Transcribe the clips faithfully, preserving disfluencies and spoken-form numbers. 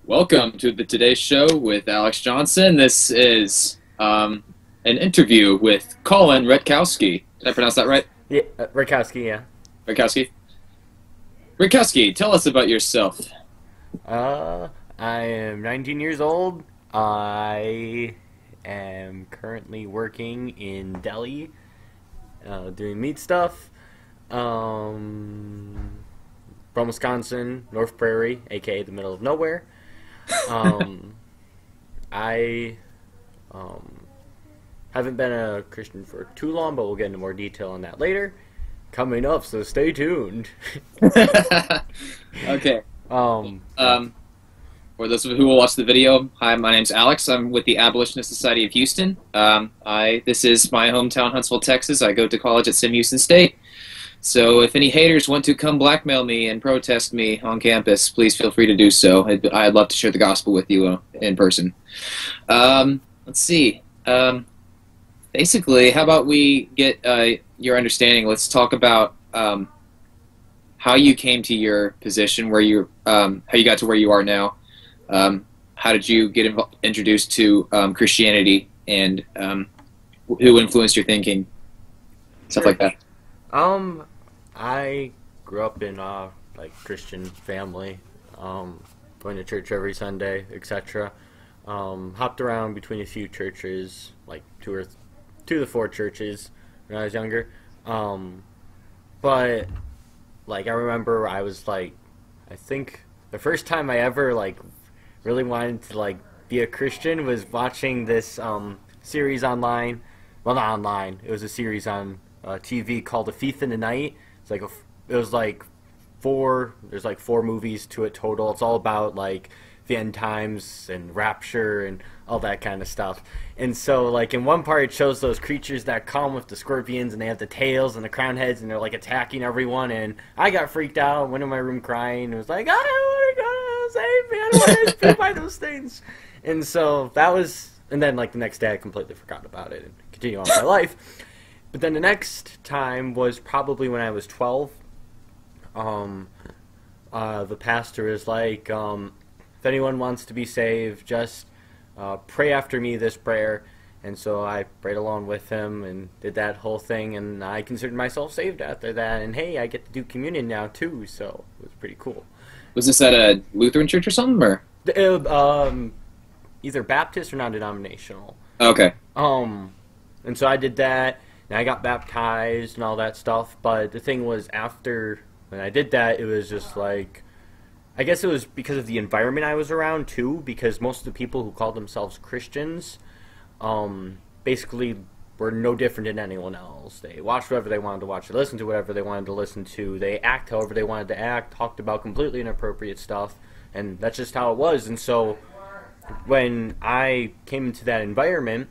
Welcome to the Today Show with Alex Johnson. This is um, an interview with Colin Rutkowski. Did I pronounce that right? Yeah, uh, Rakowski, yeah. Rutkowski? Rutkowski, tell us about yourself. Uh, I am nineteen years old. I am currently working in Delhi, uh, doing meat stuff. Um, from Wisconsin, North Prairie, aka the middle of nowhere. Um, I um, haven't been a Christian for too long, but we'll get into more detail on that later. Coming up, so stay tuned. Okay. Um, Um, for those of you who will watch the video, hi, my name's Alex. I'm with the Abolitionist Society of Houston. Um, I this is my hometown, Huntsville, Texas. I go to college at Sam Houston State. So if any haters want to come blackmail me and protest me on campus, please feel free to do so. I'd, I'd love to share the gospel with you uh, in person. Um, let's see. Um, basically, how about we get uh, your understanding? Let's talk about um, how you came to your position, where you, um, how you got to where you are now. Um, how did you get invo- introduced to um, Christianity, and um, who influenced your thinking, stuff Sure. like that. Um, I grew up in a like Christian family, um, going to church every Sunday, et cetera. Um, hopped around between a few churches, like two or th- two to four churches when I was younger. Um, but like I remember, I was like, I think the first time I ever like really wanted to like be a Christian was watching this um series online. Well, not online. It was a series on uh, T V called A Thief in the Night. It's like a, f- it was like four. There's like four movies to it total. It's all about like the end times and rapture and all that kind of stuff. And so like in one part it shows those creatures that come with the scorpions and they have the tails and the crown heads and they're like attacking everyone. And I got freaked out. Went in my room crying and was like, I don't want to go. Save me. I don't want to be by those things. And so that was. And then like the next day I completely forgot about it and continued on with my life. But then the next time was probably when I was twelve. Um, uh, the pastor is like, um, if anyone wants to be saved, just uh, pray after me this prayer. And so I prayed along with him and did that whole thing, and I considered myself saved after that. And hey, I get to do communion now too, so it was pretty cool. Was this at a Lutheran church or something? Or Uh, um, either Baptist or non-denominational. okay, Um, and so I did that, and I got baptized and all that stuff. But the thing was, after when I did that, it was just like, I guess it was because of the environment I was around too. Because most of the people who called themselves Christians, um, basically were no different than anyone else. They watched whatever they wanted to watch, they listened to whatever they wanted to listen to, they act however they wanted to act, talked about completely inappropriate stuff, and that's just how it was. And so when I came into that environment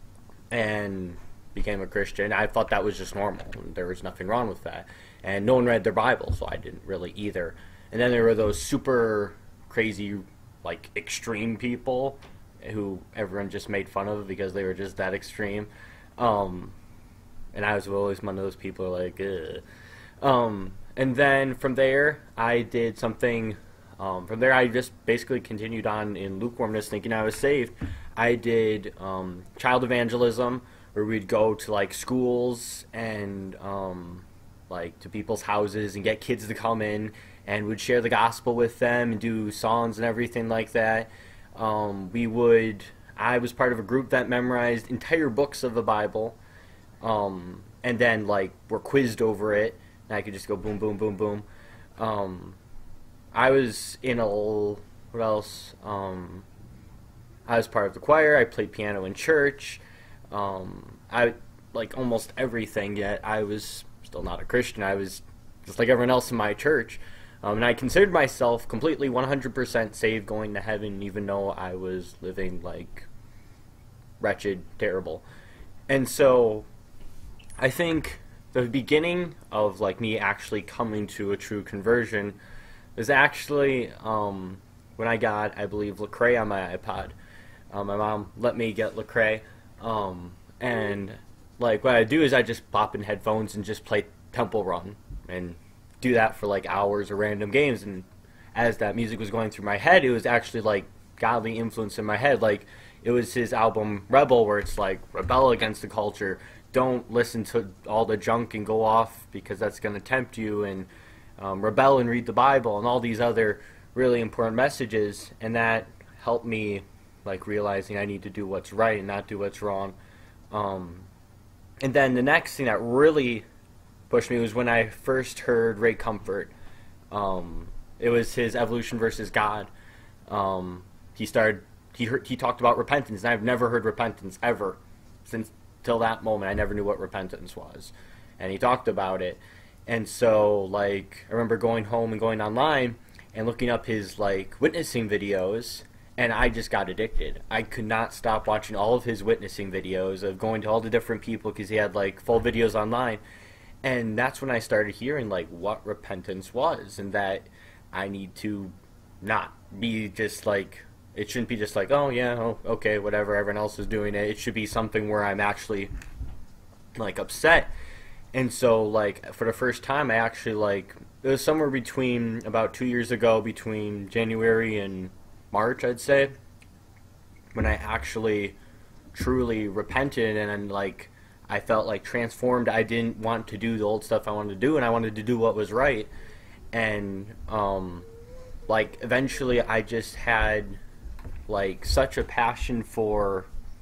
and became a Christian, I thought that was just normal. There was nothing wrong with that. And no one read their Bible, so I didn't really either. And then there were those super crazy, like, extreme people who everyone just made fun of because they were just that extreme. Um, and I was always one of those people like, ugh. Um, and then from there, I did something. Um, from there, I just basically continued on in lukewarmness, thinking I was saved. I did um, child evangelism, where we'd go to like schools and um, like to people's houses and get kids to come in, and would share the gospel with them and do songs and everything like that. Um, we would. I was part of a group that memorized entire books of the Bible, um, and then like were quizzed over it. And I could just go boom, boom, boom, boom. Um, I was in a what else? Um, I was part of the choir. I played piano in church. Um, I like almost everything. Yet I was still not a Christian. I was just like everyone else in my church, um, and I considered myself completely one hundred percent saved, going to heaven, even though I was living like wretched, terrible. And so, I think the beginning of like me actually coming to a true conversion is actually um, when I got, I believe, Lecrae on my iPod. Um, my mom let me get Lecrae, um, and like what I do is I just pop in headphones and just play Temple Run and do that for like hours of random games. And as that music was going through my head, it was actually like godly influence in my head. Like it was his album Rebel, where it's like rebel against the culture. Don't listen to all the junk and go off because that's going to tempt you, and um, rebel and read the Bible and all these other really important messages. And that helped me like realizing I need to do what's right and not do what's wrong. Um, and then the next thing that really pushed me was when I first heard Ray Comfort. Um, it was his Evolution versus God. Um, he started. He heard, he talked about repentance, and I've never heard repentance ever since till that moment. I never knew what repentance was, and he talked about it. And so, like, I remember going home and going online and looking up his like witnessing videos, and I just got addicted. I could not stop watching all of his witnessing videos of going to all the different people because he had like full videos online. And that's when I started hearing like what repentance was, and that I need to not be just like, it shouldn't be just like, oh yeah, oh, okay, whatever, everyone else is doing it. It should be something where I'm actually like upset. And so like for the first time I actually like, it was somewhere between about two years ago, between January and March, I'd say, when I actually truly repented, and then like I felt like transformed. I didn't want to do the old stuff I wanted to do, and I wanted to do what was right. And um, like eventually, I just had like such a passion for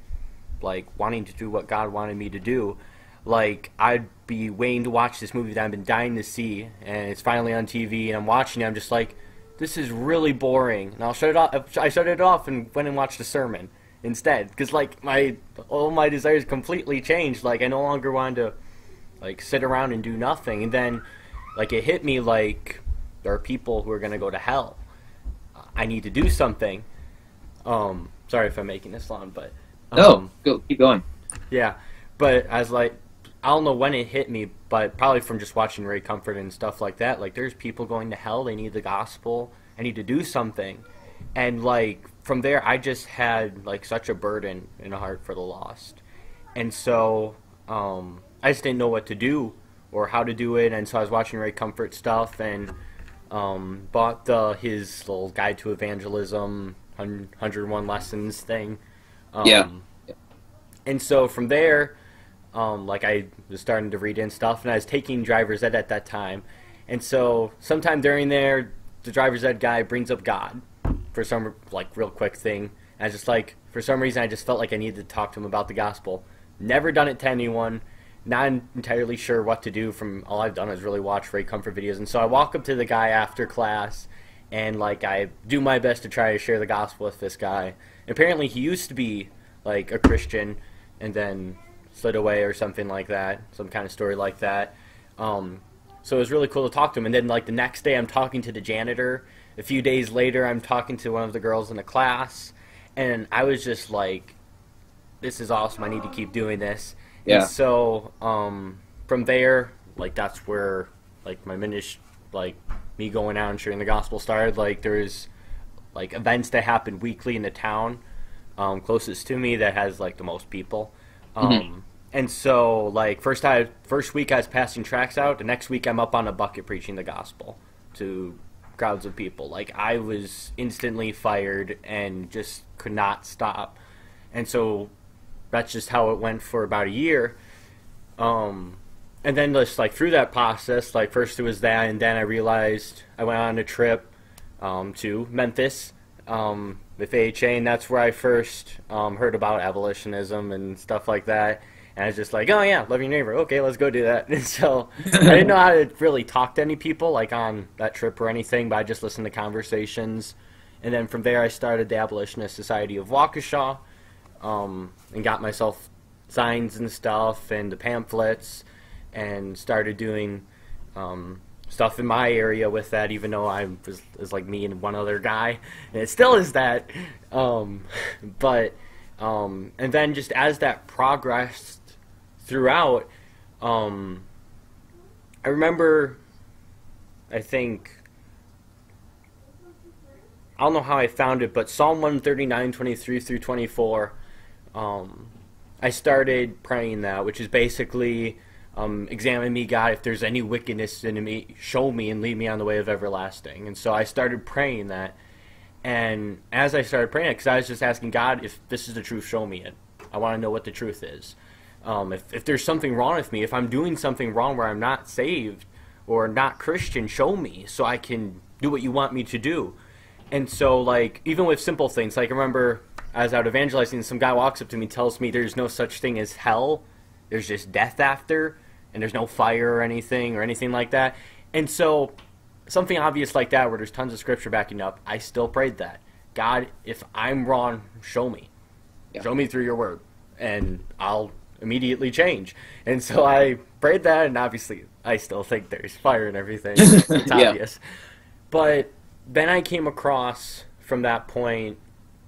like wanting to do what God wanted me to do. Like I'd be waiting to watch this movie that I've been dying to see, and it's finally on T V, and I'm watching it. I'm just like, this is really boring, and I'll shut it off. I shut it off and went and watched a sermon instead, because like my all my desires completely changed. Like I no longer wanted to like sit around and do nothing. And then like it hit me like there are people who are gonna go to hell. I need to do something. Um, sorry if I'm making this long, but um, no, go keep going. Yeah, but I was like, I don't know when it hit me, but probably from just watching Ray Comfort and stuff like that. Like there's people going to hell. They need the gospel. I need to do something. And like from there, I just had like such a burden in a heart for the lost. And so um, I just didn't know what to do or how to do it. And so I was watching Ray Comfort stuff, and um, bought the his little guide to evangelism, one hundred one lessons thing. Um, yeah. And so from there, um, like I was starting to read in stuff, and I was taking driver's ed at that time. And so sometime during there, the driver's ed guy brings up God for some like real quick thing. And I was just like, for some reason, I just felt like I needed to talk to him about the gospel. Never done it to anyone. Not entirely sure what to do. From all I've done is really watch Ray Comfort videos. And so I walk up to the guy after class, and like I do my best to try to share the gospel with this guy. Apparently, he used to be like a Christian, and then slid away or something like that, some kind of story like that. Um, so it was really cool to talk to him. And then like the next day, I'm talking to the janitor. A few days later, I'm talking to one of the girls in the class, and I was just like, this is awesome. I need to keep doing this. Yeah. And so um, from there, like that's where like my ministry, like me going out and sharing the gospel started. Like there's like events that happen weekly in the town um, closest to me that has like the most people. Um, mm-hmm. And so like first I first week I was passing tracts out. The next week I'm up on a bucket preaching the gospel to crowds of people. Like I was instantly fired and just could not stop. And so that's just how it went for about a year. Um, and then just like through that process, like first it was that, and then I realized I went on a trip um, to Memphis um, with A H A, and that's where I first um, heard about abolitionism and stuff like that. And I was just like, oh yeah, love your neighbor. Okay, let's go do that. And so I didn't know how to really talk to any people like on that trip or anything, but I just listened to conversations. And then from there I started the Abolitionist Society of Waukesha, um, and got myself signs and stuff and the pamphlets, and started doing um, stuff in my area with that, even though I was, was like me and one other guy, and it still is that. Um, but um, and then just as that progressed throughout, um, I remember, I think, I don't know how I found it, but Psalm one thirty-nine, twenty-three through twenty-four, um, I started praying that, which is basically Um, examine me, God, if there's any wickedness in me, show me and lead me on the way of everlasting. And so I started praying that. And as I started praying, because I was just asking God, if this is the truth, show me it. I want to know what the truth is. Um, if, if there's something wrong with me, if I'm doing something wrong where I'm not saved or not Christian, show me so I can do what you want me to do. And so, like, even with simple things, like I remember as I was evangelizing, some guy walks up to me and tells me there's no such thing as hell. There's just death after, and there's no fire or anything or anything like that. And so something obvious like that where there's tons of scripture backing up, I still prayed that. God, if I'm wrong, show me. Yeah. Show me through your word, and I'll immediately change. And so I prayed that, and obviously I still think there's fire and everything. It's yeah. obvious. But then I came across, from that point,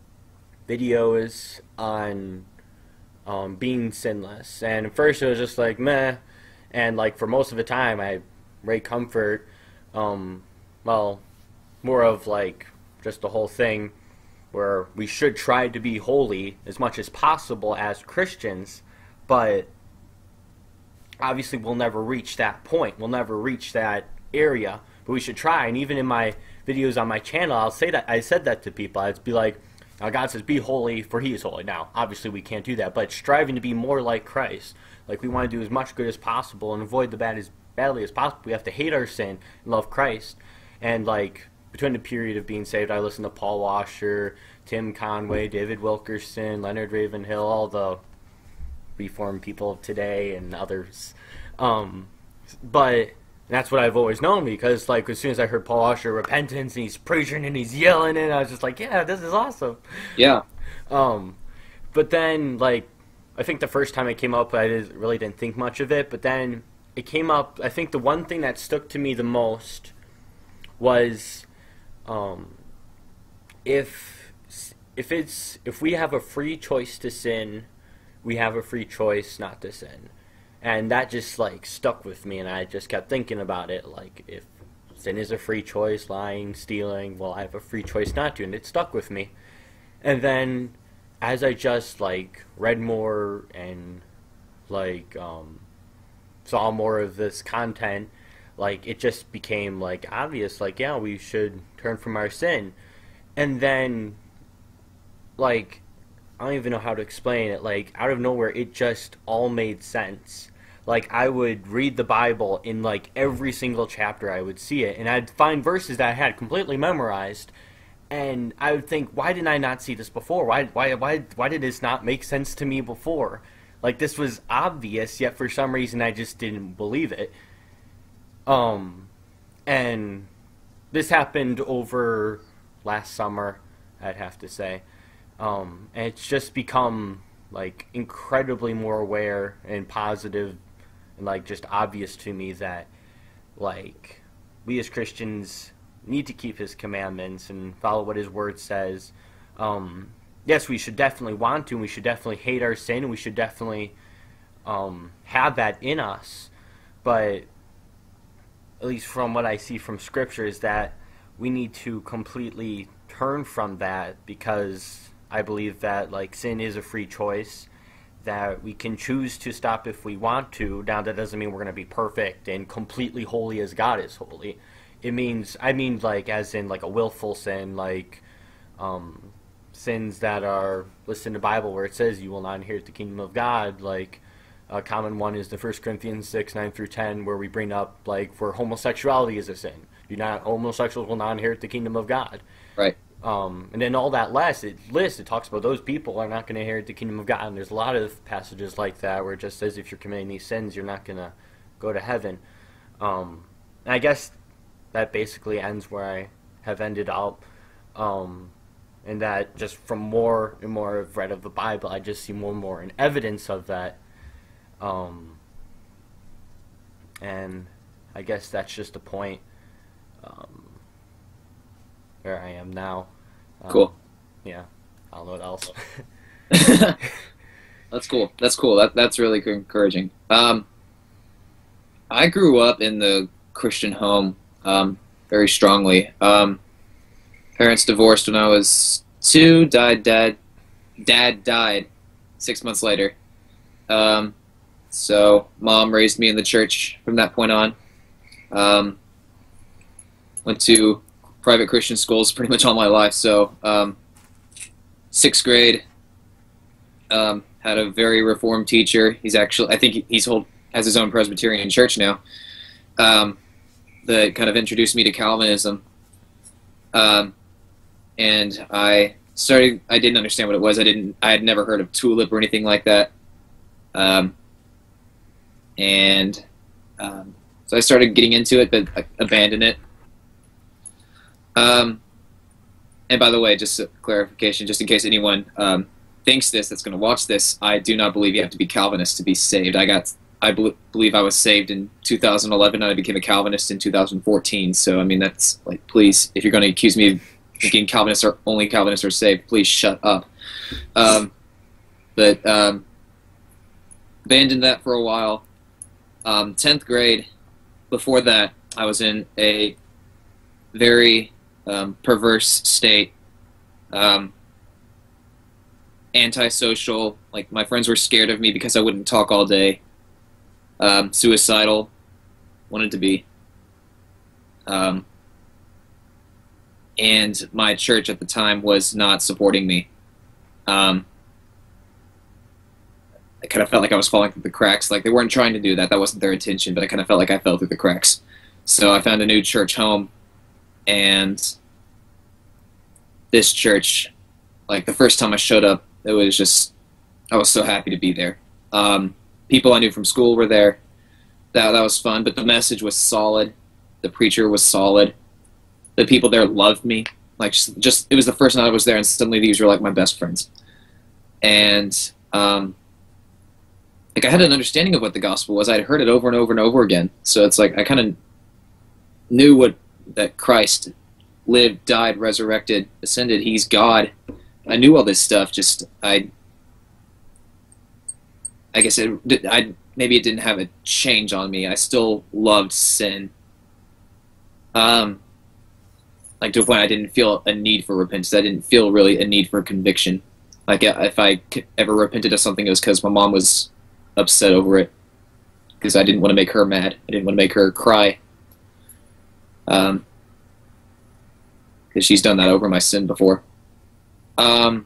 videos on um, being sinless. And at first it was just like, meh. And like for most of the time, I Ray Comfort, um, well, more of like just the whole thing where we should try to be holy as much as possible as Christians, but obviously we'll never reach that point. We'll never reach that area, but we should try. And even in my videos on my channel, I'll say that I said that to people. I'd be like, now God says, be holy, for he is holy. Now, obviously we can't do that, but striving to be more like Christ. Like, we want to do as much good as possible and avoid the bad as badly as possible. We have to hate our sin and love Christ. And, like, between the period of being saved, I listened to Paul Washer, Tim Conway, David Wilkerson, Leonard Ravenhill, all the Reformed people of today and others. Um, but that's what I've always known, because, like, as soon as I heard Paul Washer, repentance, and he's preaching and he's yelling, and I was just like, yeah, this is awesome. Yeah. Um, but then, like, I think the first time it came up, I really didn't think much of it, but then it came up. I think the one thing that stuck to me the most was um, if if it's if we have a free choice to sin, we have a free choice not to sin. And that just, like, stuck with me, and I just kept thinking about it. Like, if sin is a free choice, lying, stealing, well, I have a free choice not to, and it stuck with me. And then as I just, like, read more and, like, um, saw more of this content, like, it just became, like, obvious, like, yeah, we should turn from our sin. And then, like, I don't even know how to explain it. Like, out of nowhere, it just all made sense. Like, I would read the Bible in, like, every single chapter I would see it, and I'd find verses that I had completely memorized, and I would think, why didn't I not see this before? Why, why, why, why did this not make sense to me before? Like, this was obvious, yet for some reason I just didn't believe it. Um, and this happened over last summer, I'd have to say. Um, and it's just become, like, incredibly more aware and positive and, like, just obvious to me that, like, we as Christians need to keep his commandments and follow what his word says. Um, yes, we should definitely want to, and we should definitely hate our sin, and we should definitely um, have that in us. But at least from what I see from Scripture is that we need to completely turn from that, because I believe that, like, sin is a free choice, that we can choose to stop if we want to. Now, that doesn't mean we're going to be perfect and completely holy as God is holy. It means, I mean, like, as in, like, a willful sin, like, um, sins that are listed in the Bible where it says you will not inherit the kingdom of God. Like, a common one is the First Corinthians six, nine through ten, where we bring up, like, where homosexuality is a sin. Do not, homosexuals will not inherit the kingdom of God. Right. Um, and then all that list, it lists, it talks about those people are not going to inherit the kingdom of God. And there's a lot of passages like that where it just says if you're committing these sins, you're not going to go to heaven. Um, and I guess that basically ends where I have ended up. Um, and that just from more and more I've read of the Bible, I just see more and more in evidence of that. Um, and I guess that's just the point. Um, where I am now. Um, cool. Yeah. I don't know what else. That's cool. That's cool. That that's really encouraging. Um, I grew up in the Christian home um, very strongly. Um, parents divorced when I was two. Died. Dad. Dad died six months later. Um, So mom raised me in the church from that point on. Um, went to private Christian schools pretty much all my life. So um, sixth grade, um, had a very reformed teacher. He's actually, I think he's hold, has his own Presbyterian church now. Um, that kind of introduced me to Calvinism. Um, and I started, I didn't understand what it was. I didn't, I had never heard of tulip or anything like that. Um, and um, so I started getting into it, but I abandoned it. Um, and by the way, just a clarification, just in case anyone um, thinks this, that's going to watch this, I do not believe you have to be Calvinist to be saved. I got, I be believe I was saved in two thousand eleven, and I became a Calvinist in two thousand fourteen. So, I mean, that's like, please, if you're going to accuse me of thinking Calvinists are only Calvinists are saved, please shut up. Um, but um, abandoned that for a while. Um, tenth grade, before that, I was in a very um, perverse state. Um, antisocial, like my friends were scared of me because I wouldn't talk all day. Um, suicidal, wanted to be. Um, and my church at the time was not supporting me. Um, I kind of felt like I was falling through the cracks. Like, they weren't trying to do that. That wasn't their intention, but I kind of felt like I fell through the cracks. So I found a new church home, and this church, like, the first time I showed up, it was just, I was so happy to be there. Um, people I knew from school were there. That, that was fun, but the message was solid. The preacher was solid. The people there loved me. Like, just, just it was the first night I was there, and suddenly these were, like, my best friends. And, um... like, I had an understanding of what the gospel was. I'd heard it over and over and over again. So it's like I kind of knew what that Christ lived, died, resurrected, ascended. He's God. I knew all this stuff. Just I, I guess it. I maybe it didn't have a change on me. I still loved sin. Um, like to a point I didn't feel a need for repentance. I didn't feel really a need for conviction. Like if I ever repented of something, it was because my mom was upset over it, because I didn't want to make her mad. I didn't want to make her cry, um, because she's done that over my sin before. Um,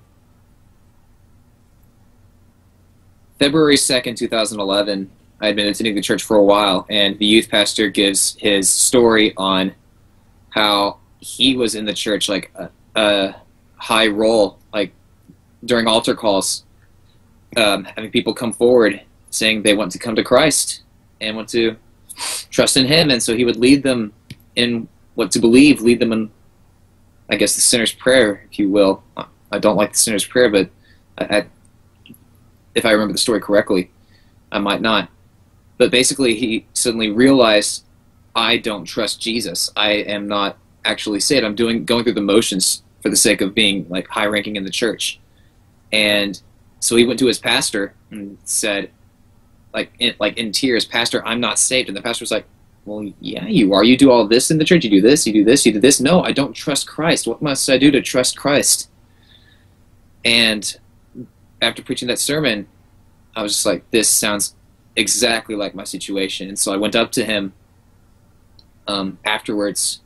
February second, two thousand eleven, I had been attending the church for a while, and the youth pastor gives his story on how he was in the church, like a, a high role, like during altar calls, um, having people come forward saying they want to come to Christ and want to trust in Him, and so he would lead them in what to believe, lead them in, I guess, the sinner's prayer, if you will. I don't like the sinner's prayer, but I, I, if I remember the story correctly, I might not. But basically, he suddenly realized, I don't trust Jesus. I am not actually saved. I'm doing going through the motions for the sake of being like high-ranking in the church. And so he went to his pastor and said, like in, like in tears, "Pastor, I'm not saved." And the pastor was like, "Well, yeah, you are. You do all this in the church. You do this, you do this, you do this. No, I don't trust Christ. What must I do to trust Christ?" And after preaching that sermon, I was just like, this sounds exactly like my situation. And so I went up to him um, afterwards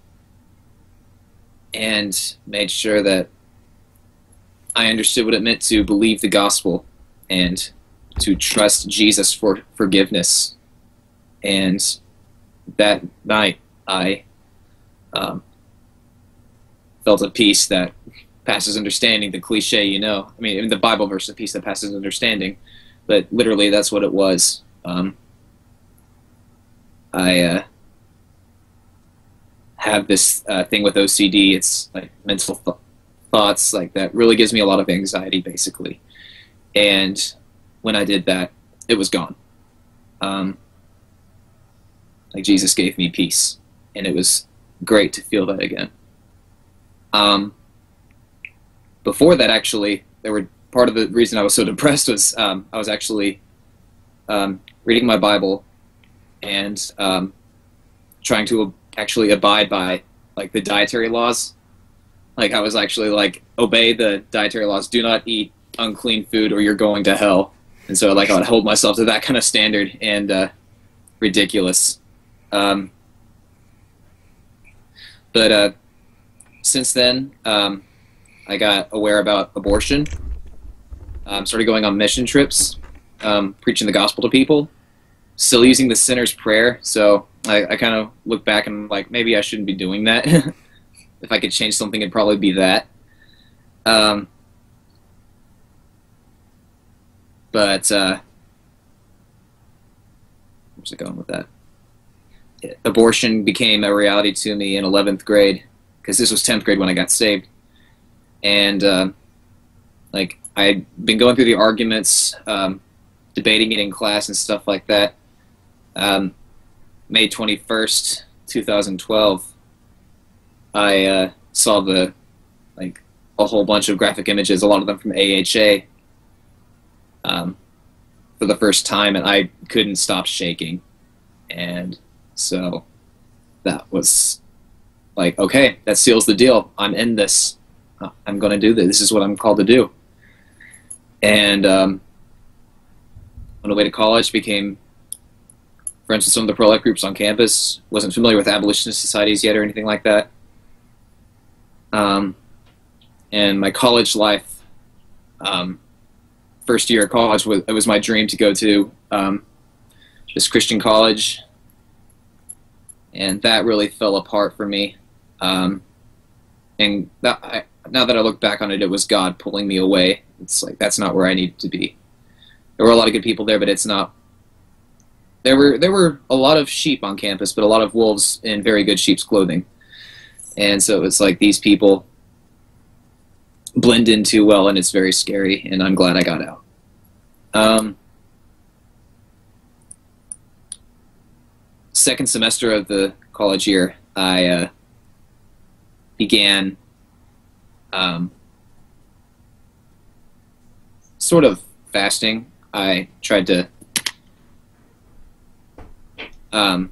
and made sure that I understood what it meant to believe the gospel and to trust Jesus for forgiveness. And that night, I um, felt a peace that passes understanding, the cliche, you know. I mean, in the Bible verse, a peace that passes understanding. But literally, that's what it was. Um, I uh, have this uh, thing with O C D. It's like mental th thoughts like that really gives me a lot of anxiety, basically. And when I did that, it was gone. Um, like Jesus gave me peace, and it was great to feel that again. Um, before that, actually, there were part of the reason I was so depressed was um, I was actually um, reading my Bible and um, trying to actually abide by like the dietary laws. Like I was actually like, obey the dietary laws. Do not eat unclean food or you're going to hell. And so like I would hold myself to that kind of standard, and uh, ridiculous. Um, but uh, since then, um, I got aware about abortion. Um, started going on mission trips, um, preaching the gospel to people. Still using the sinner's prayer. So I, I kind of look back and like, maybe I shouldn't be doing that. If I could change something, it'd probably be that. Um, but uh, where's it going with that? Abortion became a reality to me in eleventh grade, because this was tenth grade when I got saved. And uh, like I'd been going through the arguments, um, debating it in class and stuff like that. Um, May twenty-first, two thousand twelve, I uh, saw the like a whole bunch of graphic images, a lot of them from A H A, um, for the first time, and I couldn't stop shaking. And so that was like, okay, that seals the deal. I'm in this. I'm going to do this. This is what I'm called to do. And um, on the way to college, became friends with some of the pro-life groups on campus. Wasn't familiar with abolitionist societies yet or anything like that. Um, and my college life, um, first year of college, was, it was my dream to go to um, this Christian college. And that really fell apart for me. Um, and that, I, now that I look back on it, it was God pulling me away. It's like, that's not where I needed to be. There were a lot of good people there, but it's not. There were there were a lot of sheep on campus, but a lot of wolves in very good sheep's clothing. And so it's like these people blend in too well, and it's very scary, and I'm glad I got out. Um, second semester of the college year, I uh, began um, sort of fasting. I tried to um,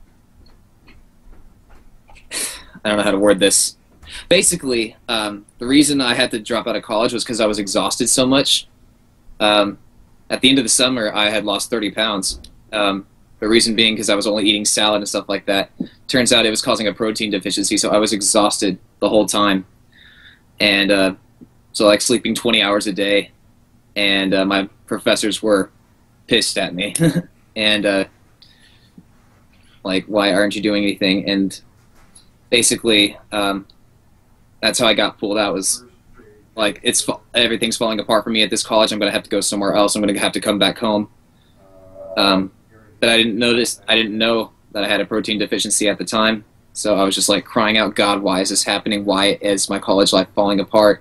I don't know how to word this. Basically, um, the reason I had to drop out of college was because I was exhausted so much. Um, at the end of the summer, I had lost thirty pounds. Um, the reason being because I was only eating salad and stuff like that. Turns out it was causing a protein deficiency, so I was exhausted the whole time. And uh, so like sleeping twenty hours a day, and uh, my professors were pissed at me. And uh, like, why aren't you doing anything? And basically, um, that's how I got pulled out. Was like, it's everything's falling apart for me at this college. I'm gonna have to go somewhere else. I'm gonna have to come back home. Um, but I didn't notice. I didn't know that I had a protein deficiency at the time. So I was just like crying out, God, why is this happening? Why is my college life falling apart?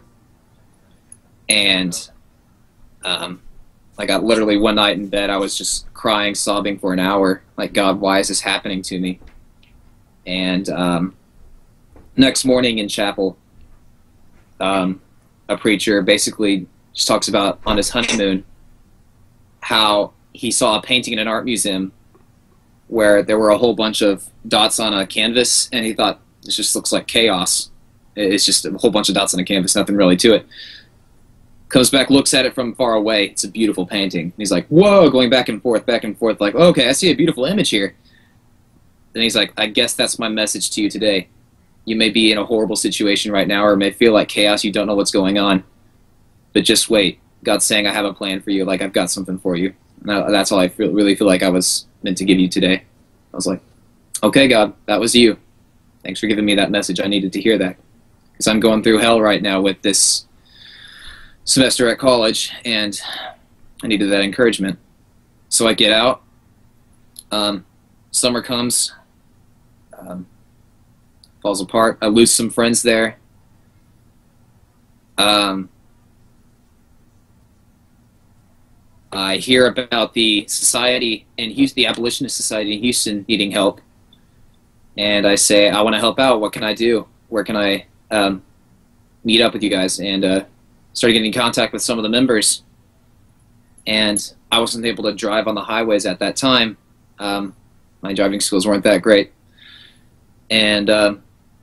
And um, I got literally one night in bed, I was just crying, sobbing for an hour. Like, God, why is this happening to me? And um, next morning in chapel, um, a preacher basically just talks about on his honeymoon how he saw a painting in an art museum where there were a whole bunch of dots on a canvas, and he thought, this just looks like chaos. It's just a whole bunch of dots on a canvas, nothing really to it. Comes back, looks at it from far away. It's a beautiful painting. And he's like, whoa, going back and forth, back and forth, like, okay, I see a beautiful image here. Then he's like, I guess that's my message to you today. You may be in a horrible situation right now, or it may feel like chaos, you don't know what's going on. But just wait. God's saying, I have a plan for you, like, I've got something for you. And that's all I feel, really feel like I was meant to give you today. I was like, okay, God, that was you. Thanks for giving me that message. I needed to hear that. Because I'm going through hell right now with this semester at college, and I needed that encouragement. So I get out. Um, summer comes. Um, falls apart. I lose some friends there. Um, I hear about the society in Houston, the Abolitionist Society in Houston, needing help. And I say, I want to help out. What can I do? Where can I um, meet up with you guys? And uh, started getting in contact with some of the members. And I wasn't able to drive on the highways at that time. Um, my driving skills weren't that great. And um,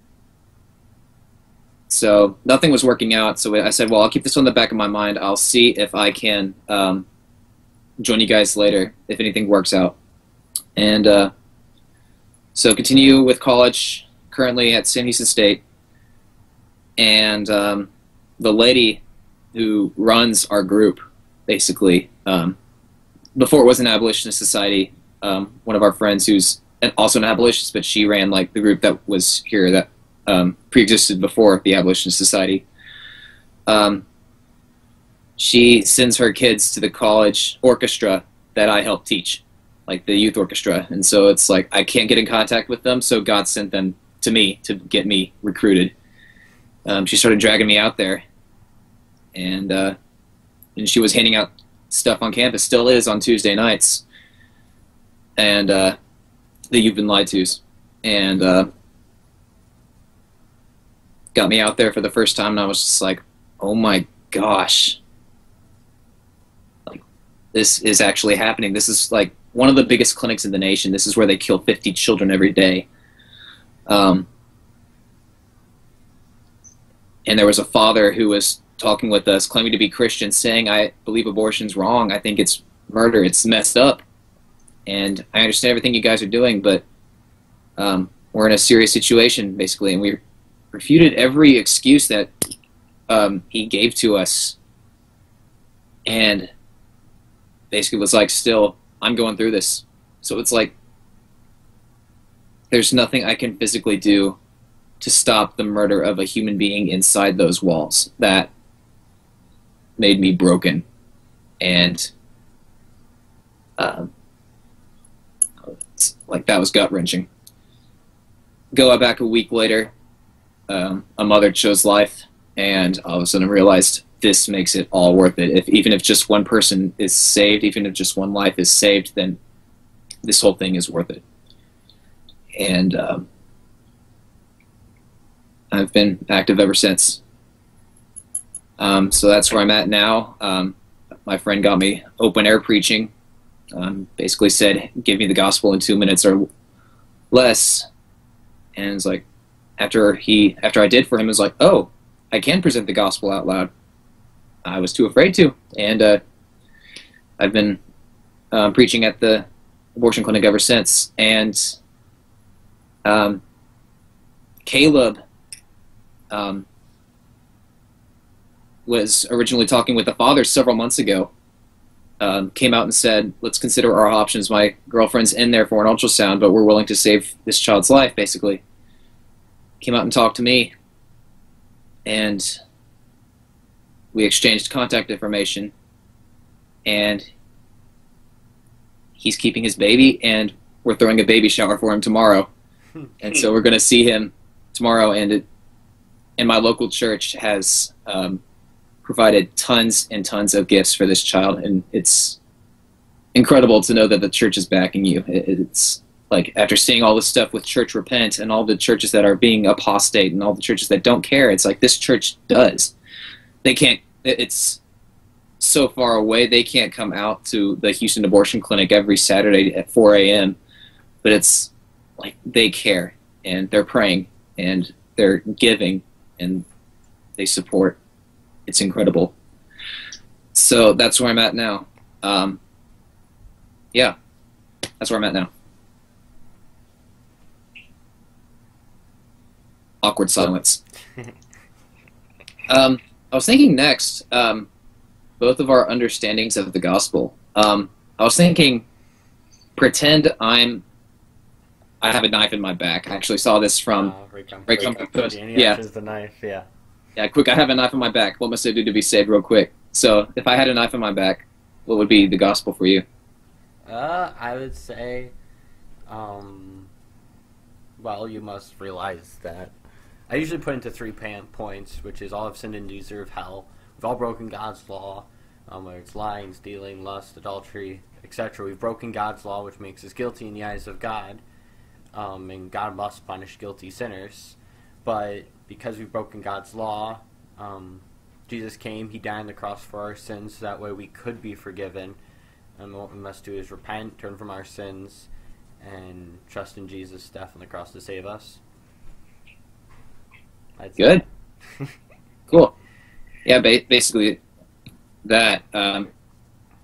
so nothing was working out. So I said, well, I'll keep this on the back of my mind. I'll see if I can um, join you guys later if anything works out. And uh, so continue with college, currently at Sam Houston State. And um, the lady who runs our group, basically, um, before it was an abolitionist society, um, one of our friends who's an, also an abolitionist, but she ran like the group that was here that um, pre-existed before the abolitionist society. Um, she sends her kids to the college orchestra that I help teach, like the youth orchestra. And so it's like I can't get in contact with them, so God sent them to me to get me recruited. Um, she started dragging me out there, and uh, and she was handing out stuff on campus, still is on Tuesday nights, and uh, the You've Been Lied To's, and uh, got me out there for the first time, and I was just like, oh my gosh, like this is actually happening. This is like one of the biggest clinics in the nation. This is where they kill fifty children every day. Um, and there was a father who was talking with us, claiming to be Christian, saying, I believe abortion's wrong. I think it's murder. It's messed up. And I understand everything you guys are doing, but um, we're in a serious situation, basically. And we refuted every excuse that um, he gave to us. And basically was like, still, I'm going through this. So it's like, there's nothing I can physically do to stop the murder of a human being inside those walls. That made me broken. And um, like that was gut-wrenching. Go back a week later, um, a mother chose life, and all of a sudden realized this makes it all worth it. If even if just one person is saved, even if just one life is saved, then this whole thing is worth it. And um, I've been active ever since. Um, so that's where I'm at now. Um, my friend got me open air preaching. Um, basically said, give me the gospel in two minutes or less. And it's like, after he, after I did for him, it was like, oh, I can present the gospel out loud. I was too afraid to. And uh, I've been um, preaching at the abortion clinic ever since. And um, Caleb um, was originally talking with the father several months ago. Um, came out and said, let's consider our options. My girlfriend's in there for an ultrasound, but we're willing to save this child's life, basically. Came out and talked to me, and we exchanged contact information, and he's keeping his baby, and we're throwing a baby shower for him tomorrow. And so we're going to see him tomorrow, and it, and my local church has um, provided tons and tons of gifts for this child, and it's incredible to know that the church is backing you. It, it's like, after seeing all this stuff with Church Repent and all the churches that are being apostate and all the churches that don't care, it's like this church does. They can't, it's so far away, they can't come out to the Houston Abortion Clinic every Saturday at four A M, but it's like they care, and they're praying, and they're giving, and they support. It's incredible. So that's where I'm at now. Um, yeah, that's where I'm at now. Awkward silence. um, I was thinking next, um, both of our understandings of the gospel. Um, I was thinking, pretend I'm, I have a knife in my back. I actually saw this from uh, Ray Comfort. Yeah, the knife. Yeah. Yeah, quick. I have a knife in my back. What must I do to be saved? Real quick. So, if I had a knife in my back, what would be the gospel for you? Uh, I would say, um, well, you must realize that I usually put into three pan points, which is all have sinned and deserve hell. We've all broken God's law, um, whether it's lying, stealing, lust, adultery, et cetera. We've broken God's law, which makes us guilty in the eyes of God, um, and God must punish guilty sinners. But because we've broken God's law, um, Jesus came, he died on the cross for our sins, so that way we could be forgiven. And what we must do is repent, turn from our sins, and trust in Jesus' death on the cross to save us. I'd Good. Cool. Yeah, ba basically that. Um,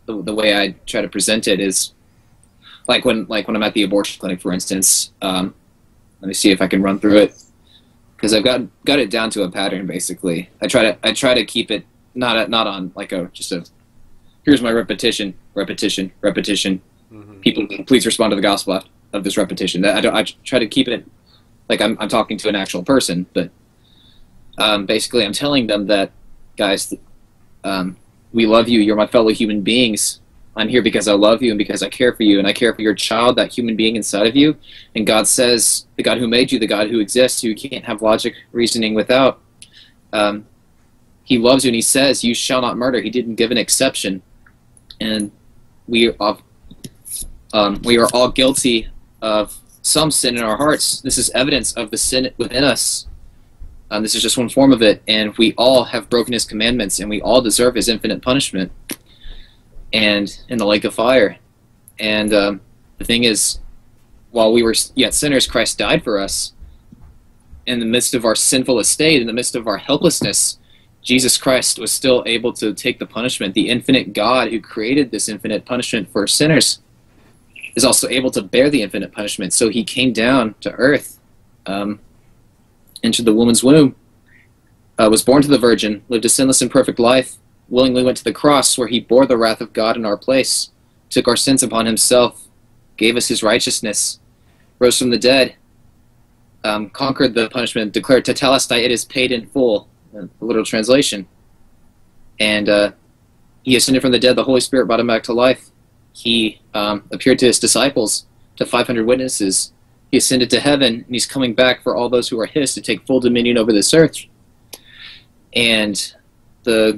the, the way I try to present it is like when like when I'm at the abortion clinic, for instance. Um, let me see if I can run through it, because I've got got it down to a pattern. Basically, I try to I try to keep it not a, not on like a just a here's my repetition, repetition, repetition. Mm-hmm. People, please respond to the gospel of this repetition. I don't. I try to keep it like I'm I'm talking to an actual person, but um, basically I'm telling them that, guys, um, we love you. You're my fellow human beings. I'm here because I love you and because I care for you, and I care for your child, that human being inside of you. And God says, the God who made you, the God who exists, who you can't have logic reasoning without, um, he loves you, and he says, you shall not murder. He didn't give an exception. And we are, um, we are all guilty of some sin in our hearts. This is evidence of the sin within us. Um, this is just one form of it, and we all have broken his commandments, and we all deserve his infinite punishment and in the lake of fire. And um, the thing is, while we were yet sinners, Christ died for us. In the midst of our sinful estate, in the midst of our helplessness, Jesus Christ was still able to take the punishment. The infinite God who created this infinite punishment for sinners is also able to bear the infinite punishment. So he came down to earth, um, into the woman's womb, uh, was born to the virgin, lived a sinless and perfect life, willingly went to the cross where he bore the wrath of God in our place, took our sins upon himself, gave us his righteousness, rose from the dead, um, conquered the punishment, declared tetelestai, it is paid in full, a literal translation. And uh, he ascended from the dead, the Holy Spirit brought him back to life. He um, appeared to his disciples, to five hundred witnesses. He ascended to heaven, and he's coming back for all those who are his to take full dominion over this earth. And the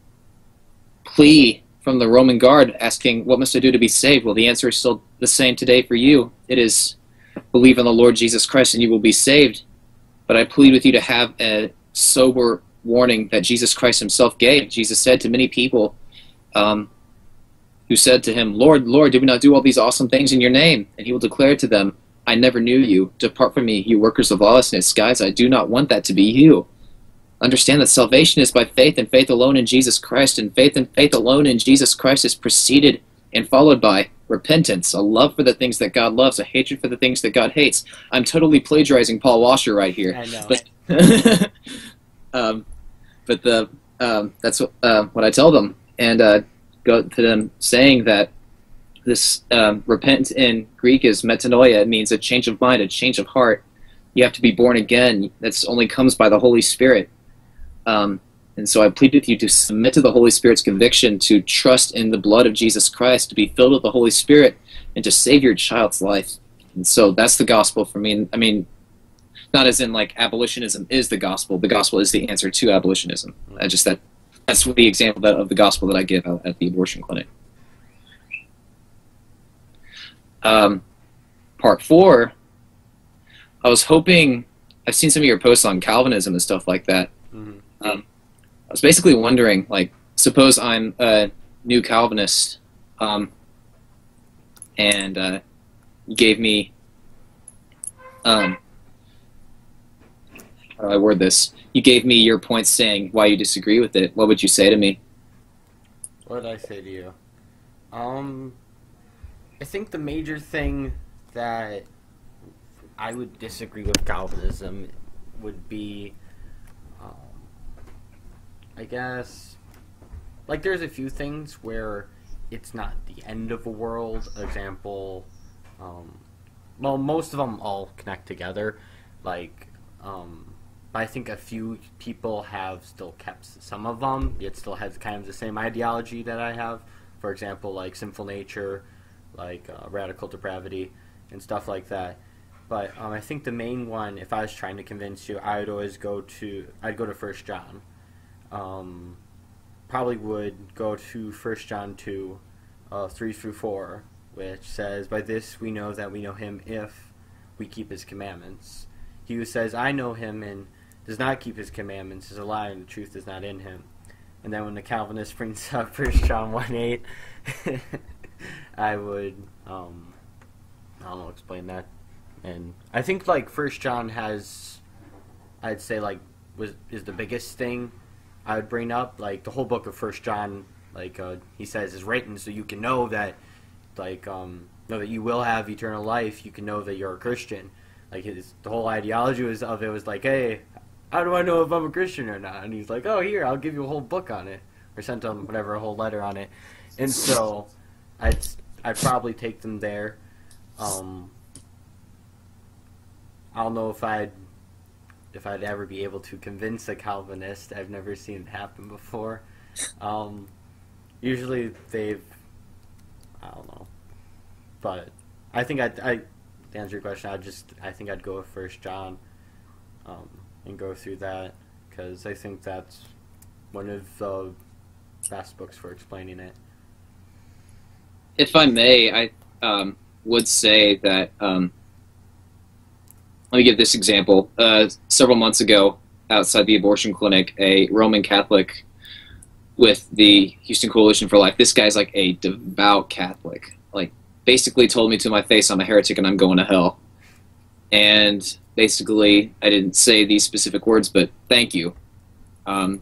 plea from the Roman guard asking, what must I do to be saved? Well, the answer is still the same today for you. It is, believe in the Lord Jesus Christ and you will be saved. But I plead with you to have a sober warning that Jesus Christ himself gave. Jesus said to many people um, who said to him, Lord, Lord, did we not do all these awesome things in your name? And he will declare to them, I never knew you. Depart from me, you workers of lawlessness. Guys, I do not want that to be you. Understand that salvation is by faith and faith alone in Jesus Christ, and faith and faith alone in Jesus Christ is preceded and followed by repentance, a love for the things that God loves, a hatred for the things that God hates. I'm totally plagiarizing Paul Washer right here. I know. But, um, but the um, that's what, uh, what I tell them, and uh, go to them saying that this um, repent in Greek is metanoia. It means a change of mind, a change of heart. You have to be born again. That only comes by the Holy Spirit. Um, and so I plead with you to submit to the Holy Spirit's conviction, to trust in the blood of Jesus Christ, to be filled with the Holy Spirit, and to save your child's life. And so that's the gospel for me. I mean, not as in like abolitionism is the gospel. The gospel is the answer to abolitionism. I just that that's the example that, of the gospel that I give out at the abortion clinic. Um, part four, I was hoping, I've seen some of your posts on Calvinism and stuff like that. Mm-hmm. Um, I was basically wondering, like, suppose I'm a new Calvinist, um, and uh, you gave me, um, how do I word this? You gave me your points saying why you disagree with it. What would you say to me? What did I say to you? Um, I think the major thing that I would disagree with Calvinism would be, um, I guess, like there's a few things where it's not the end of the world. Example, um, well, most of them all connect together. Like, um, I think a few people have still kept some of them. It still has kind of the same ideology that I have. For example, like sinful nature, like uh, radical depravity, and stuff like that. But um, I think the main one, if I was trying to convince you, I would always go to, I'd go to First John. Um, probably would go to First John two, uh, three through four, which says, by this we know that we know him if we keep his commandments. He who says, I know him, and does not keep his commandments is a liar, and the truth is not in him. And then when the Calvinist brings up First John one eight, I would, um, I don't know, explain that. And I think, like, First John has, I'd say, like, was is the biggest thing I would bring up. Like, the whole book of First John, like uh, he says is written, so you can know that, like, um, know that you will have eternal life. You can know that you're a Christian. Like his the whole ideology was of it was like, hey, how do I know if I'm a Christian or not? And he's like, oh, here, I'll give you a whole book on it, or sent him whatever a whole letter on it. And so I'd I'd probably take them there. Um, I don't know if I'd if I'd ever be able to convince a Calvinist. I've never seen it happen before. Um, usually they've, I don't know, but I think I'd, I, to answer your question, I just I think I'd go with First John, um, and go through that because I think that's one of the best books for explaining it. If I may, I um, would say that. Um, Let me give this example. Uh, several months ago, outside the abortion clinic, a Roman Catholic with the Houston Coalition for Life, this guy's like a devout Catholic, like basically told me to my face I'm a heretic and I'm going to hell. And basically, I didn't say these specific words, but thank you. Um,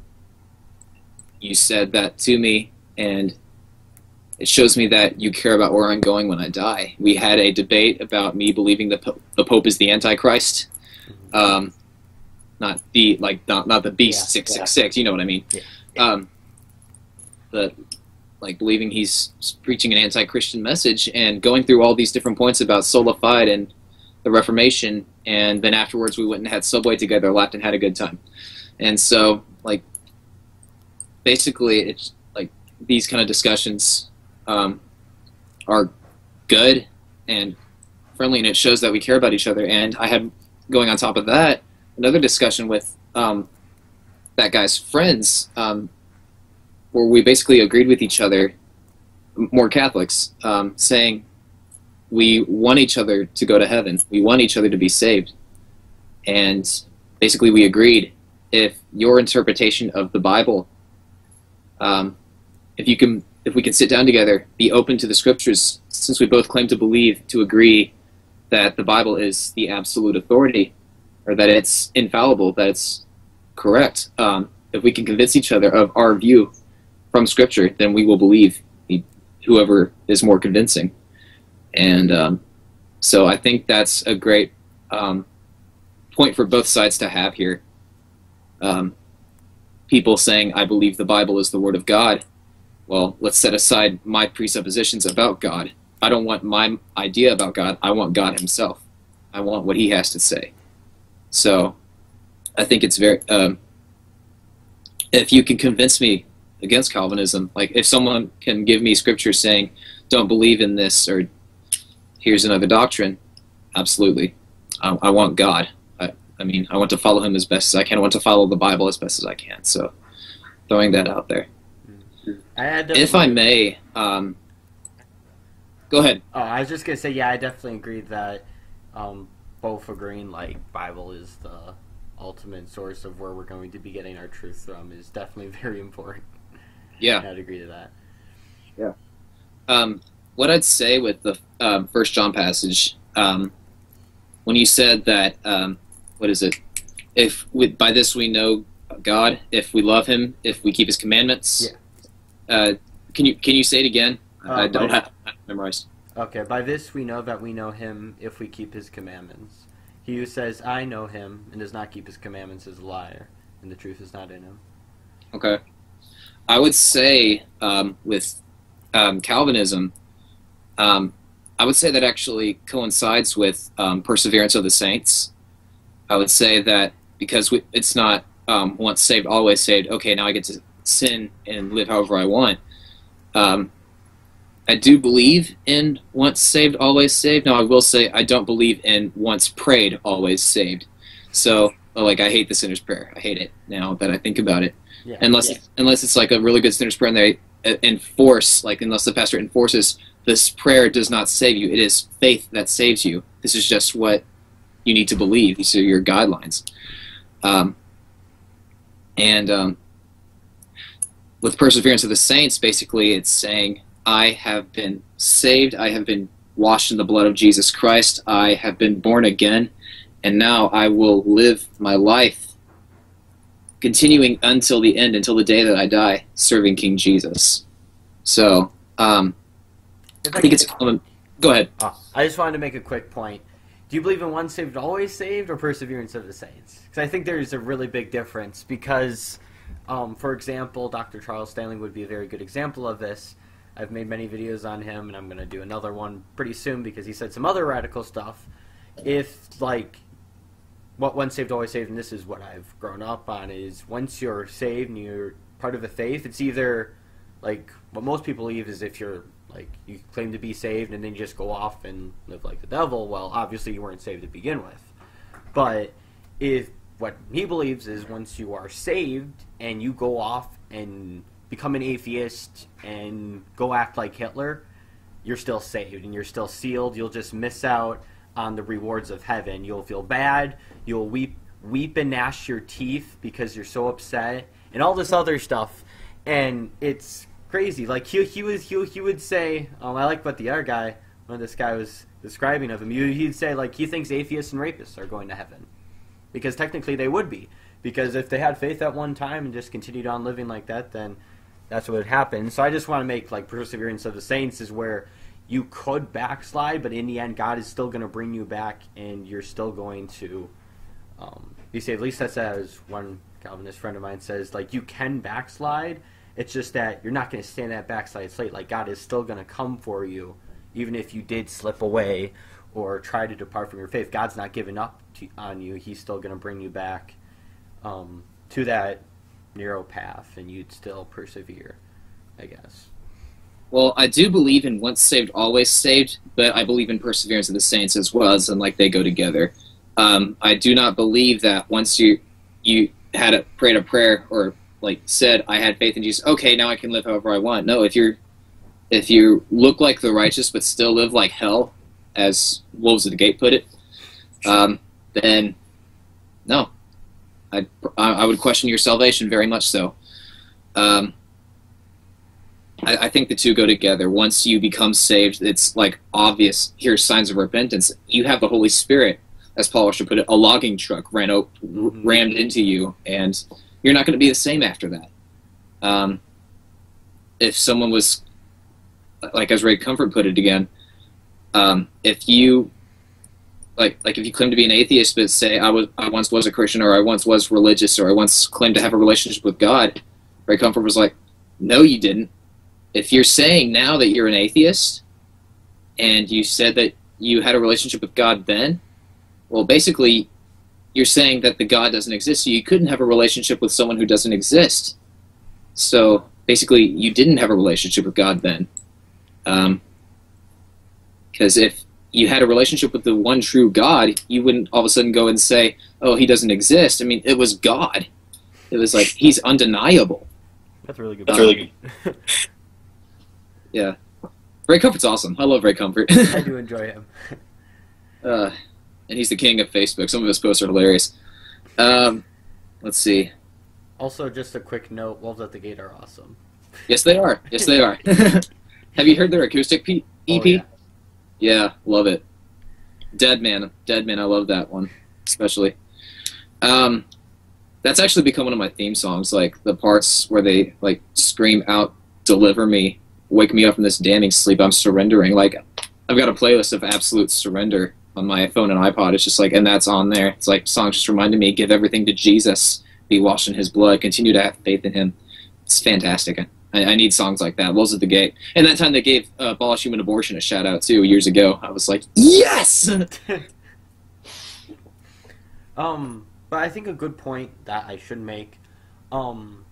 you said that to me, and it shows me that you care about where I'm going when I die. We had a debate about me believing the po the Pope is the Antichrist, um, not the like not not the Beast six six six. You know what I mean? Yeah. Um, but like believing he's preaching an anti-Christian message and going through all these different points about sola fide and the Reformation, and then afterwards we went and had Subway together, laughed and had a good time. And so like basically it's like these kind of discussions. Um, are good and friendly, and it shows that we care about each other. And I had, going on top of that, another discussion with um, that guy's friends, um, where we basically agreed with each other, more Catholics, um, saying we want each other to go to heaven. We want each other to be saved. And basically we agreed, if your interpretation of the Bible, um, if you can if we can sit down together, be open to the scriptures, since we both claim to believe, to agree that the Bible is the absolute authority, or that it's infallible, that it's correct. Um, if we can convince each other of our view from scripture, then we will believe whoever is more convincing. And um, so I think that's a great um, point for both sides to have here. Um, people saying, I believe the Bible is the Word of God. Well, let's set aside my presuppositions about God. I don't want my idea about God. I want God himself. I want what he has to say. So I think it's very, um, if you can convince me against Calvinism, like if someone can give me scripture saying, don't believe in this, or here's another doctrine, absolutely. I, I want God. I, I mean, I want to follow him as best as I can. I want to follow the Bible as best as I can. So throwing that out there. I had if I may, um, go ahead. Oh, I was just gonna say, yeah, I definitely agree that um, both agreeing like Bible is the ultimate source of where we're going to be getting our truth from is definitely very important. Yeah, I'd agree to that. Yeah. Um, what I'd say with the um, First John passage, um, when you said that, um, what is it? If we, by this we know God, if we love him, if we keep his commandments. Yeah. Uh, can you can you say it again? Uh, I don't by, have it memorized. Okay, by this we know that we know him if we keep his commandments. He who says, I know him, and does not keep his commandments is a liar, and the truth is not in him. Okay. I would say um, with um, Calvinism, um, I would say that actually coincides with um, perseverance of the saints. I would say that because we, it's not um, once saved, always saved, okay, now I get to sin and live however I want. Um, I do believe in once saved, always saved. Now, I will say I don't believe in once prayed, always saved. So, like, I hate the sinner's prayer. I hate it now that I think about it. Yeah, unless, yeah. unless it's like a really good sinner's prayer and they enforce, like, unless the pastor enforces, this prayer does not save you. It is faith that saves you. This is just what you need to believe. These are your guidelines. Um, and, um, with perseverance of the saints, basically it's saying, I have been saved, I have been washed in the blood of Jesus Christ, I have been born again, and now I will live my life continuing until the end, until the day that I die, serving King Jesus. So um, If I I think could, it's a common. Go ahead. oh, I just wanted to make a quick point. Do you believe in once saved, always saved, or perseverance of the saints? Because I think there's a really big difference. Because, um, for example, Doctor Charles Stanley would be a very good example of this. I've made many videos on him, and I'm going to do another one pretty soon because he said some other radical stuff. If, like, what once saved, always saved, and this is what I've grown up on, is once you're saved and you're part of a faith, it's either, like, what most people believe is if you're, like, you claim to be saved and then you just go off and live like the devil, well, obviously you weren't saved to begin with. But if what he believes is once you are saved and you go off and become an atheist and go act like Hitler, you're still saved and you're still sealed. You'll just miss out on the rewards of heaven. You'll feel bad. You'll weep, weep and gnash your teeth because you're so upset and all this other stuff. And it's crazy. Like he he was he, he would say, um, I like what the other guy, when this guy was describing of him, he, he'd say like he thinks atheists and rapists are going to heaven because technically they would be, because if they had faith at one time and just continued on living like that, then that's what would happen. So I just want to make like perseverance of the saints is where you could backslide, but in the end God is still going to bring you back and you're still going to um, you say, at least that's as one Calvinist friend of mine says, like you can backslide. It's just that you're not going to stand that backslide slate. Like God is still going to come for you, even if you did slip away or try to depart from your faith. God's not giving up to, on you. He's still going to bring you back um, to that narrow path, and you'd still persevere, I guess. Well, I do believe in once saved, always saved, but I believe in perseverance of the saints as well, as in like they go together. Um, I do not believe that once you you had a prayed a prayer or like said, I had faith in Jesus, okay, now I can live however I want. No, if you're if you look like the righteous but still live like hell, as Wolves at the Gate put it, um, then no. I, I would question your salvation very much so. Um, I, I think the two go together. Once you become saved, it's like obvious, here's signs of repentance. You have the Holy Spirit, as Paul should put it, a logging truck ran out, Mm-hmm. rammed into you, and you're not going to be the same after that. Um, if someone was, like as Ray Comfort put it again, um, if you, like, like if you claim to be an atheist, but say I was, I once was a Christian, or I once was religious, or I once claimed to have a relationship with God, Ray Comfort was like, no, you didn't. If you're saying now that you're an atheist, and you said that you had a relationship with God then, well, basically, you're saying that the God doesn't exist, so you couldn't have a relationship with someone who doesn't exist. So basically, you didn't have a relationship with God then. Um, because if you had a relationship with the one true God, you wouldn't all of a sudden go and say, oh, he doesn't exist. I mean, it was God. It was like, he's undeniable. That's really good. That's really good. Yeah. Ray Comfort's awesome. I love Ray Comfort. I do enjoy him. uh, and he's the king of Facebook. Some of his posts are hilarious. Um, let's see. Also, just a quick note, Wolves at the Gate are awesome. Yes, they are. Yes, they are. Have you heard their acoustic P- E P? Oh, yeah. Yeah, love it. Dead Man. Dead Man, I love that one, especially. Um, that's actually become one of my theme songs, like the parts where they like scream out, deliver me, wake me up from this damning sleep, I'm surrendering. Like, I've got a playlist of absolute surrender on my phone and iPod. It's just like, and that's on there. It's like songs just reminding me, give everything to Jesus, be washed in his blood, continue to have faith in him. It's fantastic. I, I need songs like that. Wolves at the Gate. And that time they gave uh, Abolish Human Abortion a shout out too, years ago. I was like, yes! um, but I think a good point that I should make, um,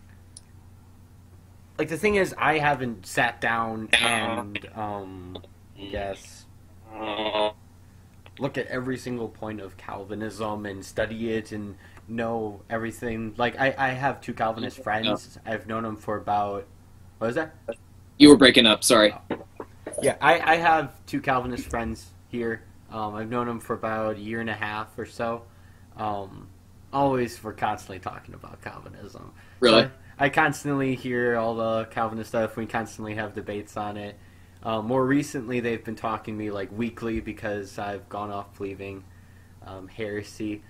like the thing is, I haven't sat down and, um, I guess, look at every single point of Calvinism and study it and know everything. Like, I, I have two Calvinist friends. I've known them for about, what was that? You were breaking up, sorry. Yeah, I, I have two Calvinist friends here. Um, I've known them for about a year and a half or so. Um, always, we're constantly talking about Calvinism. Really? So I, I constantly hear all the Calvinist stuff. We constantly have debates on it. Um, more recently, they've been talking to me like weekly because I've gone off believing um, heresy.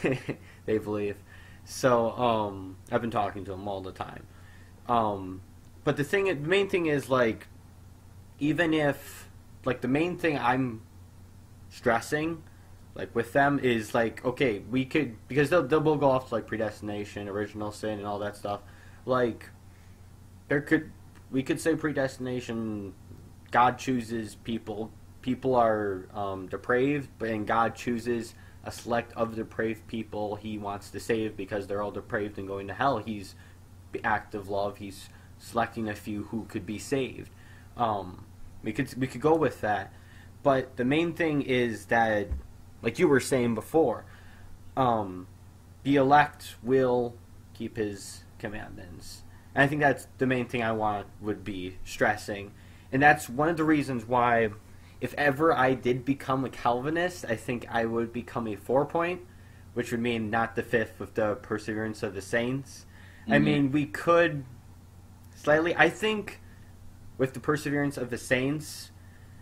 They believe. So um, I've been talking to them all the time. Um, but the thing, the main thing is like, even if like the main thing I'm stressing, like with them is like, okay, we could because they'll they'll go off to like predestination, original sin, and all that stuff. Like, there could we could say predestination, God chooses people. People are um, depraved, and God chooses a select of depraved people He wants to save because they're all depraved and going to hell. He's the act of love. He's selecting a few who could be saved. Um, we could we could go with that, but the main thing is that, like you were saying before, um, the elect will keep His commandments. And I think that's the main thing I want would be stressing, and that's one of the reasons why, if ever I did become a Calvinist, I think I would become a four-point, which would mean not the fifth with the perseverance of the saints. Mm-hmm. I mean, we could slightly, I think, with the perseverance of the saints,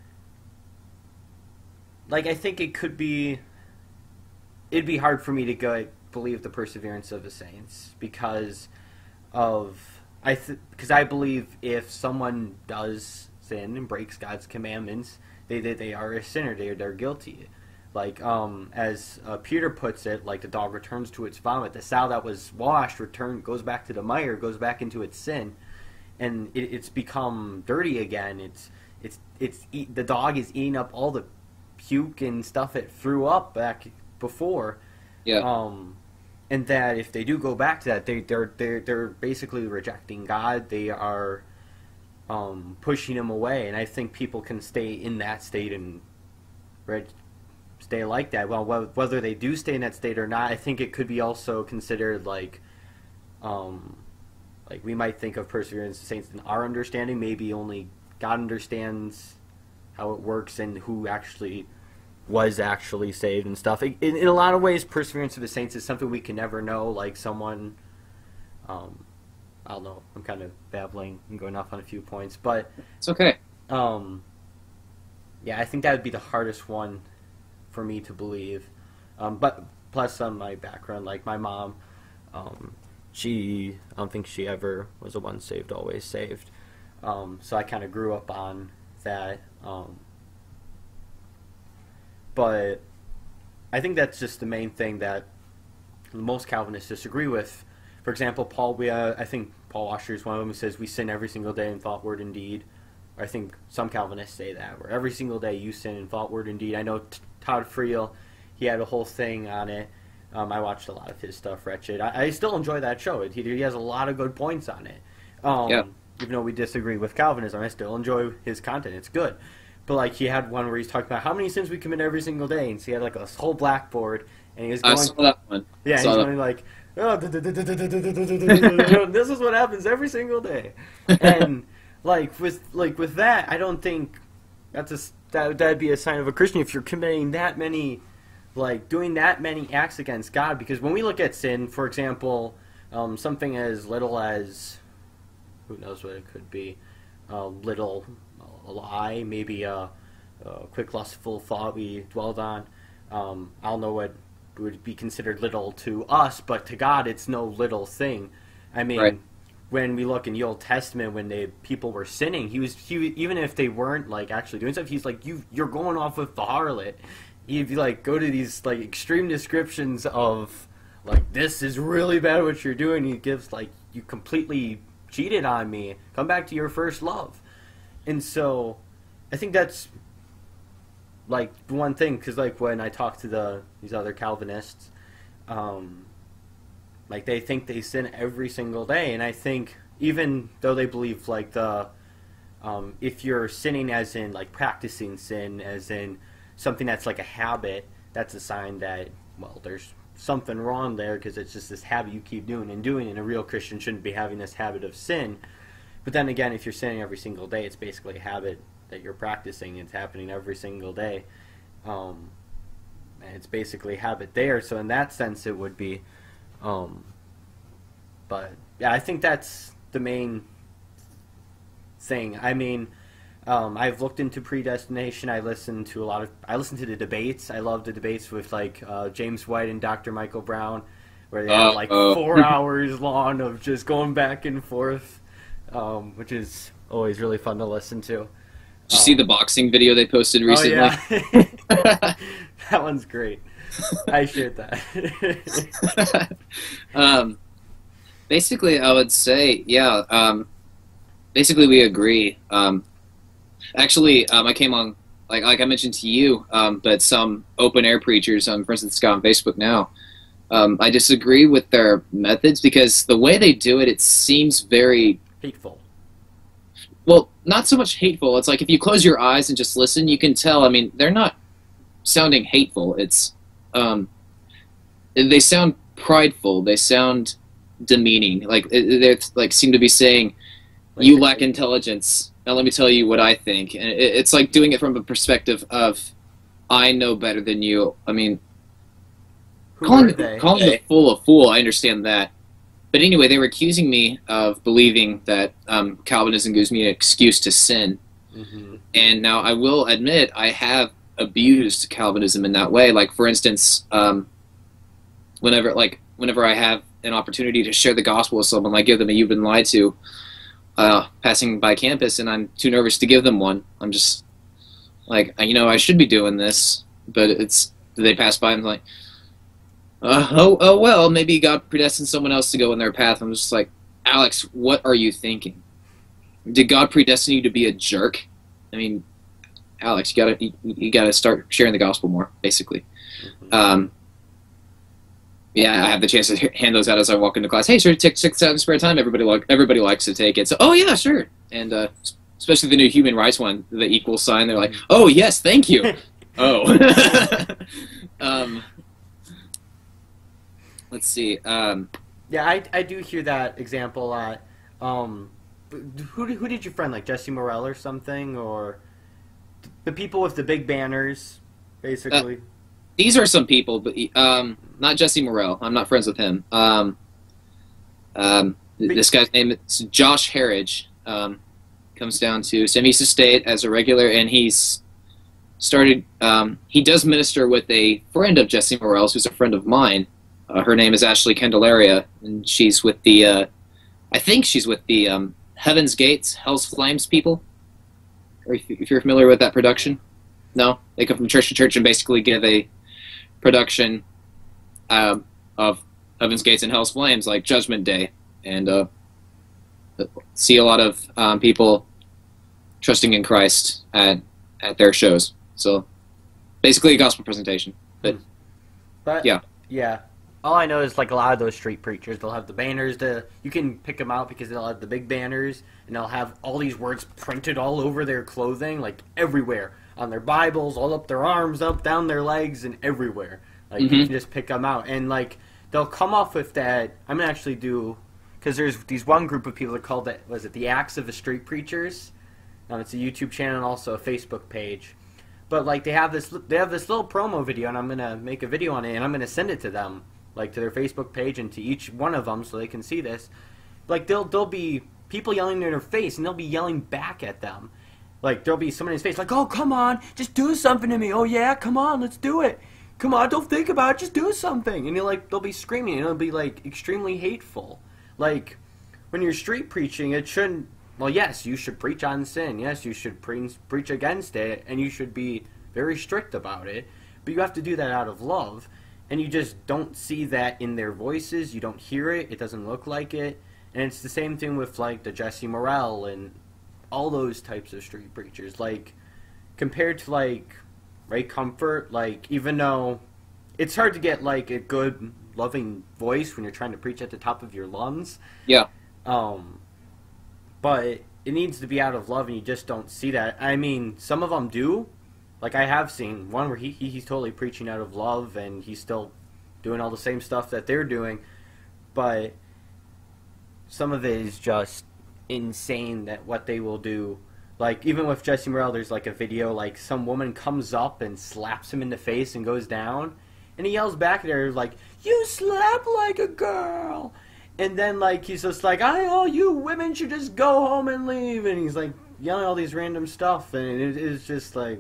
like, I think it could be, it'd be hard for me to go believe the perseverance of the saints because of, I th- because I believe if someone does sin and breaks God's commandments, they they, they are a sinner, they, they're guilty. Like, um, as uh, Peter puts it, like the dog returns to its vomit, the sow that was washed return goes back to the mire, goes back into its sin, and it, it's become dirty again. It's it's it's eat, the dog is eating up all the puke and stuff it threw up back before. Yeah. Um, and that if they do go back to that, they they're they're they're basically rejecting God. They are um, pushing Him away, and I think people can stay in that state and reg- stay like that. Well, whether they do stay in that state or not, I think it could be also considered like, um, like we might think of perseverance of saints in our understanding. Maybe only God understands how it works and who actually was actually saved and stuff. In, in a lot of ways, perseverance of the saints is something we can never know. Like someone, um, I don't know, I'm kind of babbling and going off on a few points, but it's okay. Um, yeah, I think that would be the hardest one for me to believe. Um, but plus on my background, like my mom, um, she, I don't think she ever was a once saved, always saved. Um, so I kind of grew up on that. Um, but I think that's just the main thing that most Calvinists disagree with. For example, Paul, we, uh, I think Paul Washer is one of them who says we sin every single day in thought, word, and deed. Or I think some Calvinists say that, where every single day you sin in thought, word, and deed. I know T- Todd Friel, he had a whole thing on it. Um, I watched a lot of his stuff, Wretched. I, I still enjoy that show. He, he has a lot of good points on it. Um, yeah. Even though we disagree with Calvinism, I still enjoy his content. It's good. But like he had one where he's talking about how many sins we commit every single day, and so he had like a whole blackboard, and he was going. I saw that one. Yeah, he's that. going like, oh, this is what happens every single day, and like with like with that, I don't think that's a that that'd be a sign of a Christian if you're committing that many, like doing that many acts against God. Because when we look at sin, for example, um, something as little as who knows what it could be, a little. A lie, maybe a, a quick lustful thought we dwelled on. Um, I don't know what would be considered little to us, but to God it's no little thing. I mean, right. When we look in the Old Testament, when they people were sinning, he was he even if they weren't like actually doing stuff, he's like you you're going off with the harlot. He'd be like go to these like extreme descriptions of like this is really bad what you're doing. He gives like you completely cheated on me. Come back to your first love. And so, I think that's, like, one thing, because, like, when I talk to the these other Calvinists, um, like, they think they sin every single day, and I think, even though they believe, like, the, um, if you're sinning as in, like, practicing sin, as in something that's, like, a habit, that's a sign that, well, there's something wrong there, because it's just this habit you keep doing and doing, and a real Christian shouldn't be having this habit of sin. But then again, if you're sinning every single day, it's basically a habit that you're practicing. It's happening every single day. Um, and it's basically a habit there. So in that sense, it would be. Um, but, yeah, I think that's the main thing. I mean, um, I've looked into predestination. I listened to a lot of... I listened to the debates. I love the debates with, like, uh, James White and Doctor Michael Brown, where they have, like, Uh-oh. four hours long of just going back and forth. um, which is always really fun to listen to. Did you see the boxing video they posted recently? Oh, yeah. That one's great. I shared that. um, basically, I would say, yeah. Um, basically, we agree. Um, actually, um, I came on, like like I mentioned to you, um, but some open air preachers, um, for instance, got on Facebook now. Um, I disagree with their methods because the way they do it, it seems very hateful. Well, not so much hateful. It's like if you close your eyes and just listen, you can tell. I mean, they're not sounding hateful. It's um, they sound prideful. They sound demeaning. Like they like seem to be saying, "You lack intelligence. Now let me tell you what I think." And it's like doing it from a perspective of, "I know better than you." I mean, Who calling are they? calling the fool a fool. I understand that. But anyway, they were accusing me of believing that um, Calvinism gives me an excuse to sin. Mm-hmm. And now I will admit I have abused Calvinism in that way. Like, for instance, um, whenever like whenever I have an opportunity to share the gospel with someone, like give them a "you've been lied to," uh, passing by campus, and I'm too nervous to give them one. I'm just like, you know, I should be doing this, but it's they pass by and I'm like, Uh, oh, oh well, maybe God predestined someone else to go in their path. I'm just like, Alex, what are you thinking? Did God predestine you to be a jerk? I mean, Alex, you gotta you, you gotta start sharing the gospel more, basically. Mm-hmm. Um, yeah, I have the chance to hand those out as I walk into class. Hey, sure, take six out in spare time. Everybody like everybody likes to take it. So, oh yeah, sure. And uh, especially the new human rights one, the equal sign. They're like, oh yes, thank you. oh. um. Let's see. Um, yeah, I, I do hear that example a lot. Um, who who did you friend, like Jesse Morell or something, or the people with the big banners, basically? Uh, these are some people, but um, not Jesse Morell. I'm not friends with him. Um, um, this guy's name is Josh Harridge. Um, comes down to Sam Houston State as a regular, and he's started. Um, he does minister with a friend of Jesse Morell's, who's a friend of mine. Uh, her name is Ashley Candelaria, and she's with the, uh, I think she's with the um, Heaven's Gates, Hell's Flames people. Or if, if you're familiar with that production. No? They come from church to church and basically give a production um, of Heaven's Gates and Hell's Flames, like Judgment Day. And uh, see a lot of um, people trusting in Christ at, at their shows. So, basically a gospel presentation. But, but yeah. Yeah. All I know is, like, a lot of those street preachers, they'll have the banners. To, you can pick them out because they'll have the big banners, and they'll have all these words printed all over their clothing, like, everywhere. On their Bibles, all up their arms, up, down their legs, and everywhere. Like, mm-hmm. You can just pick them out. And, like, they'll come off with that. I'm going to actually do, because there's these one group of people that called it, was it the Acts of the Street Preachers? Um, it's a YouTube channel and also a Facebook page. But, like, they have this, they have this little promo video, and I'm going to make a video on it, and I'm going to send it to them. Like, to their Facebook page and to each one of them so they can see this. Like, they'll, they'll be people yelling in their face, and they'll be yelling back at them. Like, there'll be someone in his face, like, oh, come on, just do something to me. Oh, yeah, come on, let's do it. Come on, don't think about it, just do something. And you're like, they'll be screaming, and it'll be, like, extremely hateful. Like, when you're street preaching, it shouldn't, well, yes, you should preach on sin. Yes, you should pre- preach against it, and you should be very strict about it. But you have to do that out of love. And you just don't see that in their voices. You don't hear it. It doesn't look like it. And it's the same thing with, like, the Jesse Morell and all those types of street preachers. Like, compared to, like, Ray Comfort, like, even though it's hard to get, like, a good, loving voice when you're trying to preach at the top of your lungs. Yeah. Um, but it needs to be out of love, and you just don't see that. I mean, some of them do. Like, I have seen one where he, he he's totally preaching out of love, and he's still doing all the same stuff that they're doing, but some of it is just insane that what they will do. Like, even with Jesse Morell, there's, like, a video, like, some woman comes up and slaps him in the face and goes down, and he yells back at her, like, you slap like a girl! And then, like, he's just like, I, oh, you women should just go home and leave, and he's, like, yelling all these random stuff, and it is just, like...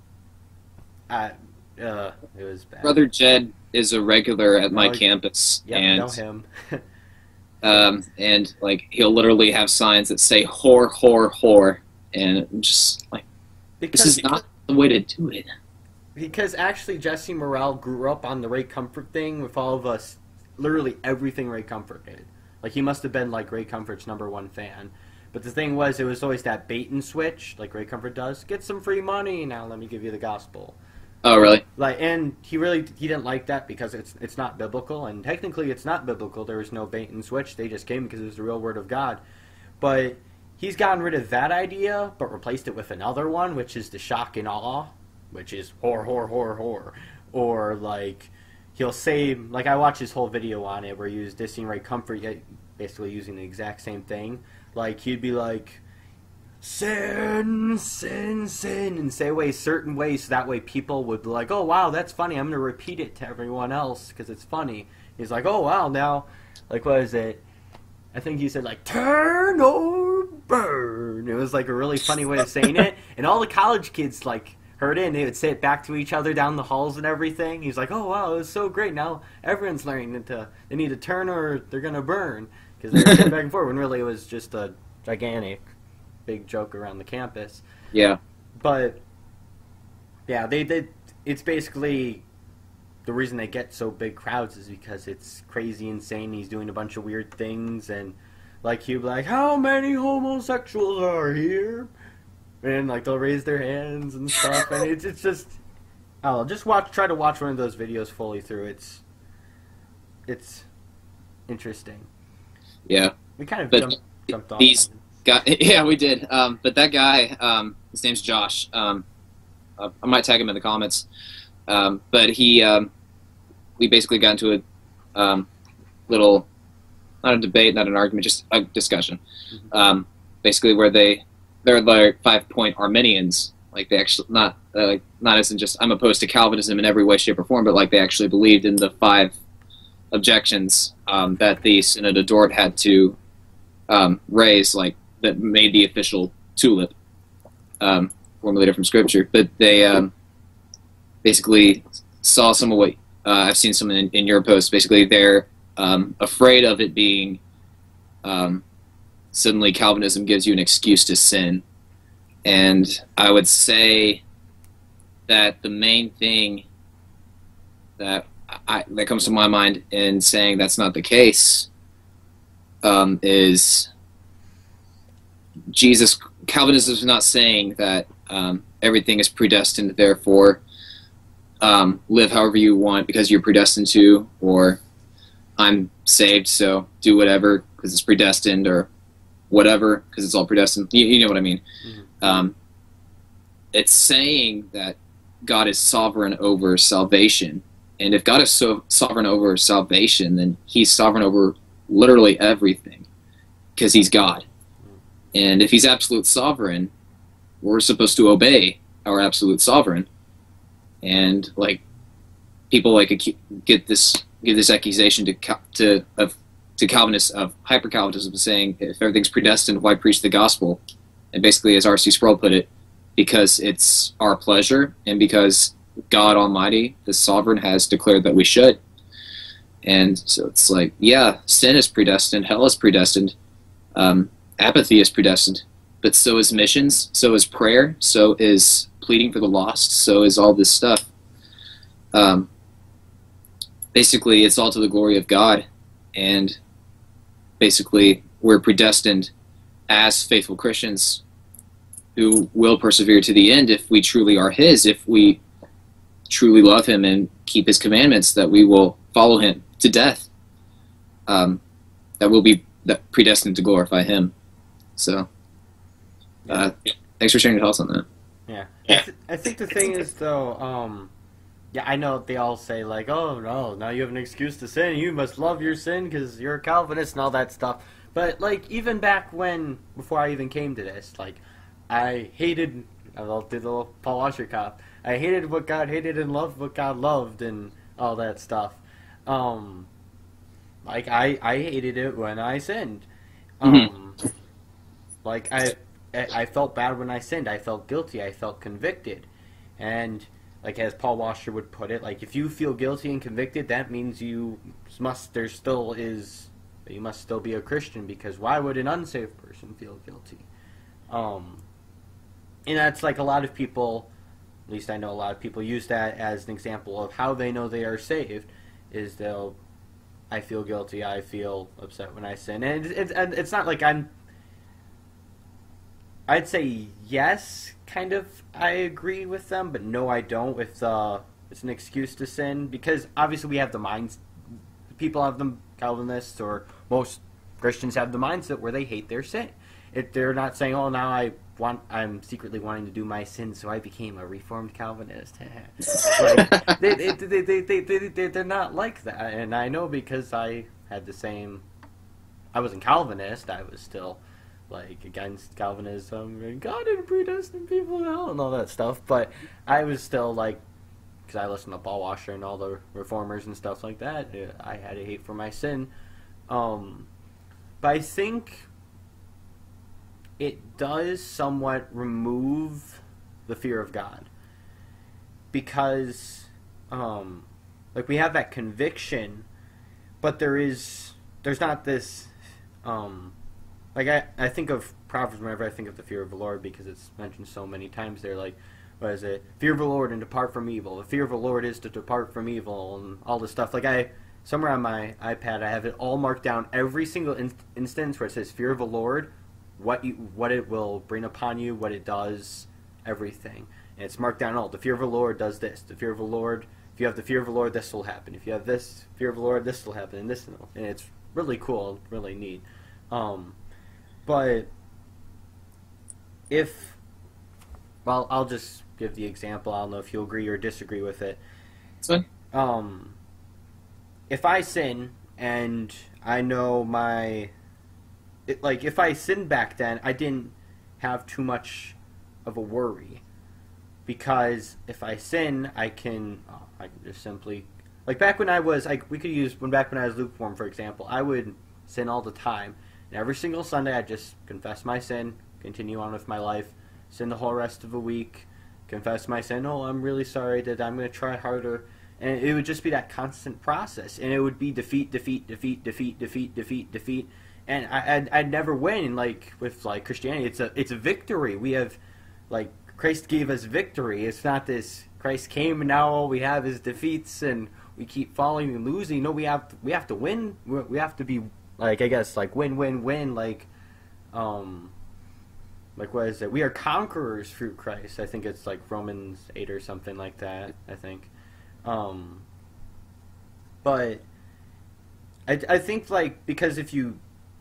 I, uh, it was bad. Brother Jed is a regular at my oh, campus, yep, and know him. um, and like he'll literally have signs that say "whore, whore, whore," and I'm just like, this Because is not the way to do it. because actually Jesse Morrell grew up on the Ray Comfort thing with all of us, literally everything Ray Comfort did. Like he must have been like Ray Comfort's number one fan. But the thing was, it was always that bait and switch, like Ray Comfort does. Get some free money now. Let me give you the gospel. Oh, really? Like, and he really he didn't like that because it's it's not biblical, and technically it's not biblical. There was no bait and switch. They just came because it was the real word of God. But he's gotten rid of that idea, but replaced it with another one, which is the shock and awe, which is whore, whore, whore, whore, or like he'll say, like I watched his whole video on it where he was dissing Ray Comfort, yet basically using the exact same thing. Like he'd be like, sin, sin, sin, and say away certain ways so that way people would be like, oh wow, that's funny, I'm going to repeat it to everyone else because it's funny. He's like, oh wow, now, like what is it? I think he said like, turn or burn. It was like a really funny way of saying it, and all the college kids like heard it and they would say it back to each other down the halls and everything. He's like, oh wow, it was so great, now everyone's learning to, they need to turn or they're going to burn, because they were saying back and forth when really it was just a gigantic big joke around the campus. Yeah. But yeah, they did. It's basically the reason they get so big crowds is because it's crazy, insane. He's doing a bunch of weird things, and like he'll be like, "How many homosexuals are here?" And like they'll raise their hands and stuff, and it's it's just, oh, just watch. Try to watch one of those videos fully through. It's it's interesting. Yeah. We kind of but jumped, jumped off. these guy, yeah, we did. Um, but that guy, um, his name's Josh. Um, uh, I might tag him in the comments. Um, but he, um, we basically got into a um, little, not a debate, not an argument, just a discussion. Mm-hmm. Um, basically, where they they're like five point Arminians. Like they actually not uh, like not as in just I'm opposed to Calvinism in every way, shape, or form, but like they actually believed in the five objections um, that the Synod of Dort had to um, raise, like that made the official tulip, um, formulated from Scripture. But they um, basically saw some of what uh, I've seen some in, in your posts. Basically, they're um, afraid of it being um, suddenly Calvinism gives you an excuse to sin. And I would say that the main thing that I, that comes to my mind in saying that's not the case um, is Jesus. Calvinism is not saying that um, everything is predestined, therefore um, live however you want because you're predestined to, or I'm saved, so do whatever because it's predestined, or whatever because it's all predestined. You, you know what I mean? Mm-hmm. Um, it's saying that God is sovereign over salvation. And if God is so sovereign over salvation, then he's sovereign over literally everything because he's God. And if he's absolute sovereign, we're supposed to obey our absolute sovereign. And like people like get this get this accusation to to of to Calvinists of hyper Calvinism, saying if everything's predestined, why preach the gospel? And basically, as R C Sproul put it, because it's our pleasure and because God Almighty, the Sovereign, has declared that we should. And so it's like, yeah, sin is predestined, hell is predestined, um, apathy is predestined, but so is missions, so is prayer, so is pleading for the lost, so is all this stuff. Um, basically, it's all to the glory of God, and basically, we're predestined as faithful Christians who will persevere to the end if we truly are his, if we truly love him and keep his commandments, that we will follow him to death, um, that we'll be that predestined to glorify him. So uh, thanks for sharing your thoughts on that. Yeah, I, th- I think the thing is though, um, yeah, I know they all say like, oh no, now you have an excuse to sin, you must love your sin because you're a Calvinist and all that stuff. But like even back when, before I even came to this, like I hated, I'll do the little Paul Washer cop. I hated what God hated and loved what God loved and all that stuff. Um, like I, I hated it when I sinned. Um, mm-hmm. Like I, I felt bad when I sinned. I felt guilty. I felt convicted. And like as Paul Washer would put it, like if you feel guilty and convicted, that means you must. There still is but you must still be a Christian, because why would an unsaved person feel guilty? Um, and that's like a lot of people, at least I know a lot of people use that as an example of how they know they are saved, is they'll, I feel guilty, I feel upset when I sin. And it's, it's, it's not like I'm, I'd say yes, kind of, I agree with them, but no, I don't, with uh, it's an excuse to sin, because obviously we have the minds, people have them, Calvinists, or most Christians have the mindset where they hate their sin. If they're not saying, oh, now I want, I'm secretly wanting to do my sin, so I became a Reformed Calvinist. Like, they, they, they, they, they, they, they, they're not like that, and I know, because I had the same, I wasn't Calvinist, I was still, like, against Calvinism, and God didn't predestine people to hell, and all that stuff, but I was still, like, because I listened to Paul Washer and all the reformers and stuff like that, I had a hate for my sin. Um, but I think it does somewhat remove the fear of God. Because, um, like, we have that conviction, but there is, there's not this, um, like, I, I think of Proverbs whenever I think of the fear of the Lord, because it's mentioned so many times there, like, what is it? Fear of the Lord and depart from evil. The fear of the Lord is to depart from evil, and all this stuff. Like, I, somewhere on my iPad, I have it all marked down, every single in- instance where it says fear of the Lord, what you, what it will bring upon you, what it does, everything. And it's marked down all. The fear of the Lord does this. The fear of the Lord, if you have the fear of the Lord, this will happen. If you have this fear of the Lord, this will happen, and this will. And it's really cool, really neat. Um, but if, well, I'll just give the example. I don't know if you'll agree or disagree with it. That's fine. Um, if I sin and I know my, it, like, if I sinned back then, I didn't have too much of a worry, because if I sin, I can, oh, I can just simply, like, back when I was, like, we could use, when back when I was lukewarm, for example, I would sin all the time, and every single Sunday I'd just confess my sin, continue on with my life, sin the whole rest of the week, confess my sin, oh, I'm really sorry, that I'm going to try harder, and it would just be that constant process, and it would be defeat, defeat, defeat, defeat, defeat, defeat, defeat, and I, I'd, I'd never win. Like, with, like, Christianity, it's a, it's a victory. We have, like, Christ gave us victory. It's not this, Christ came and now all we have is defeats, and we keep falling and losing. No, we have to, we have to win. We have to be, like, I guess, like, win, win, win, like, um... like, what is it? We are conquerors through Christ. I think it's like Romans eight or something like that, I think. Um, but I, I think, like, because if you,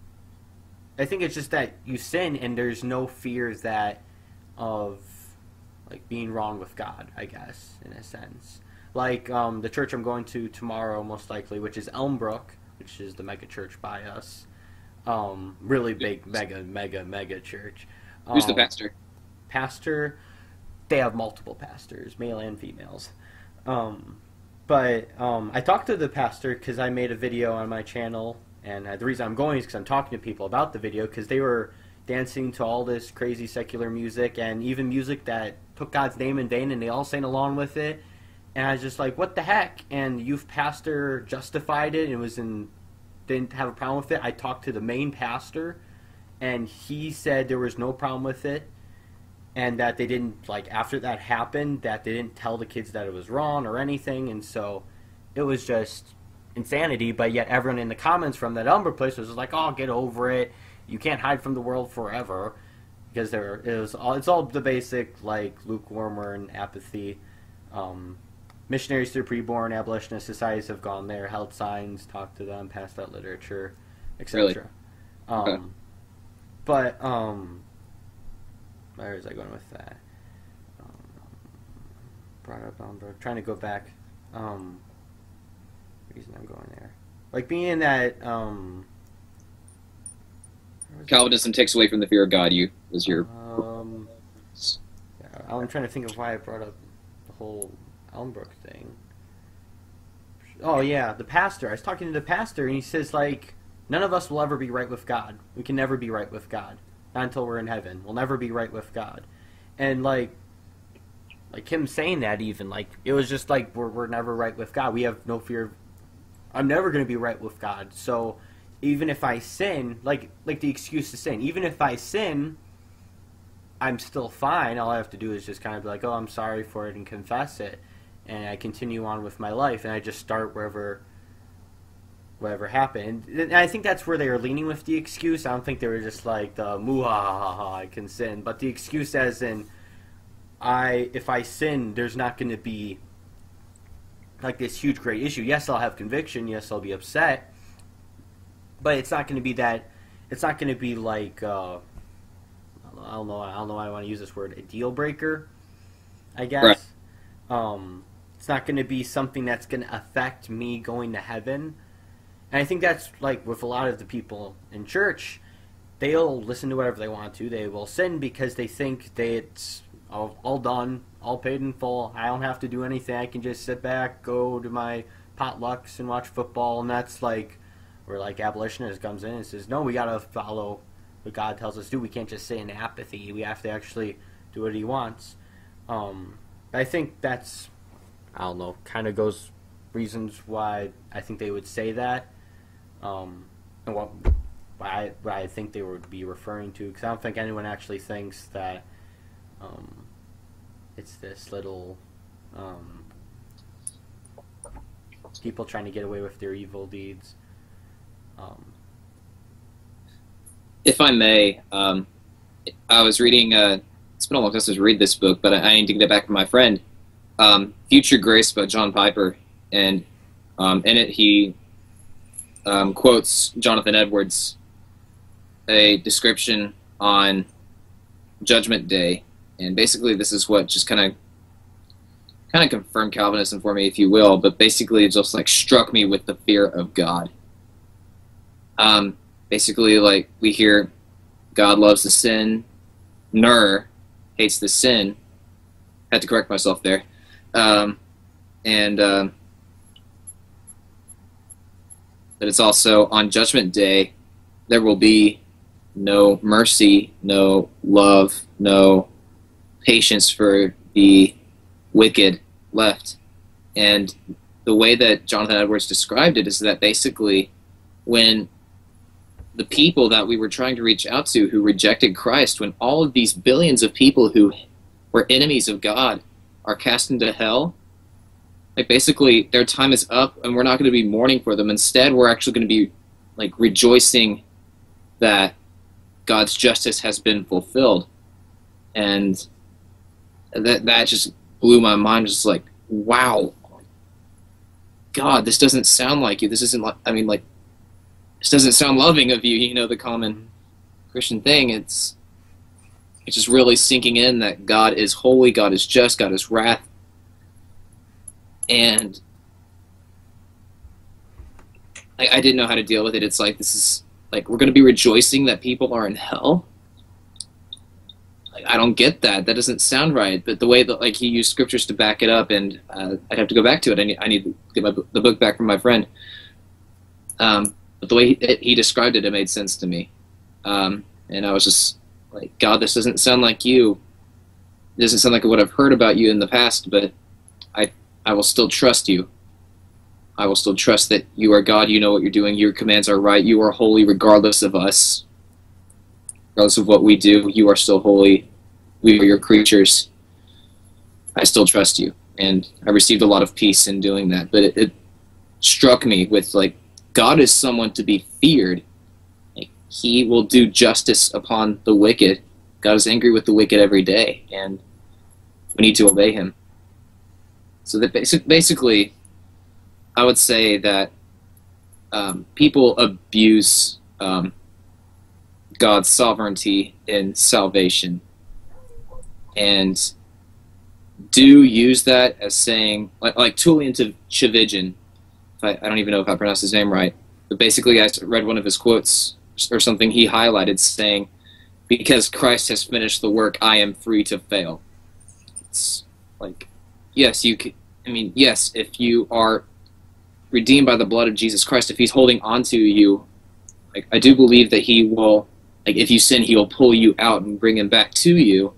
I think it's just that you sin and there's no fear that of, like, being wrong with God, I guess, in a sense. Like, um, the church I'm going to tomorrow, most likely, which is Elmbrook, which is the mega church by us. Um, really big, mega, mega, mega church. Who's the Um, pastor? Pastor, they have multiple pastors, male and females. Um, but um, I talked to the pastor because I made a video on my channel, and uh, the reason I'm going is because I'm talking to people about the video, because they were dancing to all this crazy secular music, and even music that took God's name in vain, and they all sang along with it. And I was just like, what the heck? And the youth pastor justified it and was in, didn't have a problem with it. I talked to the main pastor, and he said there was no problem with it, and that they didn't, like, after that happened, that they didn't tell the kids that it was wrong or anything, and so it was just insanity. But yet everyone in the comments from that Elmbrook place was like, oh, get over it, you can't hide from the world forever, because there it was all, it's all the basic, like, lukewarm and apathy. um, Missionaries to the Preborn, abolitionist societies have gone there, held signs, talked to them, passed out literature, et cetera. Really? Um, Okay. But, um, where was I going with that? Um, brought up Elmbrook. Trying to go back. Um, reason I'm going there. Like, being in that, um... where was Calvinism takes away from the fear of God. You was your. it? Um, yeah, I'm trying to think of why I brought up the whole Elmbrook thing. Oh, yeah, the pastor. I was talking to the pastor, and he says, like, none of us will ever be right with God. We can never be right with God. Not until we're in heaven. We'll never be right with God. And, like, like him saying that even, like, it was just like, we're, we're never right with God. We have no fear of, I'm never going to be right with God. So even if I sin, like like the excuse to sin, even if I sin, I'm still fine. All I have to do is just kind of be like, oh, I'm sorry for it and confess it. And I continue on with my life, and I just start wherever whatever happened. And I think that's where they were leaning with the excuse. I don't think they were just like the muhahaha, I can sin. But the excuse as in, I if I sin, there's not going to be like this huge great issue. Yes, I'll have conviction. Yes, I'll be upset. But it's not going to be that. It's not going to be like uh, I don't know. I don't know why I want to use this word. A deal breaker, I guess. Right. Um, it's not going to be something that's going to affect me going to heaven. And I think that's like with a lot of the people in church, they'll listen to whatever they want to. They will sin because they think that it's all, all done, all paid in full. I don't have to do anything. I can just sit back, go to my potlucks and watch football. And that's like where like abolitionist comes in and says, no, we got to follow what God tells us to do. We can't just sit in apathy. We have to actually do what he wants. Um, I think that's, I don't know, kind of goes reasons why I think they would say that. Um, and what, what, I, what I think they would be referring to, because I don't think anyone actually thinks that um, it's this little um, people trying to get away with their evil deeds. Um, If I may, um, I was reading, uh, it's been a long time since I read this book, but I, I need to get it back from my friend, um, Future Grace by John Piper, and um, in it he um, quotes Jonathan Edwards, a description on Judgment Day, and basically this is what just kind of kind of confirmed Calvinism for me, if you will, but basically it just like struck me with the fear of God. Um, basically, like, we hear God loves the sin, Ner hates the sin. Had to correct myself there. Um, and um, but it's also on Judgment Day, there will be no mercy, no love, no patience for the wicked left. And the way that Jonathan Edwards described it is that basically when the people that we were trying to reach out to who rejected Christ, when all of these billions of people who were enemies of God are cast into hell, like basically their time is up and we're not going to be mourning for them. Instead, we're actually going to be like rejoicing that God's justice has been fulfilled. And that that just blew my mind. Just like, wow, God, this doesn't sound like you. This isn't like, I mean, like, this doesn't sound loving of you, you know, the common Christian thing. It's it's just really sinking in that God is holy, God is just, God is wrath. And I, I didn't know how to deal with it. It's like, this is, like, we're going to be rejoicing that people are in hell? Like, I don't get that. That doesn't sound right. But the way that, like, he used scriptures to back it up, and uh, I'd have to go back to it. I need, I need to get my, the book back from my friend. Um... But the way he, he described it, it made sense to me. Um, and I was just like, God, this doesn't sound like you. It doesn't sound like what I've heard about you in the past, but I, I will still trust you. I will still trust that you are God, you know what you're doing, your commands are right, you are holy regardless of us. Regardless of what we do, you are still holy. We are your creatures. I still trust you. And I received a lot of peace in doing that. But it, it struck me with, like, God is someone to be feared. He will do justice upon the wicked. God is angry with the wicked every day, and we need to obey him. So that basic, basically, I would say that um, people abuse um, God's sovereignty in salvation, and do use that as saying, like, like Tullian Tchividjian, I, I don't even know if I pronounced his name right, but basically I read one of his quotes or something he highlighted saying, because Christ has finished the work, I am free to fail. It's like, yes, you can, I mean, yes, if you are redeemed by the blood of Jesus Christ, if he's holding on to you, like, I do believe that he will, like, if you sin, he will pull you out and bring him back to you.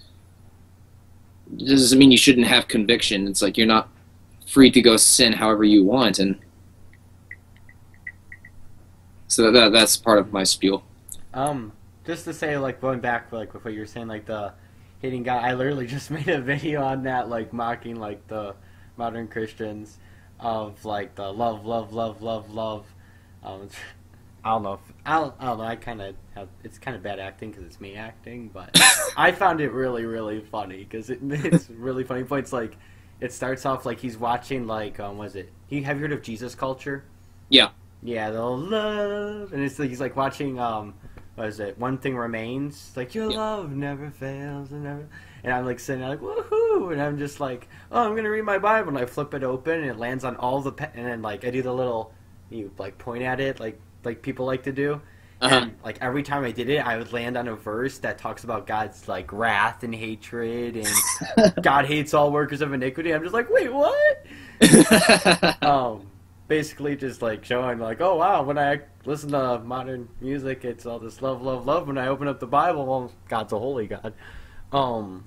It doesn't mean you shouldn't have conviction. It's like you're not free to go sin however you want, and So that that's part of my spiel. Um, just to say, like, going back, like, with what you were saying, like, the hating God, I literally just made a video on that, like, mocking, like, the modern Christians of, like, the love, love, love, love, love. Um, I don't know. If, I, don't, I don't know. I kind of have, it's kind of bad acting because it's me acting, but I found it really, really funny because it, it's really funny points. Like, it starts off like he's watching, like, um, what is it? You, have you heard of Jesus Culture? Yeah. Yeah, the love, and it's like he's like watching, um, what is it? One Thing Remains. It's like your Yeah. love never fails, and never. And I'm like sitting there like woohoo, and I'm just like, oh, I'm gonna read my Bible, and I flip it open, and it lands on all the, pe- and then like I do the little, you like point at it, like like people like to do, Uh-huh. and like every time I did it, I would land on a verse that talks about God's like wrath and hatred, and God hates all workers of iniquity. I'm just like, wait, what? um. Basically just like showing like, oh wow, when I listen to modern music it's all this love, love, love. When I open up the Bible, well, God's a holy God. Um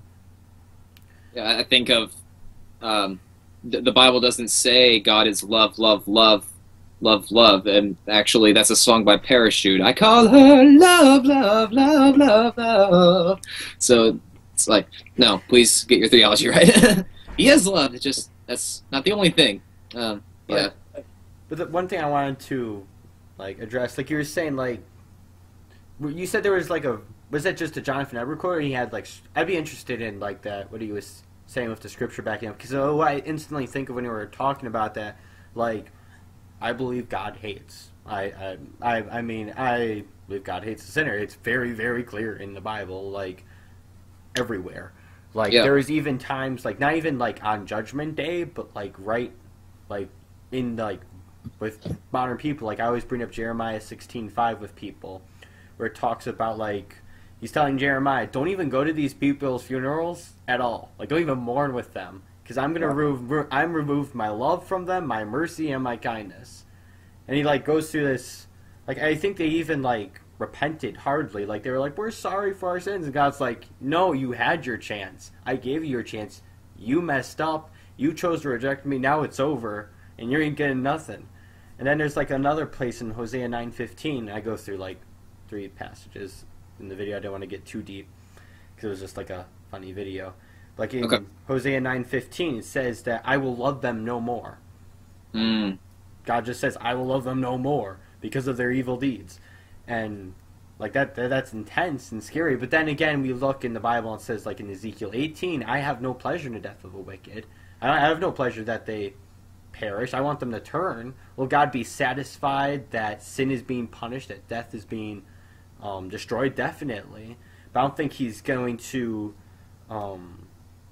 Yeah, I think of um, the, the Bible doesn't say God is love, love, love, love, love, and actually that's a song by Parachute. I call her love, love, love, love, love. So it's like, no, please get your theology right. He is love. It's just that's not the only thing. Um, yeah. But the one thing I wanted to like address, like you were saying, like you said there was like a was that just a Jonathan Edward quote, or he had like I'd be interested in like that what he was saying with the scripture backing up, because oh, I instantly think of when you were talking about that, like I believe God hates. I I I, I mean I believe God hates the sinner. It's very very clear in the Bible, like everywhere. Like Yeah. there was even times like not even like on Judgment Day, but like right like in like with modern people, like I always bring up Jeremiah sixteen five with people, where it talks about like he's telling Jeremiah, don't even go to these people's funerals at all. Like don't even mourn with them, because I'm gonna remove I'm removed my love from them, my mercy and my kindness. And he like goes through this, like I think they even like repented hardly. Like they were like, we're sorry for our sins, and God's like, no, you had your chance. I gave you your chance. You messed up. You chose to reject me. Now it's over, and you ain't getting nothing. And then there's like another place in Hosea nine fifteen. I go through like three passages in the video. I don't want to get too deep because it was just like a funny video. Like in Okay. Hosea nine fifteen, it says that I will love them no more. Mm. God just says, I will love them no more because of their evil deeds. And like that, that that's intense and scary. But then again, we look in the Bible and it says, like in Ezekiel eighteen, I have no pleasure in the death of the wicked. I have no pleasure that they perish. I want them to turn. Will God be satisfied that sin is being punished, that death is being um, destroyed? Definitely. But I don't think he's going to um,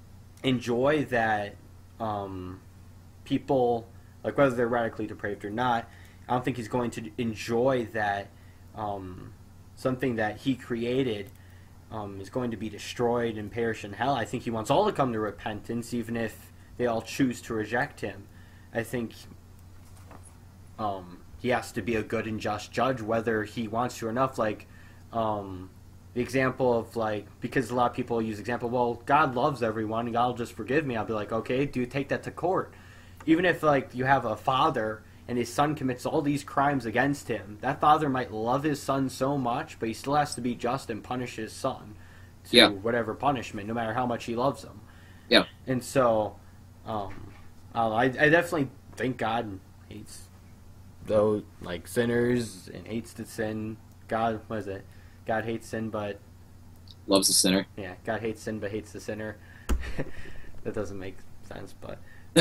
enjoy that um, people, like whether they're radically depraved or not, I don't think he's going to enjoy that um, something that he created um, is going to be destroyed and perish in hell. I think he wants all to come to repentance, even if they all choose to reject him. I think um, he has to be a good and just judge, whether he wants to or not. Like um, the example of like, because a lot of people use example, well, God loves everyone and God will just forgive me. I'll be like, okay, do you take that to court? Even if like you have a father and his son commits all these crimes against him, that father might love his son so much, but he still has to be just and punish his son to Yeah. whatever punishment, no matter how much he loves him. Yeah. And so, um, Uh, I, I definitely think God hates those like sinners and hates the sin. God, what is it? God hates sin, but Loves the sinner. yeah, God hates sin, but hates the sinner. That doesn't make sense, but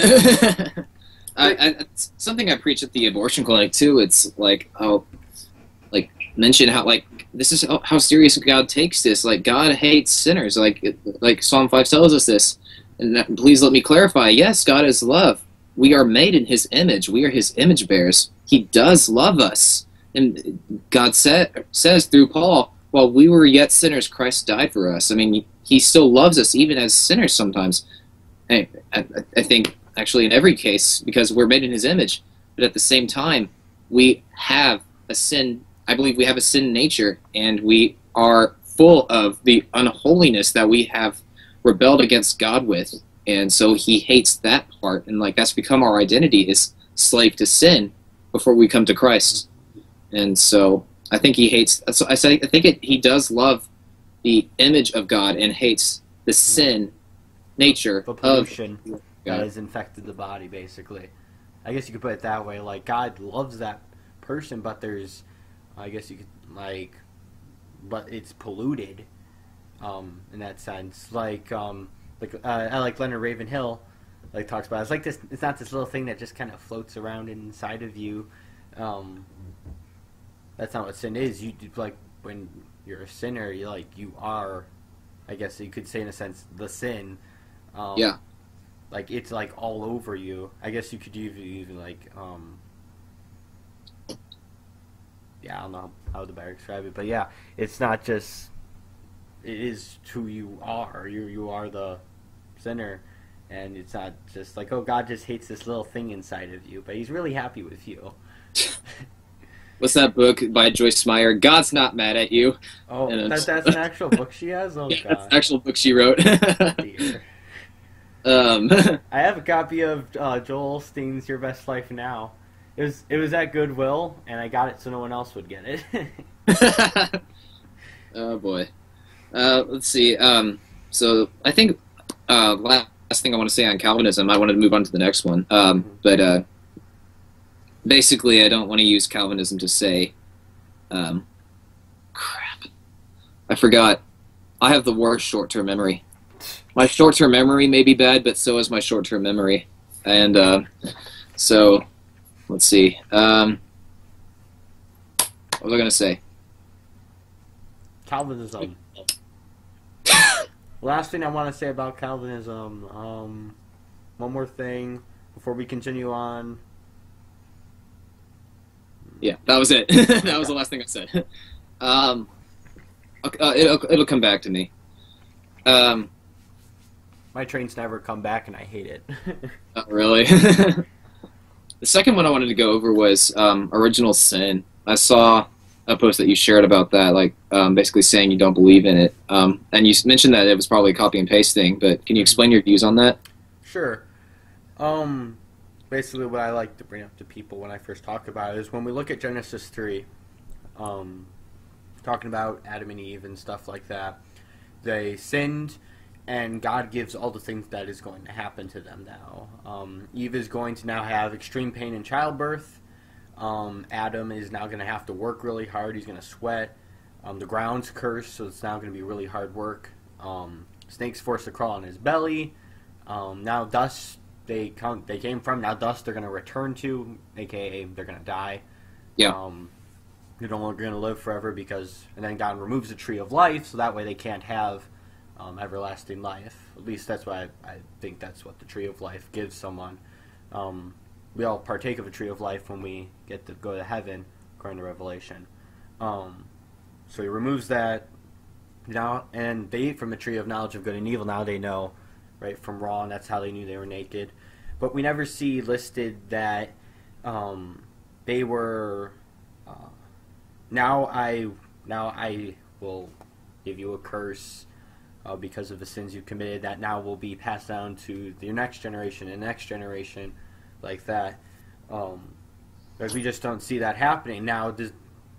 I, I, it's something I preach at the abortion clinic too. It's like, oh, like mention how like this is how, how serious God takes this. Like God hates sinners. Like it- like Psalm five tells us this. And that, please let me clarify. Yes, God is love. We are made in His image. We are His image bearers. He does love us. And God said, says through Paul, while we were yet sinners, Christ died for us. I mean, He still loves us even as sinners sometimes. I, I, I think, actually, in every case, because we're made in His image. But at the same time, we have a sin. I believe we have a sin nature, and we are full of the unholiness that we have rebelled against God with, and so He hates that part, and like that's become our identity, is slave to sin before we come to Christ. and so I think he hates. So I say I think it, he does love the image of God and hates the sin nature The of pollution that God. has infected the body, basically. I guess you could put it that way. Like, God loves that person, but there's, I guess you could, like, but it's polluted, um, in that sense. Like, um, like uh, I like Leonard Ravenhill, like, talks about it. It's like this, it's not this little thing that just kind of floats around inside of you. Um, that's not what sin is. You, like, when you're a sinner, you like, you are, I guess you could say in a sense, the sin. Um, Yeah. Like, it's, like, all over you. I guess you could even, even like, um... yeah, I don't know how to better describe it. But, yeah, it's not just... It is who you are. You you are the sinner. And it's not just like, oh, God just hates this little thing inside of you. But he's really happy with you. What's that book by Joyce Meyer? God's not mad at you. Oh, And that, it's- that's an actual book she has? Oh, Yeah, that's God. the actual book she wrote. Dear. um, I have a copy of uh, Joel Osteen's Your Best Life Now. It was it was at Goodwill, and I got it so no one else would get it. oh boy. Uh, let's see. Um, so I think uh, last thing I want to say on Calvinism, I wanted to move on to the next one. Um, but uh, basically, I don't want to use Calvinism to say, um, crap. I forgot. I have the worst short-term memory. My short-term memory may be bad, but so is my short-term memory. And uh, so, let's see. Um, what was I going to say? Calvinism. Last thing I want to say about Calvinism. Um, one more thing before we continue on. Yeah, that was it. That was the last thing I said. Um, uh, it'll, it'll come back to me. Um, My trains never come back, and I hate it. oh, really? The second one I wanted to go over was um, Original Sin. I saw a post that you shared about that, like um, basically saying you don't believe in it. Um, and you mentioned that it was probably a copy and paste thing, but can you explain your views on that? Sure. Um, basically, what I like to bring up to people when I first talk about it is when we look at Genesis three, um, talking about Adam and Eve and stuff like that. They sinned, and God gives all the things that is going to happen to them now. Um, Eve is going to now have extreme pain in childbirth. Um, Adam is now going to have to work really hard. He's going to sweat. Um, the ground's cursed, so it's now going to be really hard work. Um, snakes forced to crawl on his belly. Um, now dust they come they came from. Now dust they're going to return to, aka they're going to die. Yeah. Um, they're no longer going to live forever because, and then God removes the tree of life, so that way they can't have um, everlasting life. At least that's why I, I think that's what the tree of life gives someone. Um, we all partake of a tree of life when we get to go to heaven, according to Revelation. Um, so he removes that now, and they eat from the tree of knowledge of good and evil. Now they know right from wrong. That's how they knew they were naked. But we never see listed that um, they were. Uh, now I now I will give you a curse uh, because of the sins you committed. That now will be passed down to the next generation and next generation, like that. Um, but we just don't see that happening now. This,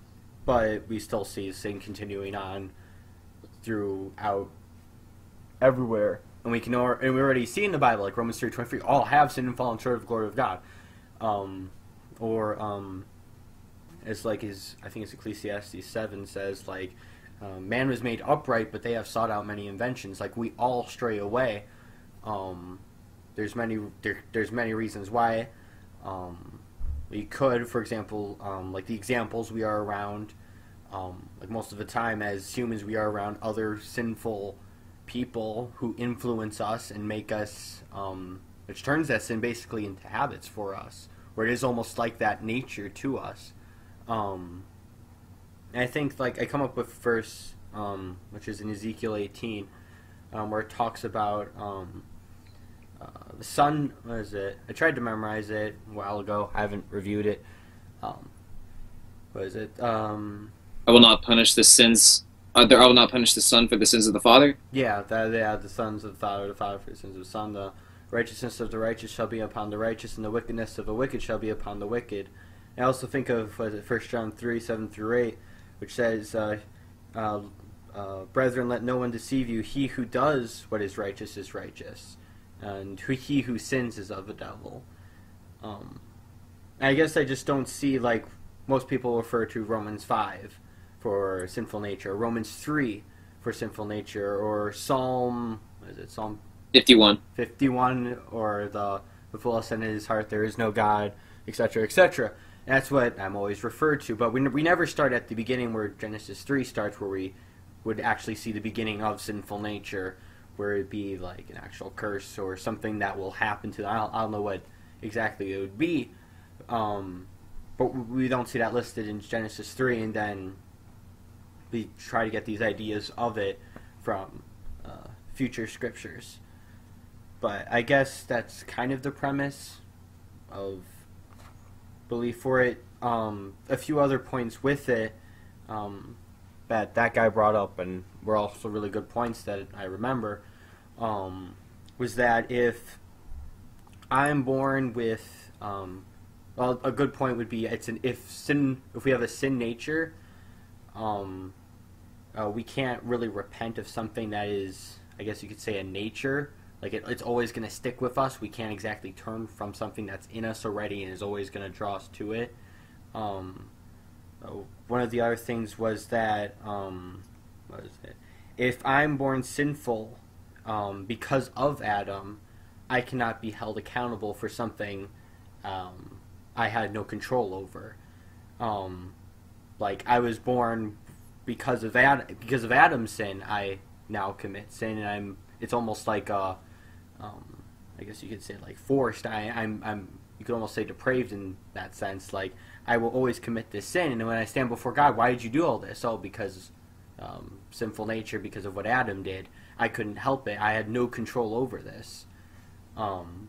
but we still see sin continuing on throughout everywhere. And we can, and we already see in the Bible, like Romans three twenty-three, all have sinned and fallen short of the glory of God. Um, or um, it's like his, I think it's Ecclesiastes seven says, like, um, man was made upright, but they have sought out many inventions. Like, we all stray away. Um, there's many, there, there's many reasons why. Um, we could, for example, um, like the examples we are around, um, like most of the time as humans, we are around other sinful people who influence us and make us, um, which turns that sin basically into habits for us, where it is almost like that nature to us. Um, and I think, like, I come up with verse, um, which is in Ezekiel eighteen, um, where it talks about um, uh, the sun. What is it? I tried to memorize it a while ago. I haven't reviewed it. Um, what is it? Um, I will not punish the sins. Uh, I will not punish the son for the sins of the father. Yeah, that, yeah, the sons of the father, the father for the sins of the son. The righteousness of the righteous shall be upon the righteous, and the wickedness of the wicked shall be upon the wicked. I also think of was it First John three seven through eight, which says, uh, uh, uh, "Brethren, let no one deceive you. He who does what is righteous is righteous, and who, he who sins is of the devil." Um, I guess I just don't see, like most people refer to Romans five for sinful nature, Romans three for sinful nature, or Psalm what is it Psalm fifty-one. fifty-one, or the the full sin in his heart there is no God, et cetera, et cetera. That's what I'm always referred to. But we we never start at the beginning where Genesis three starts, where we would actually see the beginning of sinful nature, where it'd be like an actual curse or something that will happen to them. I don't, I don't know what exactly it would be, um, but we don't see that listed in Genesis three, and then we try to get these ideas of it from uh, future scriptures. But I guess that's kind of the premise of belief for it. Um, a few other points with it um, that that guy brought up, and were also really good points that I remember, um, was that if I'm born with, um, well, a good point would be it's an if sin if we have a sin nature, um, uh, we can't really repent of something that is, I guess you could say, a nature. Like, it, it's always going to stick with us. We can't exactly turn from something that's in us already and is always going to draw us to it. Um, oh, one of the other things was that, um, what is it? If I'm born sinful um, because of Adam, I cannot be held accountable for something um, I had no control over. Um, like, I was born because of Ad- because of Adam's sin. I now commit sin, and I'm. It's almost like a. Um, I guess you could say like forced. I, I'm, I'm. You could almost say depraved in that sense. Like, I will always commit this sin, and when I stand before God, why did you do all this? Oh, because um, sinful nature, because of what Adam did. I couldn't help it. I had no control over this. Um,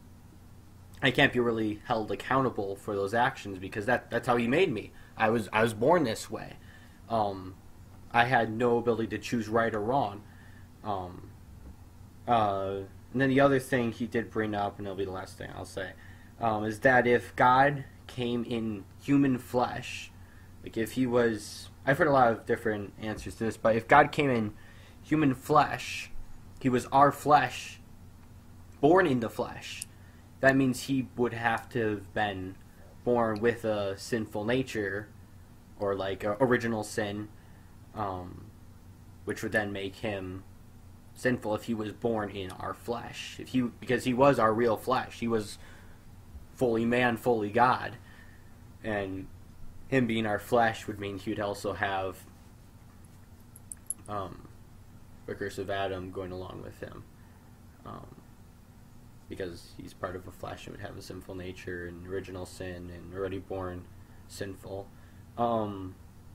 I can't be really held accountable for those actions because that that's how He made me. I was I was born this way. Um, I had no ability to choose right or wrong. Um, uh, And then the other thing he did bring up, and it'll be the last thing I'll say, um, is that if God came in human flesh, like if he was, I've heard a lot of different answers to this, but if God came in human flesh, he was our flesh, born in the flesh, that means he would have to have been born with a sinful nature, or like a original sin, um, which would then make him sinful if he was born in our flesh. If he, because he was our real flesh. He was fully man, fully God. And him being our flesh would mean he would also have um, the curse of Adam going along with him. Um, because he's part of a flesh and would have a sinful nature and original sin and already born sinful. Um,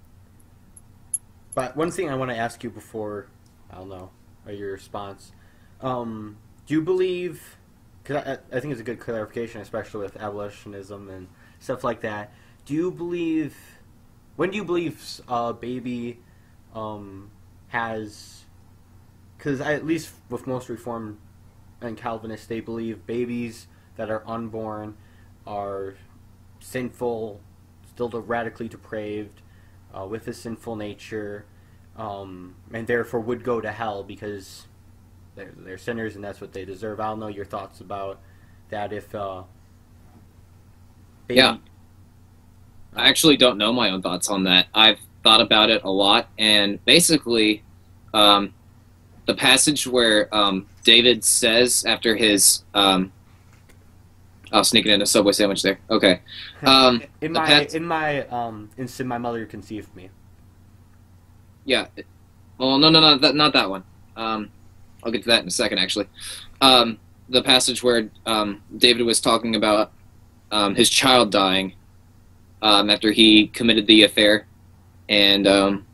but one thing I want to ask you before, I don't know, or your response. Um, do you believe, because I, I think it's a good clarification, especially with abolitionism and stuff like that, do you believe, when do you believe a baby um, has, because at least with most Reformed and Calvinists, they believe babies that are unborn are sinful, still radically depraved, uh, with a sinful nature, Um, and therefore would go to hell because they're, they're sinners and that's what they deserve. I don't know your thoughts about that. If uh, baby... Yeah, I actually don't know my own thoughts on that. I've thought about it a lot, and basically, um, the passage where um, David says after his, um, I'll sneak it in a Subway sandwich there. Okay. Um, in the my pas- in my um, instant, my mother conceived me. Yeah. Well, no, no, no, that, not that one. Um, I'll get to that in a second, actually. Um, the passage where um, David was talking about um, his child dying um, after he committed the affair, and um,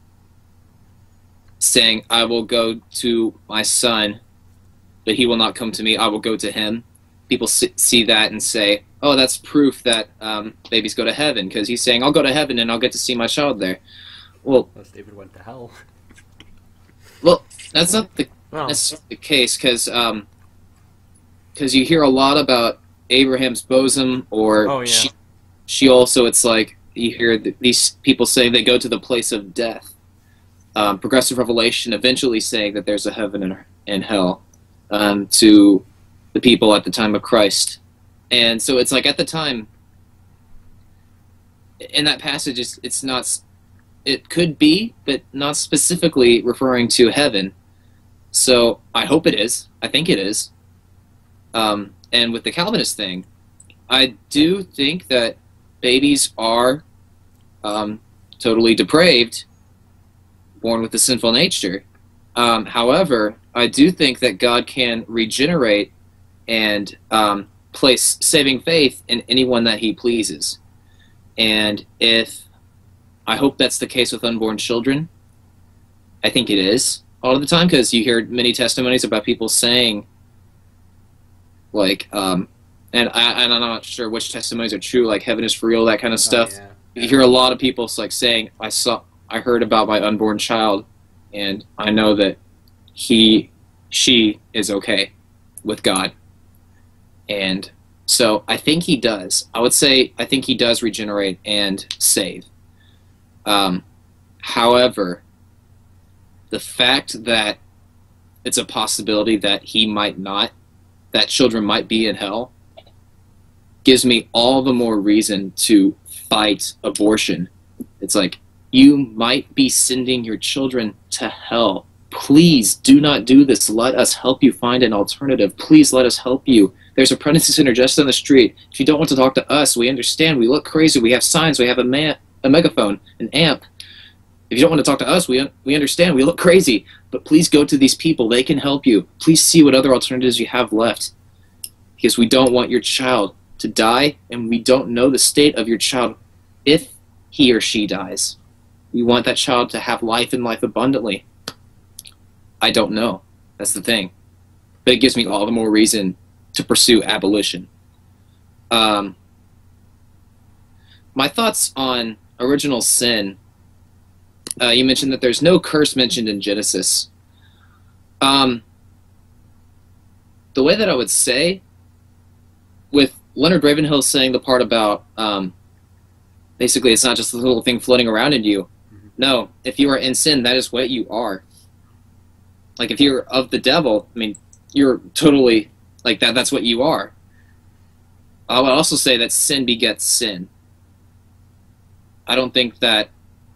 saying, "I will go to my son, but he will not come to me. I will go to him." People see that and say, "Oh, that's proof that um, babies go to heaven," because he's saying, "I'll go to heaven and I'll get to see my child there." Well, unless David went to hell. Well, that's not the Oh. that's the case, because um, because you hear a lot about Abraham's bosom or Oh, yeah. she, Sheol, so it's like you hear th- these people say they go to the place of death. Um, progressive revelation eventually saying that there's a heaven and, and hell um, to the people at the time of Christ. And so it's like at the time, in that passage, it's, it's not, it could be, but not specifically referring to heaven. So I hope it is. I think it is. Um, and with the Calvinist thing, I do think that babies are um, totally depraved, born with a sinful nature. Um, however, I do think that God can regenerate and um, place saving faith in anyone that he pleases. And if, I hope that's the case with unborn children. I think it is all of the time, because you hear many testimonies about people saying, like, um, and, I, and I'm not sure which testimonies are true, like heaven is for real, that kind of stuff. Oh, yeah. You hear a lot of people like saying, I saw, I heard about my unborn child, and I know that he, she is okay with God. And so I think he does. I would say I think he does regenerate and save. Um, however, the fact that it's a possibility that he might not, that children might be in hell, gives me all the more reason to fight abortion. It's like, you might be sending your children to hell. Please do not do this. Let us help you find an alternative. Please let us help you. There's a pregnancy center just on the street. If you don't want to talk to us, we understand. We look crazy. We have signs. We have a, ma- a megaphone, an amp. If you don't want to talk to us, we, un- we understand. We look crazy. But please go to these people. They can help you. Please see what other alternatives you have left. Because we don't want your child to die, and we don't know the state of your child if he or she dies. We want that child to have life and life abundantly. I don't know. That's the thing. But it gives me all the more reason to pursue abolition. Um, my thoughts on original sin. Uh, you mentioned that there's no curse mentioned in Genesis. Um, the way that I would say, with Leonard Ravenhill saying the part about um, basically it's not just a little thing floating around in you. No, if you are in sin, that is what you are. Like, if you're of the devil, I mean, you're totally, like, that. that's what you are. I would also say that sin begets sin. I don't think that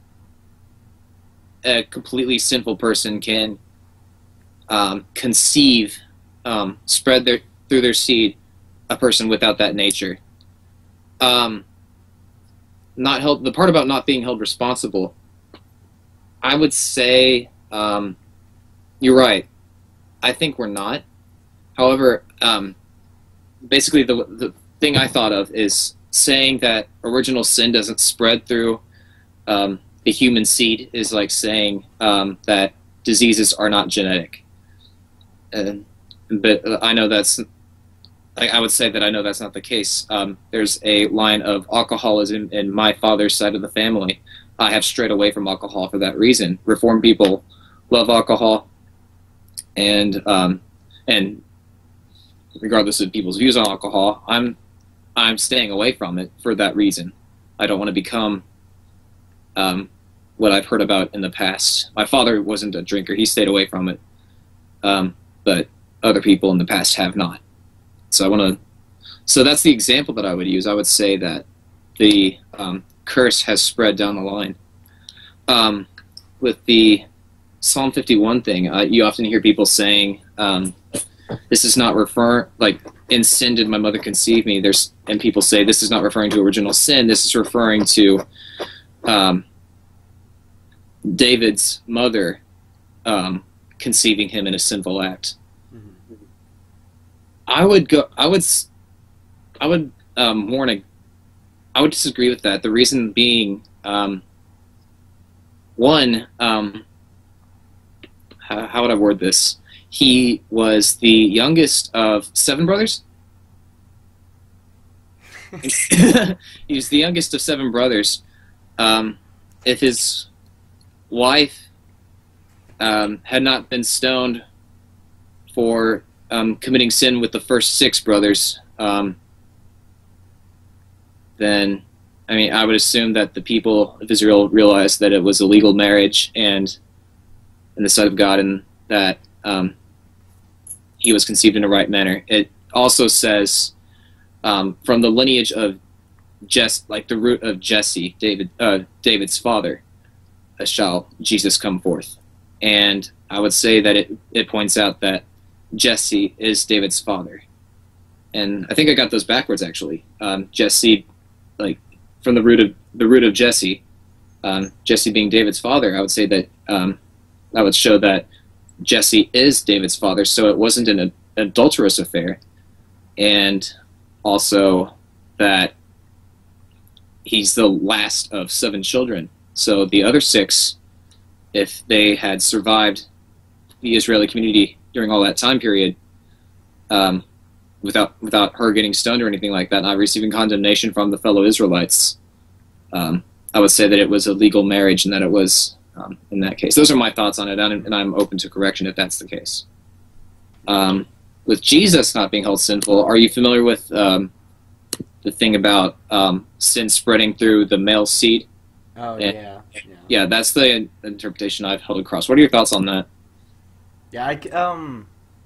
a completely sinful person can um, conceive, um, spread their through their seed, a person without that nature. Um, not held, the part about not being held responsible, I would say, um, you're right. I think we're not. However, um, basically the the thing I thought of is saying that original sin doesn't spread through um, the human seed is like saying um, that diseases are not genetic. And, but I know that's, I, I would say that I know that's not the case. Um, there's a line of alcoholism in my father's side of the family. I have strayed away from alcohol for that reason. Reformed people love alcohol, and um, and regardless of people's views on alcohol, I'm I'm staying away from it for that reason. I don't want to become um, what I've heard about in the past. My father wasn't a drinker; he stayed away from it, um, but other people in the past have not. So I want to. So that's the example that I would use. I would say that the um, curse has spread down the line. Um, with the Psalm fifty-one thing, uh, you often hear people saying, um, this is not refer, like, in sin did my mother conceive me. There's, and people say this is not referring to original sin, this is referring to um, David's mother um, conceiving him in a sinful act. Mm-hmm. I would go, I would, I would um, warn a I would disagree with that. The reason being, um, one, um, how, how would I word this? He was the youngest of seven brothers. He was the youngest of seven brothers. Um, if his wife um, had not been stoned for um, committing sin with the first six brothers, um, then I mean, I would assume that the people of Israel realized that it was a legal marriage and in the sight of God, and that um, he was conceived in a right manner. It also says um, from the lineage of Jess, like the root of Jesse, David, uh, David's father, uh, shall Jesus come forth. And I would say that it, it points out that Jesse is David's father. And I think I got those backwards, actually. Um, Jesse, like, from the root of the root of Jesse, um, Jesse being David's father, I would say that um, that would show that Jesse is David's father, so it wasn't an, an adulterous affair. And also that he's the last of seven children. So the other six, if they had survived the Israeli community during all that time period, um, without without her getting stoned or anything like that, not receiving condemnation from the fellow Israelites, um, I would say that it was a legal marriage and that it was, um, in that case. Those are my thoughts on it, and I'm open to correction if that's the case. Um, with Jesus not being held sinful, are you familiar with um, the thing about um, sin spreading through the male seed? Oh, and, yeah, yeah. Yeah, that's the interpretation I've held across. What are your thoughts on that? Yeah, I, um...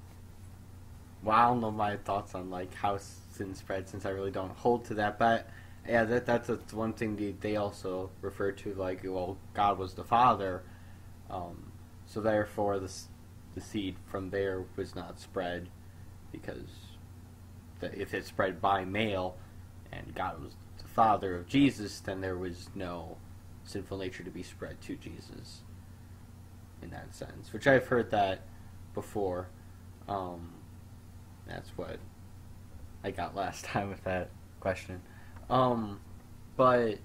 Well, I don't know my thoughts on, like, how sin spread, since I really don't hold to that, but, yeah, that that's, that's one thing they, they also refer to, like, well, God was the father, um, so therefore the, the seed from there was not spread, because the, if it spread by male, and God was the father of Jesus, then there was no sinful nature to be spread to Jesus, in that sense, which I've heard that before. um... That's what I got last time with that question. Um, but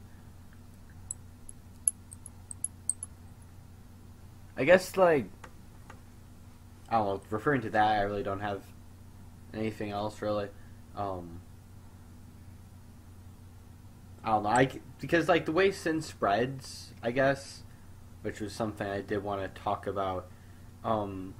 I guess, like, I don't know, referring to that, I really don't have anything else, really. Um, I don't know, I, because, like, the way sin spreads, I guess, which was something I did want to talk about, um...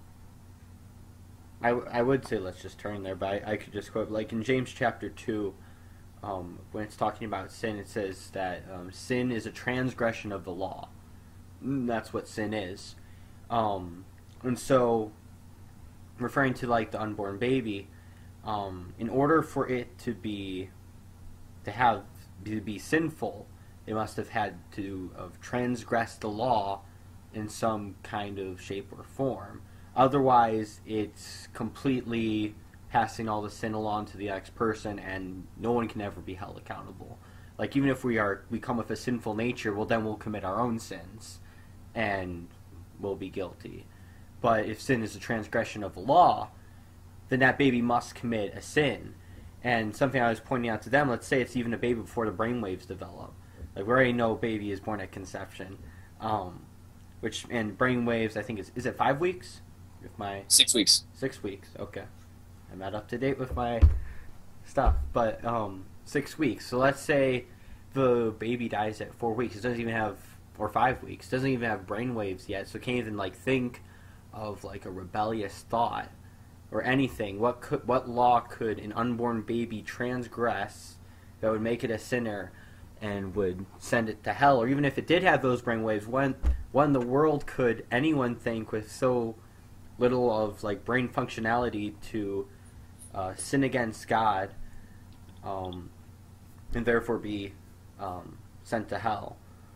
I, I would say let's just turn there, but I, I could just quote, like in James chapter two, um, when it's talking about sin, it says that um, sin is a transgression of the law. That's what sin is. Um, and so, referring to like the unborn baby, um, in order for it to be, to have, to be sinful, it must have had to have transgressed the law in some kind of shape or form. Otherwise, it's completely passing all the sin along to the next person, and no one can ever be held accountable. Like, even if we are we come with a sinful nature, well, then we'll commit our own sins, and we'll be guilty. But if sin is a transgression of the law, then that baby must commit a sin. And something I was pointing out to them, let's say it's even a baby before the brainwaves develop. Like, we already know a baby is born at conception. Um, which, and brainwaves, I think, is, is it five weeks? If my Six weeks. Six weeks, okay. I'm not up to date with my stuff, but um, six weeks. So let's say the baby dies at four weeks. It doesn't even have, or five weeks. It doesn't even have brainwaves yet, so it can't even like think of like a rebellious thought or anything. What could, what law could an unborn baby transgress that would make it a sinner and would send it to hell? Or even if it did have those brainwaves, when what in the world could anyone think with so little of like brain functionality to uh, sin against God, um, and therefore be um, sent to hell?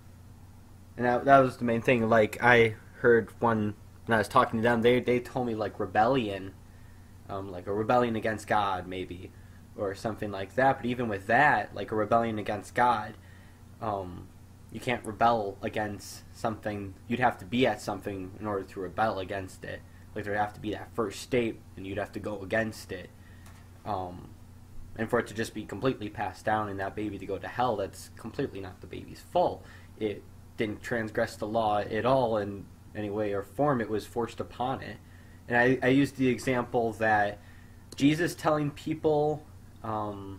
And that that was the main thing. Like, I heard one when I was talking to them, they they told me like rebellion, um, like a rebellion against God maybe, or something like that. But even with that, like a rebellion against God, um, you can't rebel against something. You'd have to be at something in order to rebel against it. Like, there'd have to be that first state, and you'd have to go against it. Um, and for it to just be completely passed down and that baby to go to hell, that's completely not the baby's fault. It didn't transgress the law at all in any way or form. It was forced upon it. And I, I used the example that Jesus telling people, um,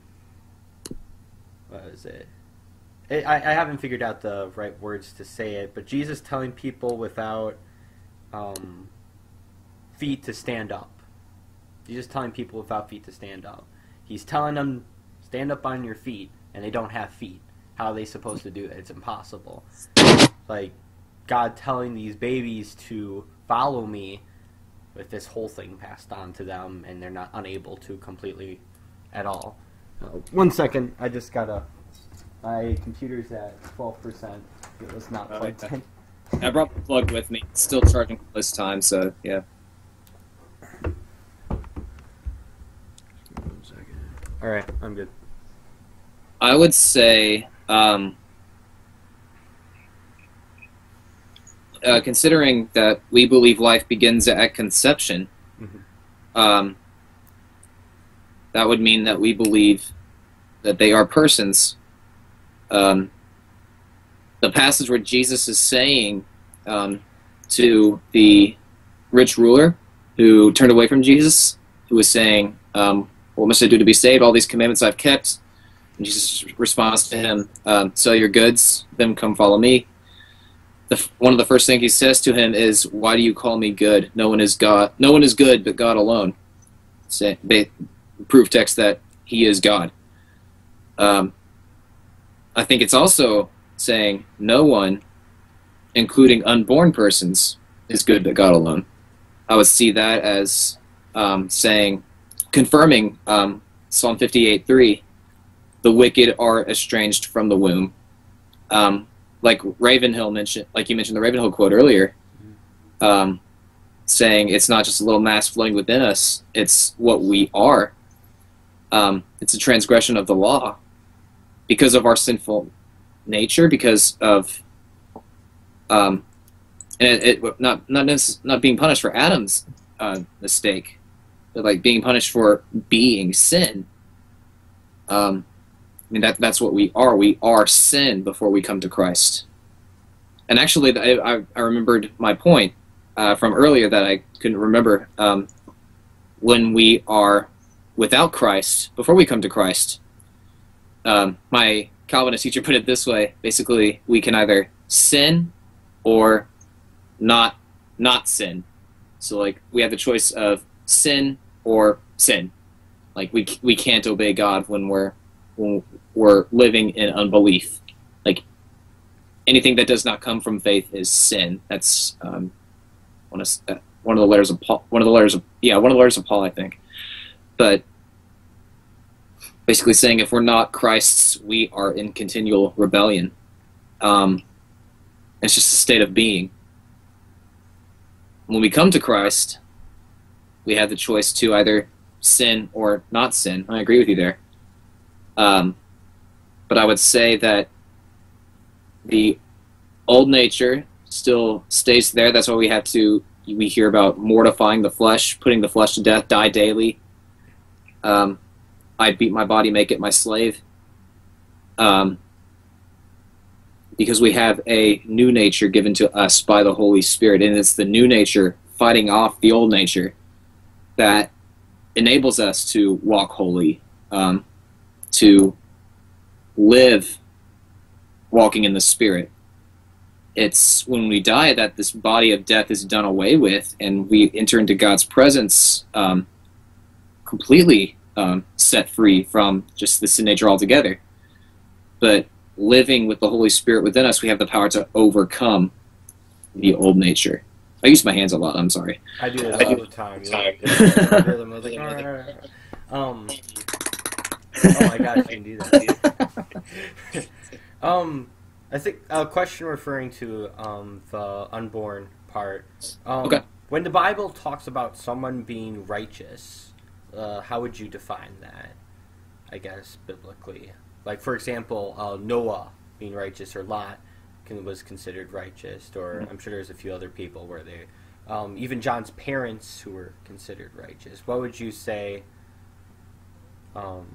what is it? it I, I haven't figured out the right words to say it, but Jesus telling people without um, feet to stand up. He's just telling people without feet to stand up. He's telling them, stand up on your feet, and they don't have feet. how are they supposed to do that? It's impossible. Like, God telling these babies to follow me with this whole thing passed on to them, and they're not unable to completely at all. Uh, one second, I just gotta... My computer's at twelve percent. It was not plugged in. I brought the plug with me. It's still charging this time, so yeah. One second. Alright, I'm good. I would say, um, uh, considering that we believe life begins at conception, Mm-hmm. um, that would mean that we believe that they are persons. Um, the passage where Jesus is saying um, to the rich ruler who turned away from Jesus, who was saying, um, what must I do to be saved? All these commandments I've kept. And Jesus responds to him, um, sell your goods, then come follow me. The, one of the first things he says to him is, why do you call me good? No one is God. No one is good but God alone. Say, they, proof text that he is God. Um, I think it's also saying no one, including unborn persons, is good but God alone. I would see that as um, saying, confirming um, Psalm fifty-eight three, the wicked are estranged from the womb. Um, like Ravenhill mentioned, like you mentioned the Ravenhill quote earlier, um, saying it's not just a little mass floating within us, it's what we are. Um, it's a transgression of the law because of our sinful nature, because of um, and it, it not not not being punished for Adam's uh, mistake, but like being punished for being sin. Um, I mean that that's what we are. We are sin before we come to Christ. And actually, I I, I remembered my point uh, from earlier that I couldn't remember. Um, when we are without Christ, before we come to Christ, um, my Calvinist teacher put it this way: basically, we can either sin or not not sin. So, like, we have the choice of sin or sin. Like, we we can't obey God when we're when we're living in unbelief. Like, anything that does not come from faith is sin. That's um, one of uh, one of the letters of Paul. One of the letters of yeah, one of the letters of Paul, I think. But basically saying if we're not Christ's, we are in continual rebellion. Um, it's just a state of being. When we come to Christ, we have the choice to either sin or not sin. I agree with you there. Um, but I would say that the old nature still stays there. That's why we have to, we hear about mortifying the flesh, putting the flesh to death, die daily. Um, I beat my body, make it my slave. Um, because we have a new nature given to us by the Holy Spirit, and it's the new nature fighting off the old nature that enables us to walk holy, um, to live walking in the Spirit. It's when we die that this body of death is done away with, and we enter into God's presence um, completely um, set free from just the sin nature altogether. But living with the Holy Spirit within us, we have the power to overcome the old nature. I use my hands a lot, I'm sorry. I do it I all do. the time. You know, like, rhythm, I was like, "Arr, arr, arr." um, oh my gosh, you can do that. um, I think a question referring to um, the unborn part. Um, Okay. When the Bible talks about someone being righteous, uh, how would you define that, I guess, biblically? Like, for example, uh, Noah being righteous, or Lot can, was considered righteous, or mm-hmm. I'm sure there's a few other people where they, um, even John's parents who were considered righteous. What would you say um,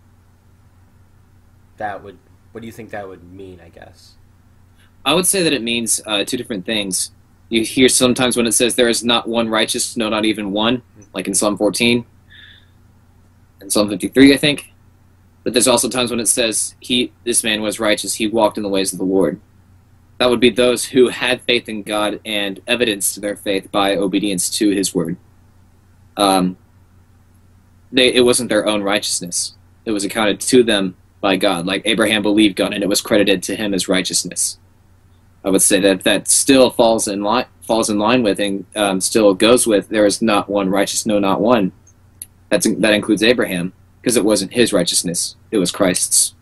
that would, what do you think that would mean, I guess? I would say that it means uh, two different things. You hear sometimes when it says there is not one righteous, no, not even one, like in Psalm fourteen, and Psalm fifty-three, I think. But there's also times when it says, "He, this man was righteous, he walked in the ways of the Lord." That would be those who had faith in God and evidenced their faith by obedience to his word. Um, they, it wasn't their own righteousness. It was accounted to them by God. Like Abraham believed God, and it was credited to him as righteousness. I would say that that still falls in line falls in line with and um, still goes with there is not one righteous, no, not one. That's that includes Abraham because it wasn't his righteousness; it was Christ's.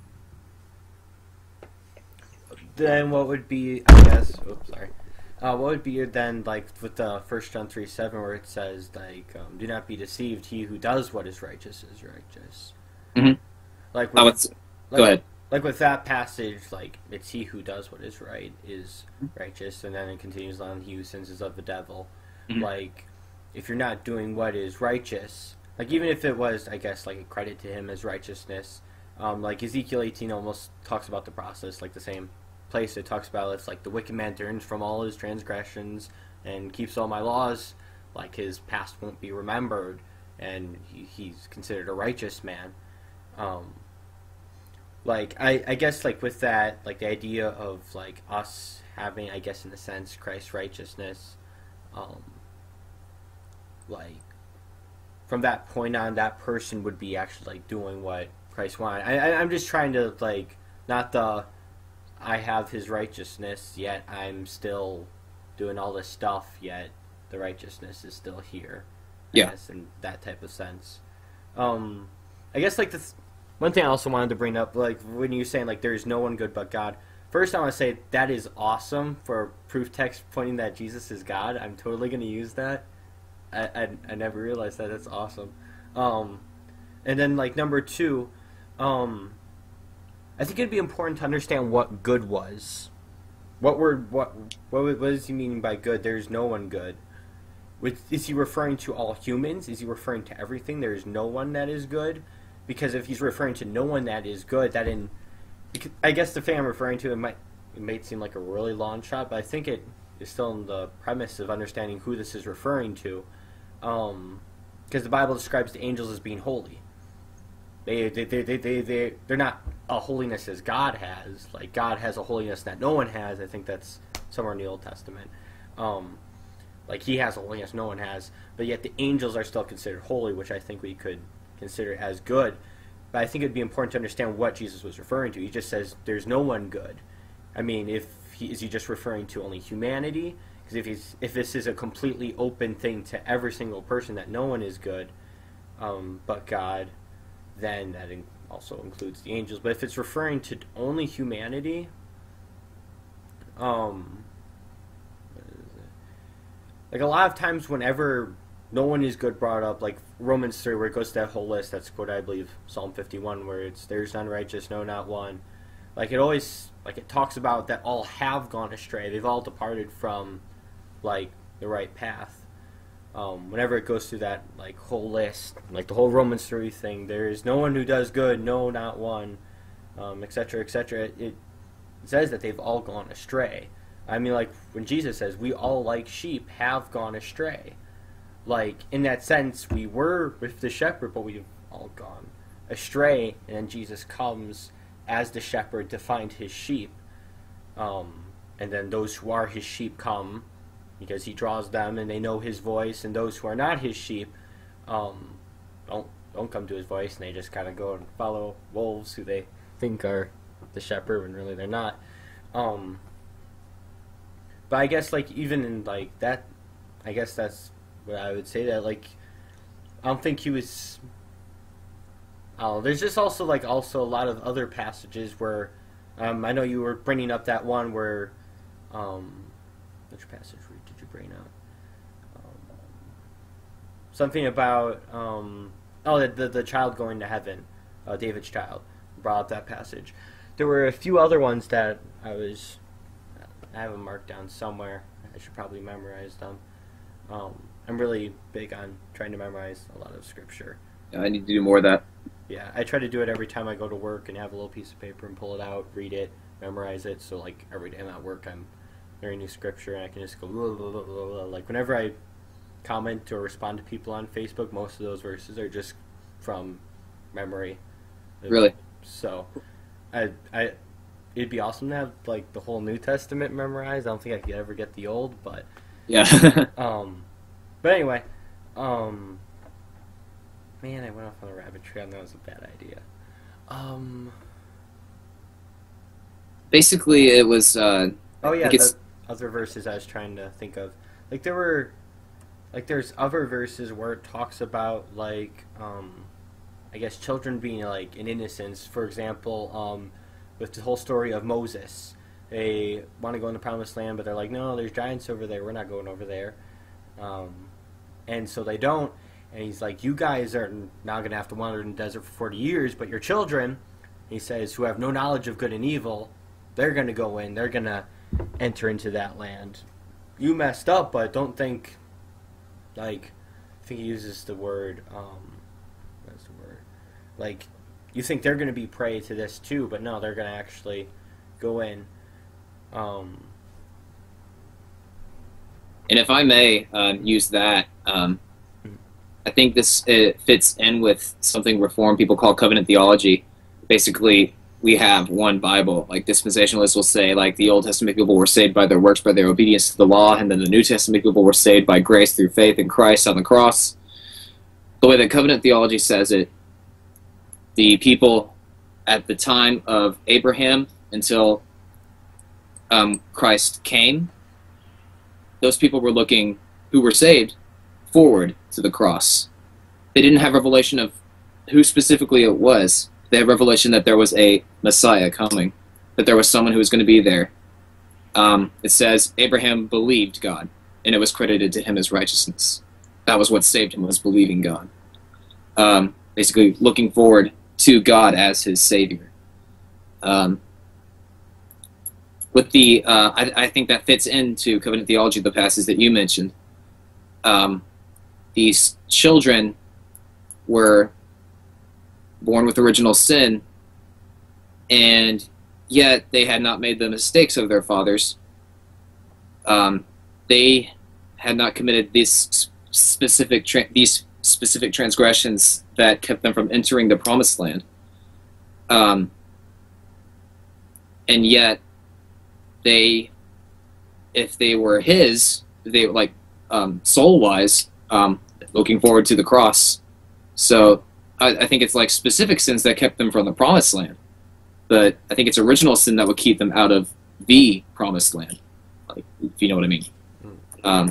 Then what would be, I guess, oops, sorry. Uh, what would be then, like, with the First John three seven, where it says, like, um, do not be deceived, he who does what is righteous is righteous. Mm-hmm. Like, with, with, like, go ahead. Like, with that passage, like, it's he who does what is right is righteous, and then it continues on, he who sins is of the devil. Mm-hmm. Like, if you're not doing what is righteous, like, even if it was, I guess, like, a credit to him as righteousness, um, like, Ezekiel eighteen almost talks about the process, like, the same place it talks about it's like the wicked man turns from all his transgressions and keeps all my laws, like his past won't be remembered, and he, he's considered a righteous man. Um, like I, I guess like with that, like the idea of like us having, I guess in a sense, Christ's righteousness, um, like from that point on, that person would be actually like doing what Christ wanted. I, I I'm just trying to like not the I have his righteousness, yet I'm still doing all this stuff, yet the righteousness is still here. I yeah. guess, in that type of sense. Um, I guess, like, the th- one thing I also wanted to bring up, like, when you're saying, like, there's no one good but God, first I want to say that is awesome for proof text pointing that Jesus is God. I'm totally going to use that. I, I, I never realized that. That's awesome. Um, and then, like, number two, um... I think it'd be important to understand what good was. What word? What? What? What does he mean by good? There's no one good. Is he referring to all humans? Is he referring to everything? There is no one that is good, because if he's referring to no one that is good, that in, I guess the thing I'm referring to, it might it might seem like a really long shot, but I think it is still in the premise of understanding who this is referring to, um, because the Bible describes the angels as being holy. They, they, they, they, they, they, they're not a holiness as God has. Like, God has a holiness that no one has. I think that's somewhere in the Old Testament. Um, like, he has a holiness no one has. But yet the angels are still considered holy, which I think we could consider as good. But I think it would be important to understand what Jesus was referring to. He just says, there's no one good. I mean, if he, is he just referring to only humanity? Because if, he's, if this is a completely open thing to every single person, that no one is good um, but God, then that in- also includes the angels. But if it's referring to only humanity, um, like a lot of times whenever no one is good brought up, like Romans three, where it goes to that whole list, that's quoted, I believe, Psalm fifty-one, where it's, there's none righteous, no, not one. Like it always, like it talks about that all have gone astray. They've all departed from, like, the right path. Um, whenever it goes through that like whole list, like the whole Romans three thing, there is no one who does good, no, not one, um, et cetera, et cetera. It, it says that they've all gone astray. I mean, like when Jesus says, we all like sheep have gone astray. Like in that sense, we were with the shepherd, but we've all gone astray. And then Jesus comes as the shepherd to find his sheep. Um, and then those who are his sheep come, because he draws them and they know his voice, and those who are not his sheep um, don't don't come to his voice, and they just kind of go and follow wolves who they think are the shepherd when really they're not. Um, but I guess like even in like that, I guess that's what I would say, that like I don't think he was. I don't know, there's just also like also a lot of other passages where um, I know you were bringing up that one where. Um, Which passage did you bring up? Um, something about um, oh the, the the child going to heaven, uh, David's child. Brought up that passage. There were a few other ones that I was I have them marked down somewhere. I should probably memorize them. Um, I'm really big on trying to memorize a lot of scripture. Yeah, I need to do more of that. Yeah, I try to do it every time I go to work and have a little piece of paper and pull it out, read it, memorize it. So like every day I'm at work, I'm learning new scripture, and I can just go blah, blah, blah, blah, blah. Like whenever I comment or respond to people on Facebook, most of those verses are just from memory. Really? So, I I it'd be awesome to have like the whole New Testament memorized. I don't think I could ever get the old, but yeah. um, but anyway, um, man, I went off on a rabbit trail, and that was a bad idea. Um. Basically, it was. Uh, Oh yeah, like it's the other verses I was trying to think of. Like there were, like there's other verses where it talks about like, um, I guess children being like in innocence. For example, um, with the whole story of Moses, they want to go in the promised land, but they're like, no, there's giants over there. We're not going over there. Um, and so they don't. And he's like, you guys are now going to have to wander in the desert for forty years, but your children, he says, who have no knowledge of good and evil, they're going to go in. They're going to enter into that land. You messed up, but don't think, like, I think he uses the word, um, what's the word? Like, you think they're going to be prey to this too, but no, they're going to actually go in. Um, and if I may um, use that, um, I think this it fits in with something Reformed people call covenant theology. Basically, we have one Bible. Like dispensationalists will say, like the Old Testament people were saved by their works, by their obedience to the law, and then the New Testament people were saved by grace through faith in Christ on the cross. The way that covenant theology says it, the people at the time of Abraham until um, Christ came, those people were looking, who were saved, forward to the cross. They didn't have revelation of who specifically it was. They had revelation that there was a Messiah coming, that there was someone who was going to be there. Um, it says Abraham believed God, and it was credited to him as righteousness. That was what saved him, was believing God. Um, basically, looking forward to God as his Savior. Um, with the, uh, I, I think that fits into covenant theology, the passage that you mentioned. Um, these children were born with original sin, and yet they had not made the mistakes of their fathers. Um, they had not committed these specific tra- these specific transgressions that kept them from entering the promised land. Um, and yet, they, if they were his, they like um, soul-wise, um, looking forward to the cross. So I, I think it's like specific sins that kept them from the promised land, but I think it's original sin that would keep them out of the promised land, like, if you know what I mean. Um,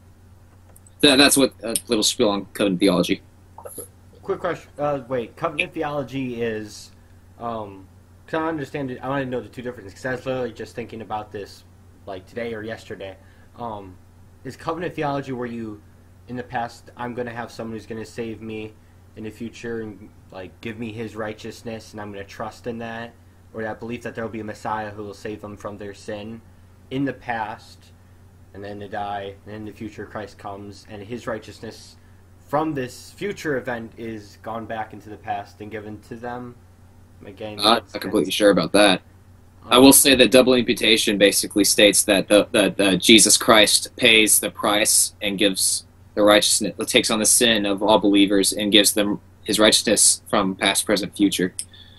that, that's what a little spiel on covenant theology. quick question. Uh, wait, covenant theology is, um, cause I understand it. I want to know the two differences because I was literally just thinking about this, like today or yesterday. Um, is covenant theology where you, in the past, I'm going to have someone who's going to save me in the future and like give me his righteousness, and I'm going to trust in that, or that belief that there will be a Messiah who will save them from their sin in the past, and then to die, and in the future Christ comes, and his righteousness from this future event is gone back into the past and given to them. Again, I'm not completely sure about that. I will say that double imputation basically states that the, the, the Jesus Christ pays the price and gives the righteousness, takes on the sin of all believers and gives them his righteousness from past, present, future.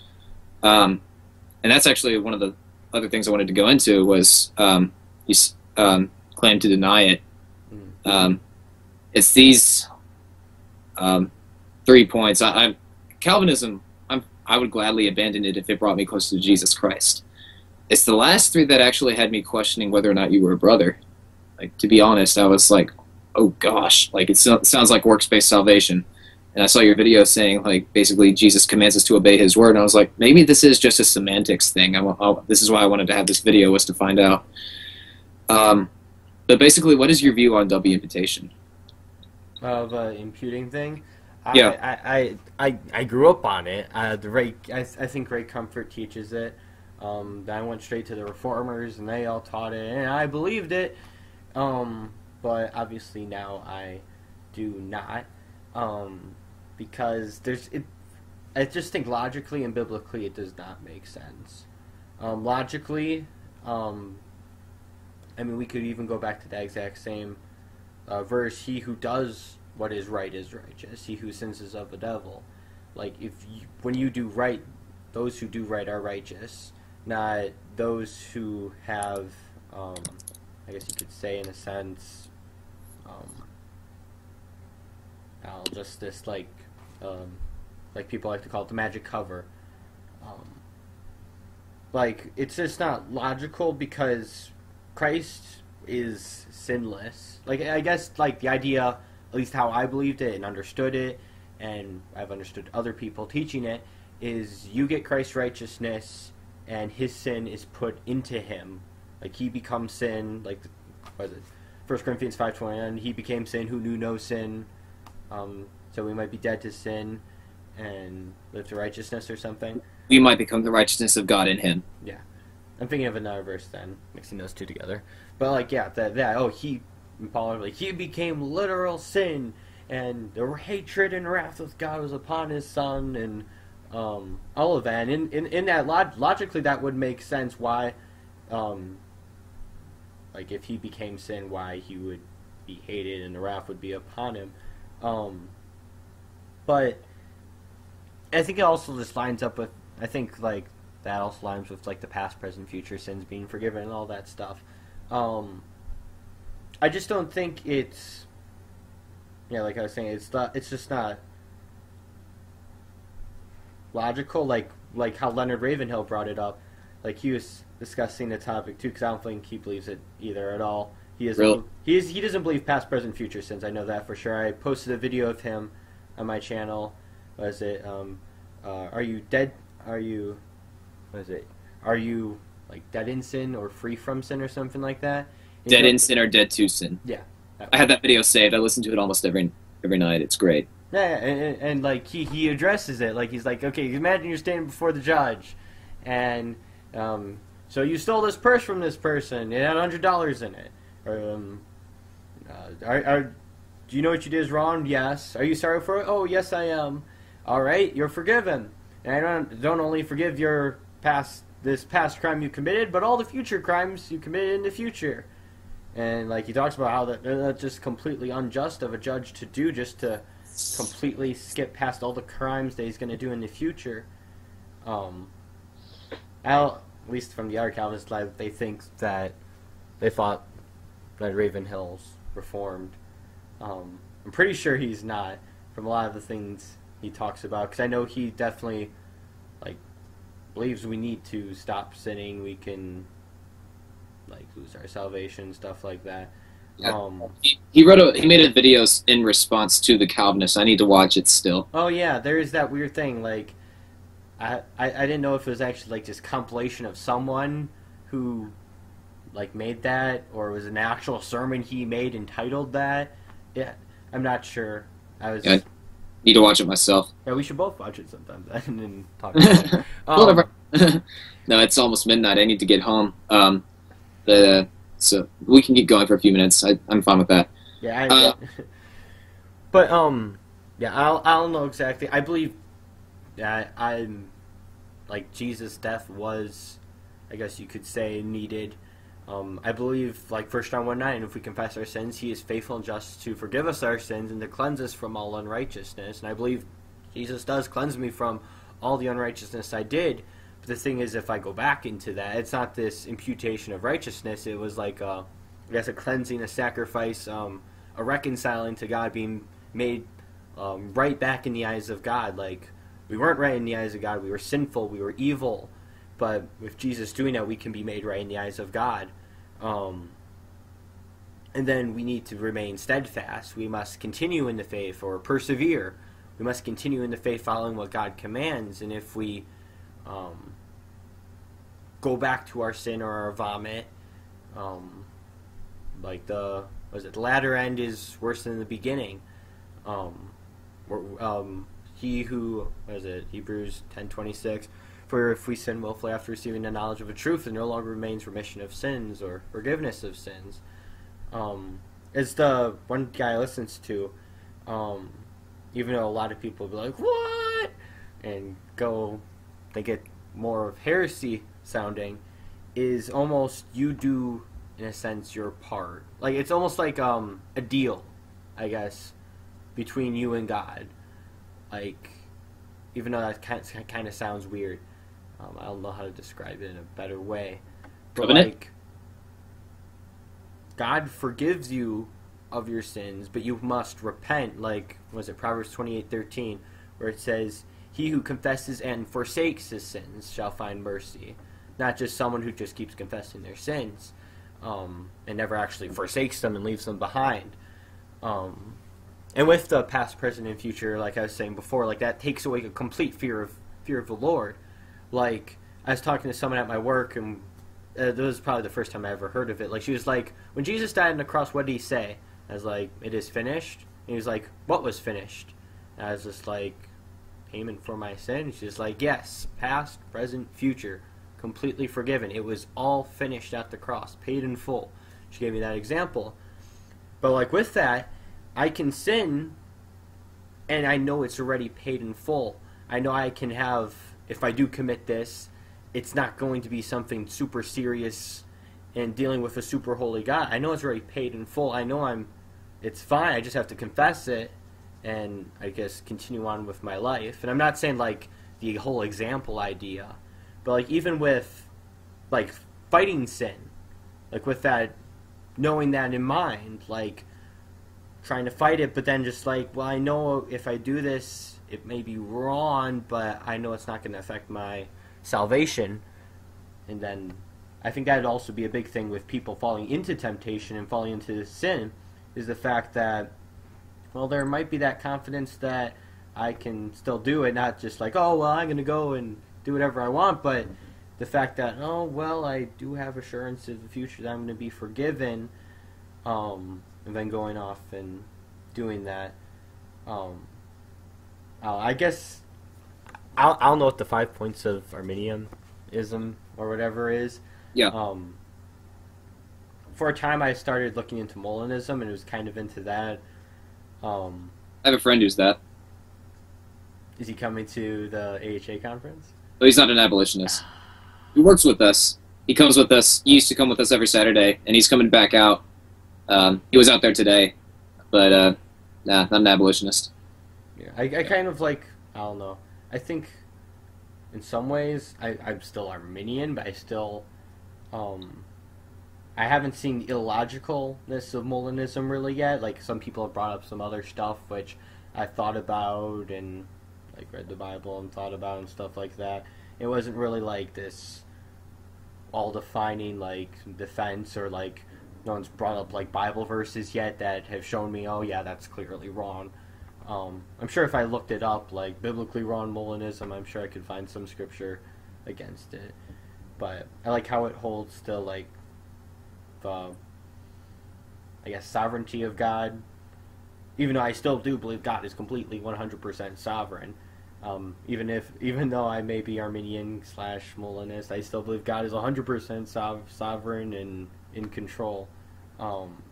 Um, and that's actually one of the other things I wanted to go into was um, you um, claim to deny it. Um, it's these um, three points. I, I'm Calvinism. I'm, I would gladly abandon it if it brought me closer to Jesus Christ. It's the last three that actually had me questioning whether or not you were a brother. Like, to be honest, I was like, oh gosh, like it, so, it sounds like works-based salvation. And I saw your video saying, like, basically Jesus commands us to obey his word. And I was like, maybe this is just a semantics thing. I, I, this is why I wanted to have this video, was to find out. Um, but basically, what is your view on double imputation? Of uh, imputing thing. I, Yeah. I, I, I, I grew up on it. Uh, the Ray, I, I think Ray Comfort teaches it. Um, then I went straight to the Reformers, and they all taught it, and I believed it. Um, but obviously now I do not, um, because there's it. I just think logically and biblically it does not make sense. Um, logically, um, I mean we could even go back to that exact same uh, verse: "He who does what is right is righteous; he who sins is of the devil." Like if you, when you do right, those who do right are righteous. Not those who have, um, I guess you could say in a sense, um, I'll just this like, um, like people like to call it the magic cover. Um, like, it's just not logical because Christ is sinless. Like, I guess, like, the idea, at least how I believed it and understood it, and I've understood other people teaching it, is you get Christ's righteousness and his sin is put into him. Like, he becomes sin, like, what is it? First Corinthians five twenty-nine, he became sin who knew no sin. Um, so we might be dead to sin and live to righteousness or something. We might become the righteousness of God in him. Yeah. I'm thinking of another verse then, mixing those two together. But, like, yeah, that, that oh, he, Paul, like, he became literal sin, and the hatred and wrath of God was upon his son, and um, all of that. And in, in, in that, log- logically, that would make sense why, um, like, if he became sin, why he would be hated and the wrath would be upon him. Um, but I think it also just lines up with, I think, like, that also lines with, like, the past, present, future sins being forgiven and all that stuff. Um, I just don't think it's, yeah, like I was saying, it's not, it's just not logical, like, like how Leonard Ravenhill brought it up. Like, he was discussing the topic, too, because I don't think he believes it either at all. He isn't, Really? he, is, he doesn't believe past, present, future sins, I know that for sure. I posted a video of him on my channel. What is it? Um, uh, are you dead, are you... What is it? Are you, like, dead in sin or free from sin or something like that? And Dead you in know- sin or dead to sin. Yeah. I have that video saved. I listen to it almost every every night. It's great. Yeah, and, and, and, like, he, he addresses it. Like, he's like, okay, imagine you're standing before the judge, and, um, so you stole this purse from this person. It had one hundred dollars in it. Or, um, uh, are, are, do you know what you did is wrong? Yes. Are you sorry for it? Oh, yes, I am. All right, you're forgiven. And I don't, don't only forgive your past, this past crime you committed, but all the future crimes you committed in the future. And, like, he talks about how that, that's just completely unjust of a judge to do, just to completely skip past all the crimes that he's going to do in the future. Um, Al, at least from the other Calvinists, like, they think that they thought that Ravenhill's reformed. Um, I'm pretty sure he's not, from a lot of the things he talks about, because I know he definitely, like, believes we need to stop sinning. We can, like, lose our salvation, stuff like that. Yeah. Um, He, he wrote a he made a video s- in response to the Calvinists. I need to watch it still. oh yeah, there is that weird thing. Like, I, I I didn't know if it was actually like just compilation of someone who, like, made that, or it was an actual sermon he made entitled that. Yeah, I'm not sure. I was. Yeah. Need to watch it myself. Yeah, we should both watch it sometime then and talk about it. Um, Whatever. No, it's almost midnight. I need to get home. Um, the so we can keep going for a few minutes. I, I'm fine with that. Yeah, I, Uh, but um, yeah, I'll I don't know exactly. I believe that I'm like Jesus' death was, I guess you could say, needed. Um, I believe, like First John one nine, if we confess our sins, He is faithful and just to forgive us our sins and to cleanse us from all unrighteousness. And I believe Jesus does cleanse me from all the unrighteousness I did. But the thing is, if I go back into that, it's not this imputation of righteousness. It was like, a, I guess, a cleansing, a sacrifice, um, a reconciling to God, being made um, right back in the eyes of God. Like, we weren't right in the eyes of God. We were sinful. We were evil. But with Jesus doing that, we can be made right in the eyes of God. Um, and then we need to remain steadfast. We must continue in the faith or persevere. We must continue in the faith following what God commands. And if we um, go back to our sin or our vomit, um, like the, was it, the latter end is worse than the beginning. Um, um, he who, what is it, Hebrews ten twenty-six, for if we sin willfully after receiving the knowledge of the truth, there no longer remains remission of sins or forgiveness of sins. Um, it's the one guy I listens to, um, even though a lot of people will be like, what? And go, they get more of heresy sounding, is almost you do, in a sense, your part. Like, it's almost like um, a deal, I guess, between you and God. Like, even though that kind of sounds weird. Um, I don't know how to describe it in a better way. But, Covenant? like, God forgives you of your sins, but you must repent. Like, was it Proverbs twenty-eight thirteen, where it says, he who confesses and forsakes his sins shall find mercy. Not just someone who just keeps confessing their sins um, and never actually forsakes them and leaves them behind. Um, and with the past, present, and future, like I was saying before, like that takes away a complete fear of fear of the Lord. Like, I was talking to someone at my work, and uh, this was probably the first time I ever heard of it. Like, she was like, when Jesus died on the cross, what did he say? I was like, it is finished. And he was like, what was finished? And I was just like, payment for my sin? She's like, yes, past, present, future, completely forgiven. It was all finished at the cross, paid in full. She gave me that example. But like with that, I can sin, and I know it's already paid in full. I know I can have, if I do commit this, it's not going to be something super serious and dealing with a super holy God. I know it's already paid in full. I know I'm, it's fine. I just have to confess it and I guess continue on with my life. And I'm not saying like the whole example idea, but like even with like fighting sin, like with that, knowing that in mind, like trying to fight it, but then just like, well, I know if I do this, it may be wrong, but I know it's not going to affect my salvation. And then I think that would also be a big thing with people falling into temptation and falling into sin, is the fact that, well, there might be that confidence that I can still do it, not just like, oh, well, I'm going to go and do whatever I want, but the fact that, oh, well, I do have assurance of the future that I'm going to be forgiven, um, and then going off and doing that. Um, uh, I guess I'll, I don't know what the five points of Arminianism or whatever is. Yeah. Um, for a time, I started looking into Molinism, and it was kind of into that. Um, I have a friend who's that. is he coming to the A H A conference? But he's not an abolitionist. He works with us. He comes with us. He used to come with us every Saturday, and he's coming back out. Um, he was out there today, but uh, nah, not an abolitionist. Yeah, I, I kind of like, I don't know. I think in some ways I, I'm still Arminian, but I still, um, I haven't seen the illogicalness of Molinism really yet. Like, some people have brought up some other stuff which I thought about and like read the Bible and thought about and stuff like that. It wasn't really like this all-defining like defense, or like no one's brought up like Bible verses yet that have shown me, oh yeah, that's clearly wrong. Um, I'm sure if I looked it up, like biblically wrong Molinism, I'm sure I could find some scripture against it. But I like how it holds still like the, I guess, sovereignty of God. Even though I still do believe God is completely one hundred percent sovereign. Um, even if, even though I may be Arminian slash Molinist, I still believe God is one hundred percent sov- sovereign and in control. Um,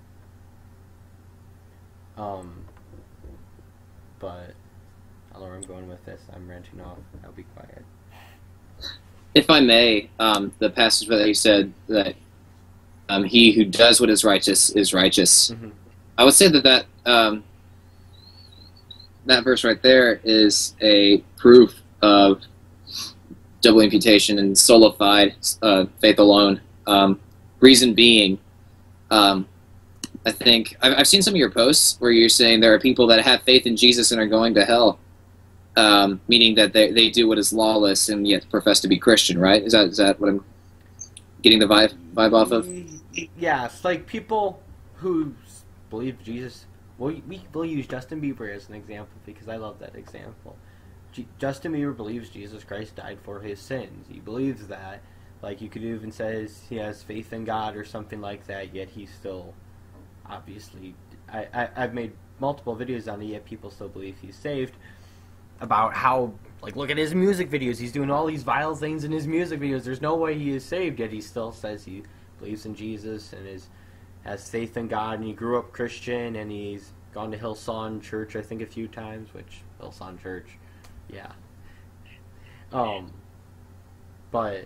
um, but I don't know where I'm going with this. I'm ranting off. I'll be quiet. If I may, um, the passage that he said that um, he who does what is righteous is righteous. Mm-hmm. I would say that that, um, that verse right there is a proof of double imputation and sola fide, uh, faith alone. Um, reason being, um, I think I've, I've seen some of your posts where you're saying there are people that have faith in Jesus and are going to hell, um, meaning that they they do what is lawless and yet profess to be Christian. Right? Is that is that what I'm getting the vibe vibe off of? Yeah, it's like people who believe Jesus. Well, we will use Justin Bieber as an example because I love that example. G- Justin Bieber believes Jesus Christ died for his sins. He believes that. Like, you could even say he has faith in God or something like that, yet he's still, obviously, I, I, I've made multiple videos on it, yet people still believe he's saved. About how, like, look at his music videos. He's doing all these vile things in his music videos. There's no way he is saved, yet he still says he believes in Jesus and is has faith in God, and he grew up Christian, and he's gone to Hillsong Church, I think, a few times, which, Hillsong Church, yeah. Um, but,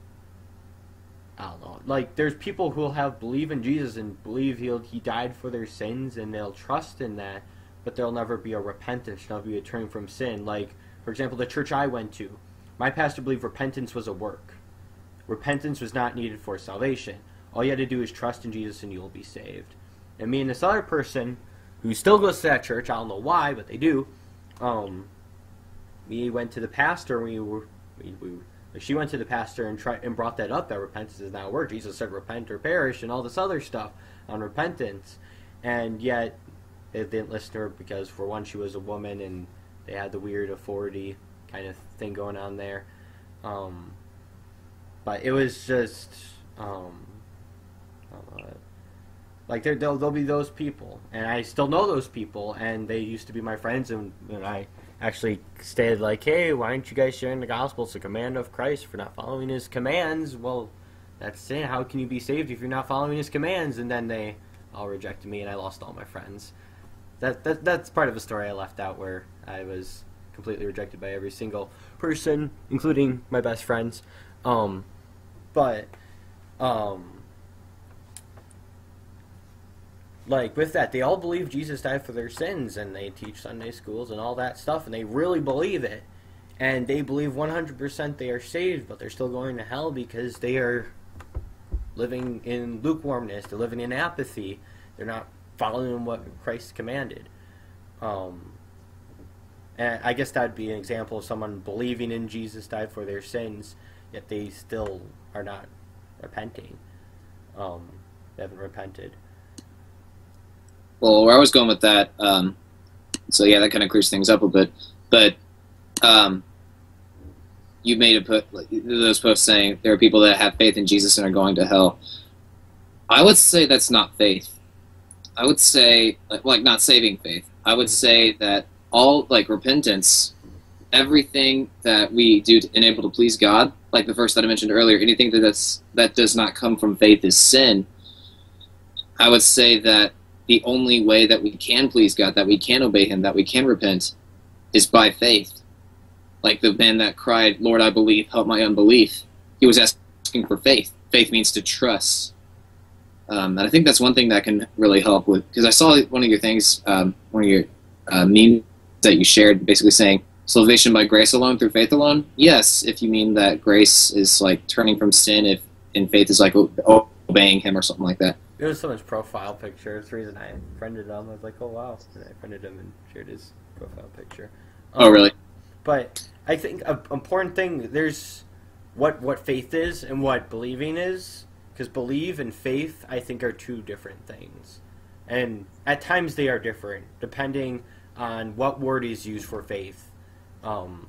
I don't know, like, there's people who'll have believe in Jesus and believe he'll, he died for their sins, and they'll trust in that, but there'll never be a repentance, there'll be a turning from sin. Like, for example, the church I went to, my pastor believed repentance was a work. Repentance was not needed for salvation. All you had to do is trust in Jesus and you'll be saved. And me and this other person, who still goes to that church, I don't know why, but they do, um, we went to the pastor and we were we, we she went to the pastor and tried and brought that up, that repentance is not a word. Jesus said repent or perish and all this other stuff on repentance, and yet they didn't listen to her because, for one, she was a woman and they had the weird authority kind of thing going on there. Um, but it was just um, uh, like there there'll, there'll be those people, and I still know those people, and they used to be my friends, and, and I actually stated like, hey, why aren't you guys sharing the gospel? It's a command of Christ for not following his commands. Well, that's sin. How can you be saved if you're not following his commands? And then they all rejected me, and I lost all my friends. That, that that's part of the story I left out, where I was completely rejected by every single person, including my best friends. Um, but, um, like, with that, they all believe Jesus died for their sins, and they teach Sunday schools and all that stuff, and they really believe it. And they believe one hundred percent they are saved, but they're still going to hell because they are living in lukewarmness. They're living in apathy. They're not following what Christ commanded. Um, and I guess that would be an example of someone believing in Jesus died for their sins, yet they still are not repenting. Um, they haven't repented. Well, where I was going with that, um, so yeah, that kind of clears things up a bit. But um, you made a put like, those posts saying there are people that have faith in Jesus and are going to hell. I would say that's not faith. I would say, like, not saving faith. I would say that all, like, repentance, everything that we do to enable to please God, like the verse that I mentioned earlier, anything that that's, that does not come from faith is sin. I would say that the only way that we can please God, that we can obey him, that we can repent, is by faith. Like the man that cried, Lord, I believe, help my unbelief. He was asking for faith. Faith means to trust. Um, and I think that's one thing that can really help with, because I saw one of your things, um, one of your uh, memes that you shared, basically saying, salvation by grace alone, through faith alone. Yes, if you mean that grace is like turning from sin, if in faith is like obeying him or something like that. It was someone's profile picture. That's the reason I friended him. I was like, oh, wow. And I friended him and shared his profile picture. Um, oh, really? But I think an important thing, there's what, what faith is and what believing is. Because believe and faith, I think, are two different things. And at times they are different, depending on what word is used for faith um,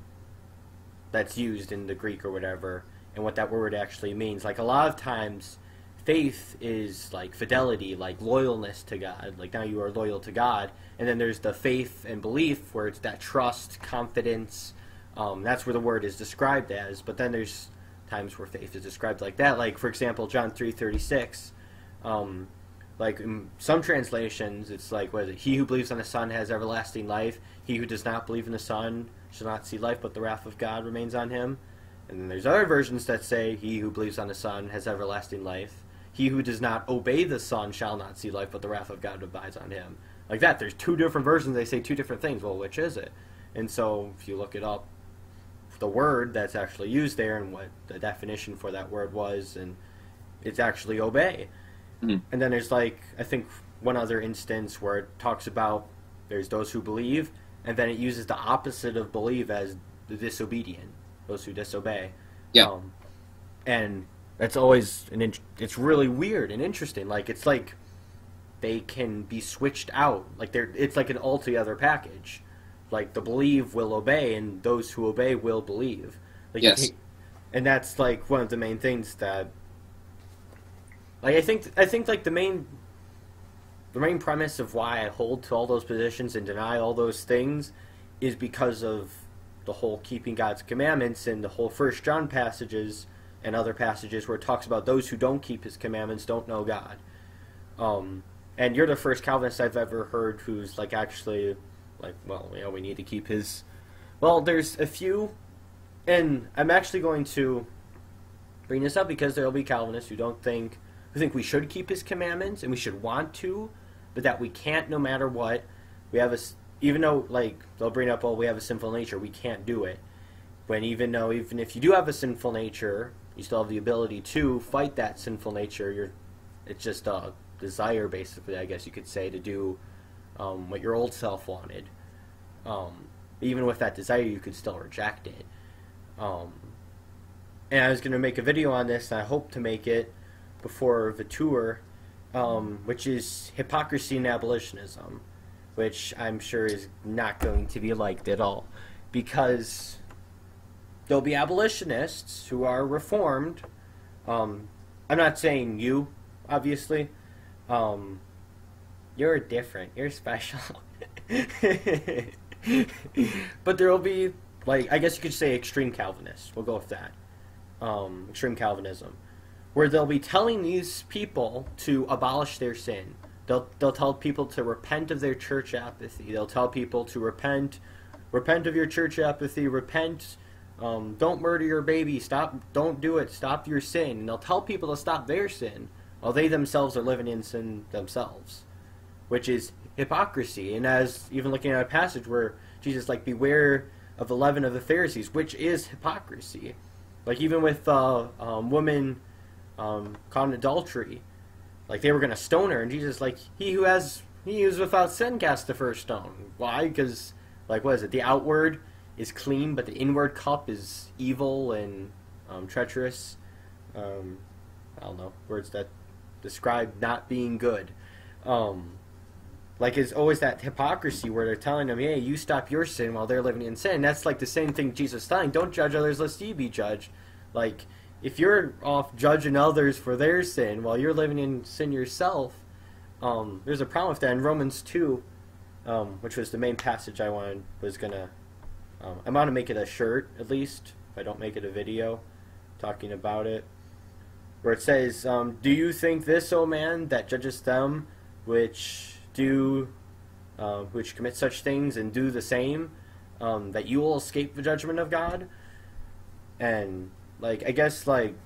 that's used in the Greek or whatever, and what that word actually means. Like, a lot of times, faith is like fidelity, like loyalness to God. Like, now you are loyal to God. And then there's the faith and belief, where it's that trust, confidence. Um, that's where the word is described as. But then there's times where faith is described like that. Like, for example, John three thirty-six. Um, like, in some translations, it's like, what is it? He who believes on the Son has everlasting life. He who does not believe in the Son shall not see life, but the wrath of God remains on him. And then there's other versions that say, he who believes on the Son has everlasting life. He who does not obey the Son shall not see life, but the wrath of God abides on him. Like that. There's two different versions. They say two different things. Well, which is it? And so, if you look it up, the word that's actually used there and what the definition for that word was, and it's actually obey. Mm-hmm. And then there's, like, I think one other instance where it talks about there's those who believe, and then it uses the opposite of believe as the disobedient, those who disobey. Yeah. Um, and that's always an int- it's really weird and interesting. Like, it's like they can be switched out. Like, they're it's like an altogether package. Like, the believe will obey, and those who obey will believe. Like, yes. And that's, like, one of the main things that, like, I think, I think, like, the main, the main premise of why I hold to all those positions and deny all those things is because of the whole keeping God's commandments and the whole First John passages and other passages where it talks about those who don't keep his commandments don't know God. Um, and you're the first Calvinist I've ever heard who's, like, actually... like, well, you know, we need to keep his... Well, there's a few, and I'm actually going to bring this up because there will be Calvinists who don't think, who think we should keep his commandments, and we should want to, but that we can't no matter what. We have a, even though, like, they'll bring up, oh, we have a sinful nature, we can't do it. When even though, even if you do have a sinful nature, you still have the ability to fight that sinful nature. You're, it's just a desire, basically, I guess you could say, to do Um, what your old self wanted. Um, even with that desire, you could still reject it. Um, and I was going to make a video on this, and I hope to make it before the tour, um, which is hypocrisy and abolitionism, which I'm sure is not going to be liked at all, because there'll be abolitionists who are reformed. Um, I'm not saying you, obviously. Um, you're different. You're special. But there will be, like, I guess you could say extreme Calvinists. We'll go with that. Um, extreme Calvinism. Where they'll be telling these people to abolish their sin. They'll, they'll tell people to repent of their church apathy. They'll tell people to repent, repent of your church apathy, repent, um, don't murder your baby, stop, don't do it, stop your sin. And they'll tell people to stop their sin, while they themselves are living in sin themselves, which is hypocrisy. And as even looking at a passage where Jesus, like, beware of the leaven of the Pharisees, which is hypocrisy. Like, even with uh, um, woman um, caught in adultery, like, they were going to stone her, and Jesus, like, he who has, he who is without sin cast the first stone. Why? Because, like, what is it? The outward is clean, but the inward cup is evil and um, treacherous. Um, I don't know, words that describe not being good. Um, like, it's always that hypocrisy where they're telling them, hey, you stop your sin while they're living in sin. That's like the same thing Jesus is telling. Don't judge others lest ye be judged. Like, if you're off judging others for their sin while you're living in sin yourself, um, there's a problem with that. In Romans two, um, which was the main passage I wanted, was going to, um, I'm going to make it a shirt, at least, if I don't make it a video talking about it, where it says, um, do you think this, O man, that judgest them which do, uh, which commit such things and do the same, um, that you will escape the judgment of God? And, like, I guess, like,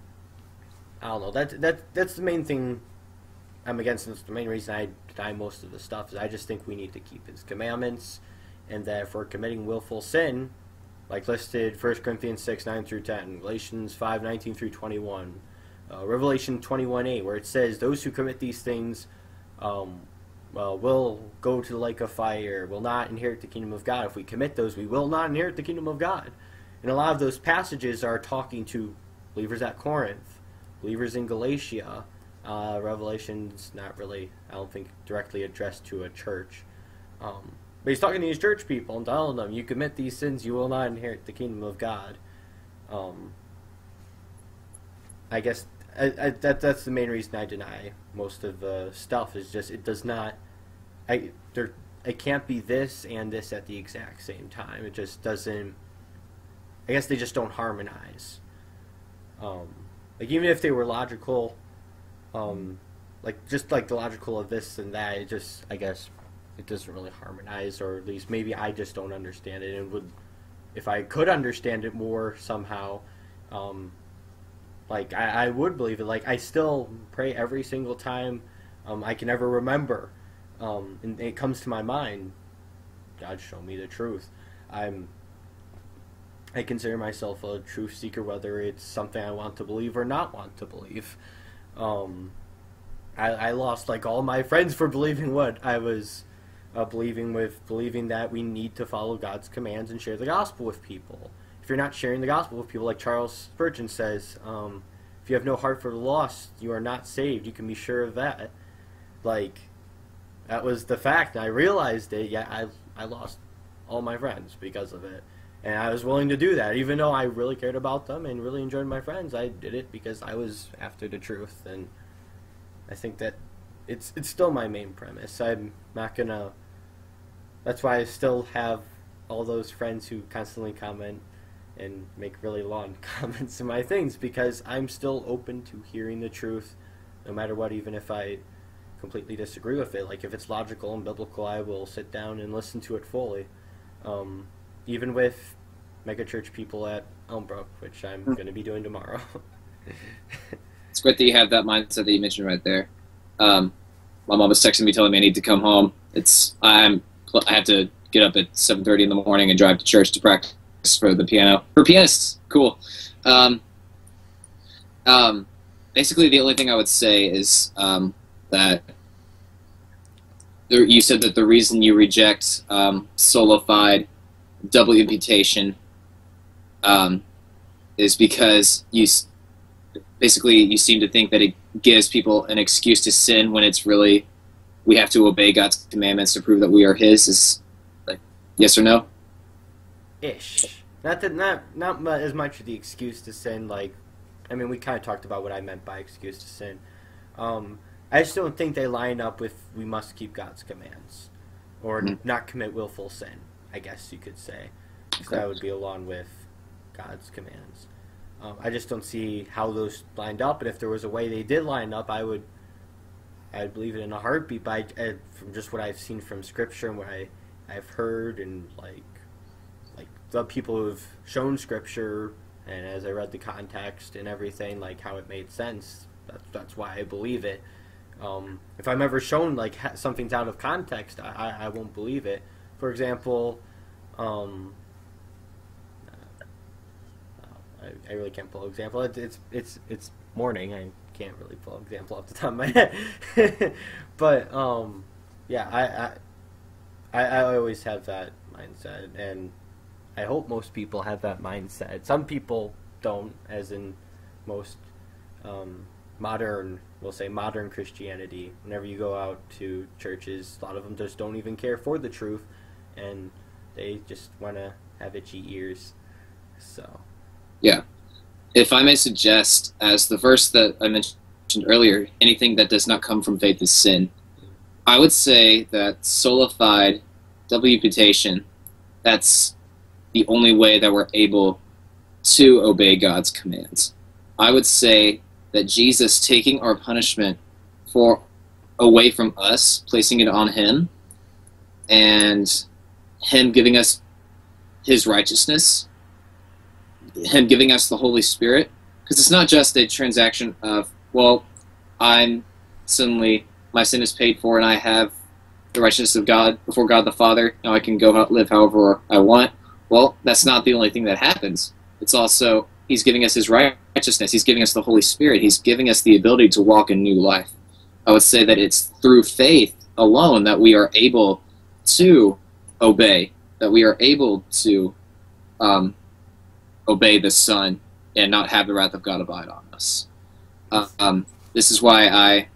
I don't know, that, that, that's the main thing I'm against. That's the main reason I deny most of the stuff, is I just think we need to keep His commandments, and that if we're committing willful sin, like listed First Corinthians six, nine through ten, Galatians five, nineteen through twenty-one, uh, Revelation twenty-one, eight, where it says, those who commit these things, um, well, will go to the lake of fire, will not inherit the kingdom of God. If we commit those, we will not inherit the kingdom of God. And a lot of those passages are talking to believers at Corinth, believers in Galatia. Uh, Revelation's not really, I don't think, directly addressed to a church. Um, but he's talking to these church people and telling them, you commit these sins, you will not inherit the kingdom of God. Um, I guess I, I, that that's the main reason I deny most of the stuff, is just it does not, I there it can't be this and this at the exact same time. It just doesn't. I guess they just don't harmonize. Um, like, even if they were logical, um, like just like the logical of this and that, it just, I guess it doesn't really harmonize, or at least maybe I just don't understand it, and would, if I could understand it more somehow, um, like I, I would believe it. Like, I still pray every single time um, I can ever remember, um, and it comes to my mind, God, show me the truth. I'm I consider myself a truth seeker, whether it's something I want to believe or not want to believe. Um, I, I lost, like, all my friends for believing what I was uh, believing with, believing that we need to follow God's commands and share the gospel with people. If you're not sharing the gospel with people, like Charles Spurgeon says, um, if you have no heart for the lost, you are not saved. You can be sure of that. Like, that was the fact. I realized it, yet I, I lost all my friends because of it. And I was willing to do that, even though I really cared about them and really enjoyed my friends. I did it because I was after the truth, and I think that it's it's still my main premise. I'm not gonna. That's why I still have all those friends who constantly comment and make really long comments in my things, because I'm still open to hearing the truth, no matter what, even if I completely disagree with it. Like, if it's logical and biblical, I will sit down and listen to it fully. Um, even with megachurch people at Elmbrook, which I'm going to be doing tomorrow. It's great that you have that mindset that you mentioned right there. Um, my mom was texting me telling me I need to come home. It's I'm I have to get up at seven thirty in the morning and drive to church to practice for the piano. For pianists, cool. Um, um, basically, the only thing I would say is um, that there, you said that the reason you reject um, solified double imputation um, is because you s- basically you seem to think that it gives people an excuse to sin when it's really we have to obey God's commandments to prove that we are His. Is like yes or no? Ish. Not that not not mu- as much of the excuse to sin. Like, I mean, we kind of talked about what I meant by excuse to sin. Um, I just don't think they line up with we must keep God's commands, or Mhm. not commit willful sin. I guess you could say, 'cause Okay. that would be along with God's commands. Um, I just don't see how those lined up. And if there was a way they did line up, I would, I'd believe it in a heartbeat. By uh, from just what I've seen from Scripture and what I, I've heard and like, like the people who've shown Scripture, and as I read the context and everything, like how it made sense. That's that's why I believe it. Um, if I'm ever shown like ha- something's out of context, I, I, I won't believe it. For example, um, I, I really can't pull an example. It, it's it's it's morning. I can't really pull an example off the top of my head. But um, yeah, I, I I I always have that mindset, and I hope most people have that mindset. Some people don't, as in most um, modern, we'll say modern Christianity. Whenever you go out to churches, a lot of them just don't even care for the truth, and they just want to have itchy ears. So. Yeah. If I may suggest, as the verse that I mentioned earlier, anything that does not come from faith is sin. I would say that sola fide, double imputation, that's the only way that we're able to obey God's commands. I would say that Jesus taking our punishment for away from us, placing it on Him, and Him giving us His righteousness, Him giving us the Holy Spirit, because it's not just a transaction of, well, I'm suddenly, my sin is paid for and I have the righteousness of God before God the Father, now I can go out, live however I want. Well, that's not the only thing that happens. It's also, He's giving us His righteousness, He's giving us the Holy Spirit, He's giving us the ability to walk in new life. I would say that it's through faith alone that we are able to obey, that we are able to um, obey the Son and not have the wrath of God abide on us. Uh, um, this is why I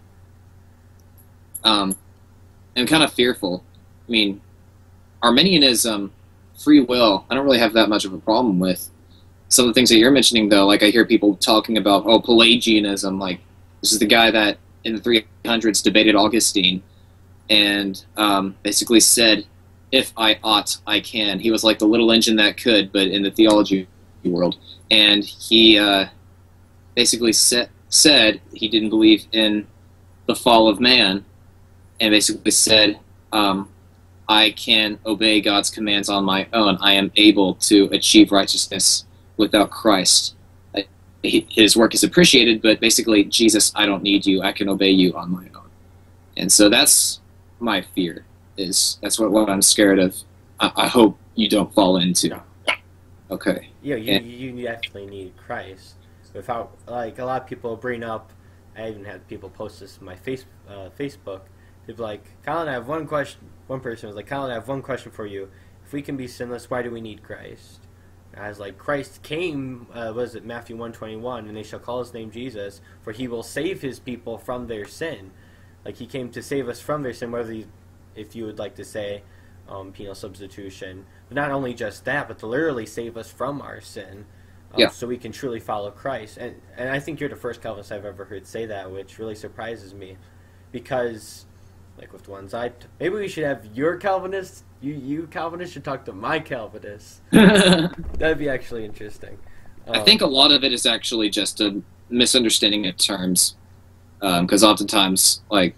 um, am kind of fearful. I mean, Arminianism, free will, I don't really have that much of a problem with. Some of the things that you're mentioning, though, like I hear people talking about, oh, Pelagianism, like this is the guy that in the three hundreds debated Augustine and um, basically said, if I ought, I can. He was like the little engine that could, but in the theology world. And he uh, basically sa- said he didn't believe in the fall of man, and basically said, um, I can obey God's commands on my own. I am able to achieve righteousness without Christ. I, he, his work is appreciated, but basically, Jesus, I don't need you. I can obey you on my own. And so that's my fear. Is that's what, what I'm scared of. I, I hope you don't fall into. No. Okay. Yeah, you, And- you definitely need Christ. Without, like, a lot of people bring up, I even had people post this on my face, uh, Facebook. They'd be like, Colin, I have one question. One person was like, Colin, I have one question for you. If we can be sinless, why do we need Christ? And I was like, Christ came, uh, was it Matthew one twenty-one, and they shall call His name Jesus, for He will save His people from their sin. Like, He came to save us from their sin, whether he, if you would like to say um, penal substitution. But not only just that, but to literally save us from our sin. Um, Yeah. So we can truly follow Christ. And and I think you're the first Calvinist I've ever heard say that, which really surprises me. Because, like with the ones I... T- maybe we should have your Calvinist, you, you Calvinist should talk to my Calvinist. That'd be actually interesting. I Um, think a lot of it is actually just a misunderstanding of terms. Because oftentimes, like,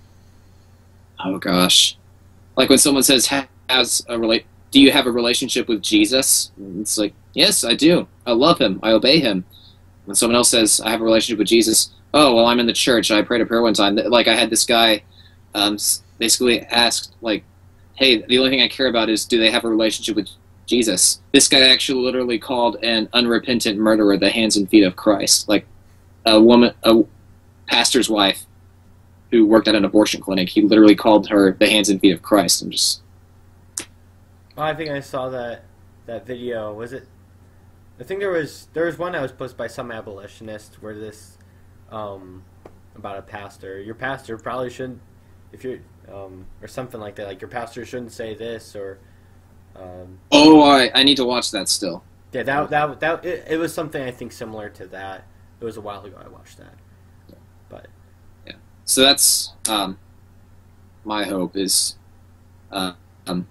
oh gosh, like when someone says "Ha- has a relate, do you have a relationship with Jesus? And it's like, yes, I do. I love Him. I obey Him. When someone else says I have a relationship with Jesus, oh well, I'm in the church. I prayed a prayer one time. Like I had this guy, um, s- basically asked like, hey, the only thing I care about is do they have a relationship with Jesus? This guy actually literally called an unrepentant murderer the hands and feet of Christ. Like a woman, a pastor's wife who worked at an abortion clinic, he literally called her the hands and feet of Christ. I'm just, Well, I think I saw that that video. Was it? I think there was there was one that was posted by some abolitionist where this um, about a pastor. Your pastor probably shouldn't, if you're um, or something like that. Like your pastor shouldn't say this or. Um, oh, I I need to watch that still. Yeah, that that that it, it was something I think similar to that. It was a while ago I watched that, but yeah. So that's um, my hope is, uh, um,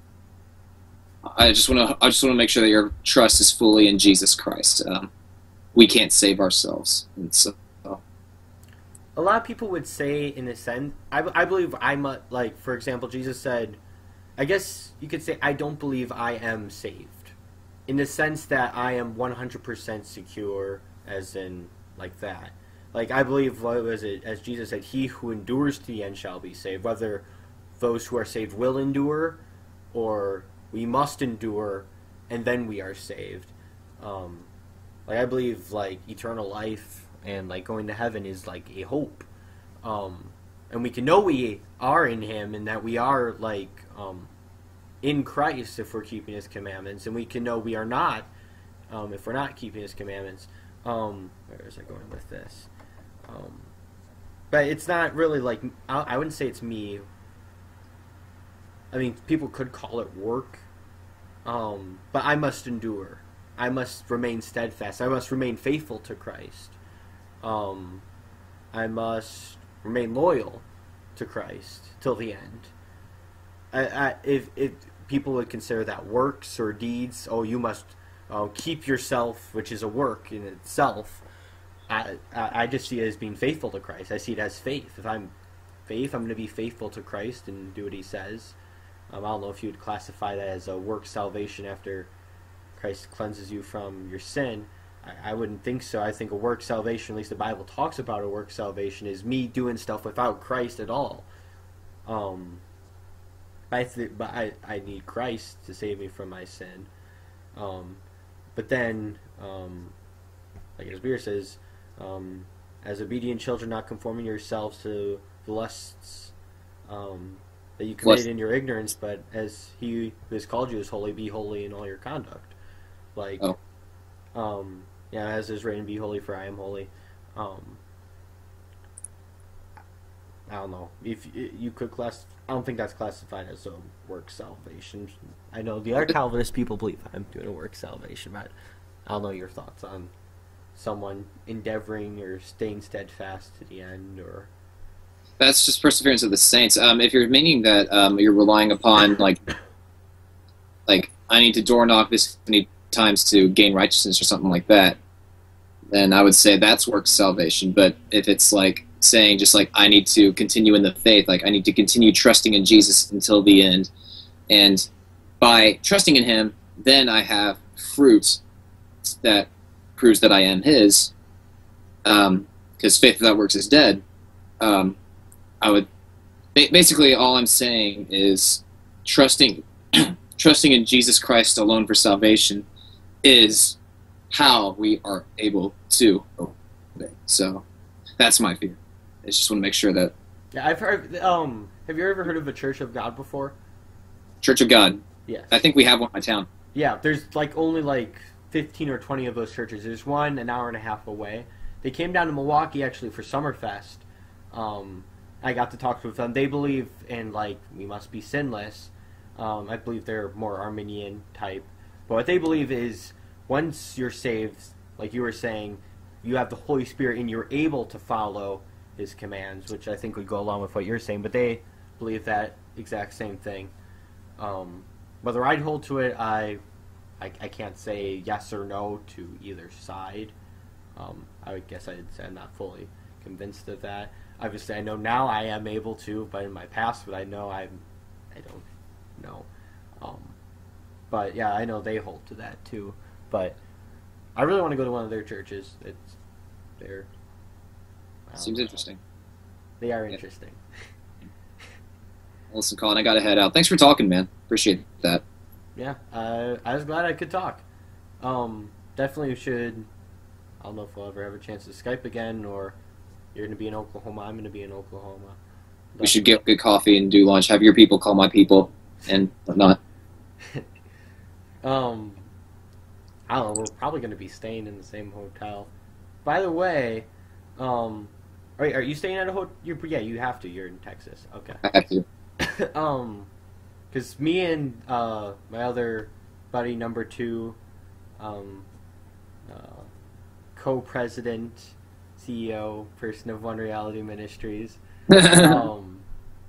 I just want to I just want to make sure that your trust is fully in Jesus Christ. Um, we can't save ourselves, and so. A lot of people would say, in a sense, I, I believe I'm a, like, for example, Jesus said, I guess you could say, I don't believe I am saved, in the sense that I am one hundred percent secure, as in, like that. Like, I believe, what was it, as Jesus said, he who endures to the end shall be saved, whether those who are saved will endure, or we must endure, and then we are saved. Um, like, I believe, like, eternal life and like going to heaven is like a hope, um, and we can know we are in Him and that we are like um, in Christ if we're keeping His commandments, and we can know we are not um, if we're not keeping His commandments. Um, where is I going with this? Um, but it's not really like I, I wouldn't say it's me. I mean, people could call it work, um, but I must endure. I must remain steadfast. I must remain faithful to Christ. Um, I must remain loyal to Christ till the end. I, I, if, if people would consider that works or deeds, oh, you must uh, keep yourself, which is a work in itself. I, I, I just see it as being faithful to Christ. I see it as faith. If I'm faith, I'm going to be faithful to Christ and do what He says. Um, I don't know if you would classify that as a work salvation after Christ cleanses you from your sin. I wouldn't think so. I think a work salvation, at least the Bible talks about a work salvation, is me doing stuff without Christ at all. Um, I th- but I, I need Christ to save me from my sin. Um, but then, um, like as Beer says, um, as obedient children, not conforming yourselves to the lusts um, that you committed in your ignorance, but as He who has called you is holy, be holy in all your conduct. Like, oh. um, yeah, as is written, be holy, for I am holy. Um, I don't know if you could class. I don't think that's classified as a work salvation. I know the other Calvinist people believe I'm doing a work salvation, but I don't know your thoughts on someone endeavoring or staying steadfast to the end, or. That's just perseverance of the saints. Um, if you're meaning that um, you're relying upon like, like I need to door knock this many times to gain righteousness or something like that, then I would say that's works salvation. But if it's like saying just like I need to continue in the faith, like I need to continue trusting in Jesus until the end, and by trusting in Him, then I have fruit that proves that I am His, um, because faith without works is dead. Um, I would basically all I'm saying is trusting trusting in Jesus Christ alone for salvation is how we are able to obey. So that's my fear. I just want to make sure that. Yeah, I've heard. Um, have you ever heard of a Church of God before? Church of God. Yes. I think we have one in my town. Yeah, there's like only like fifteen or twenty of those churches. There's one an hour and a half away. They came down to Milwaukee actually for Summerfest. Um, I got to talk with them. They believe in like we must be sinless. Um, I believe they're more Arminian type. But what they believe is once you're saved, like you were saying, you have the Holy Spirit and you're able to follow His commands, which I think would go along with what you're saying. But they believe that exact same thing. Um, whether I'd hold to it, I, I, I can't say yes or no to either side. Um, I would guess I'd say I'm not fully convinced of that. Obviously, I know now I am able to, but in my past, what I know, I'm, I don't know. Um, but yeah, I know they hold to that too. But I really want to go to one of their churches. It's they're seems know. interesting. They are interesting. Listen, Colin, I gotta head out. Thanks for talking, man. Appreciate that. Yeah, uh, I was glad I could talk. Um, definitely should. I don't know if we'll ever have a chance to Skype again, or you're going to be in Oklahoma. I'm going to be in Oklahoma. We should get good coffee and do lunch. Have your people call my people and whatnot. Um, I don't know. We're probably going to be staying in the same hotel. By the way, um, are, are you staying at a hotel? Yeah, you have to. You're in Texas. Okay. I have to. um, because me and uh, my other buddy, number two, um, uh, co-president, C E O, person of One Reality Ministries, um,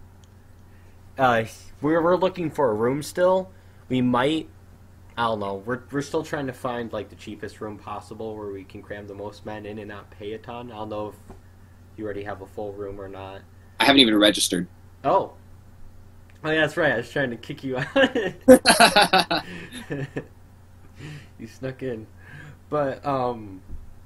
uh, we're we're looking for a room still. We might. I don't know. We're we're still trying to find like the cheapest room possible where we can cram the most men in and not pay a ton. I don't know if you already have a full room or not. I haven't even registered. Oh. Oh yeah, that's right. I was trying to kick you out. You snuck in. But um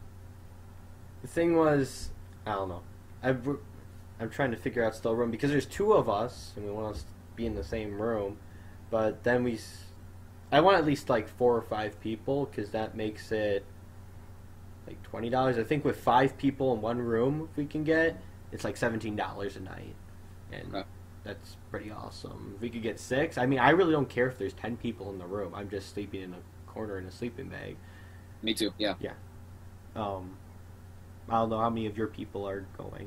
the thing was, I don't know. I I'm trying to figure out still a room because there's two of us and we want to be in the same room, but then we I want at least like four or five people because that makes it like twenty dollars. I think with five people in one room, if we can get, it's like seventeen dollars a night, and okay. That's pretty awesome. If we could get six, I mean, I really don't care if there's ten people in the room. I'm just sleeping in a corner in a sleeping bag. Me too. Yeah. Yeah. Um, I don't know how many of your people are going.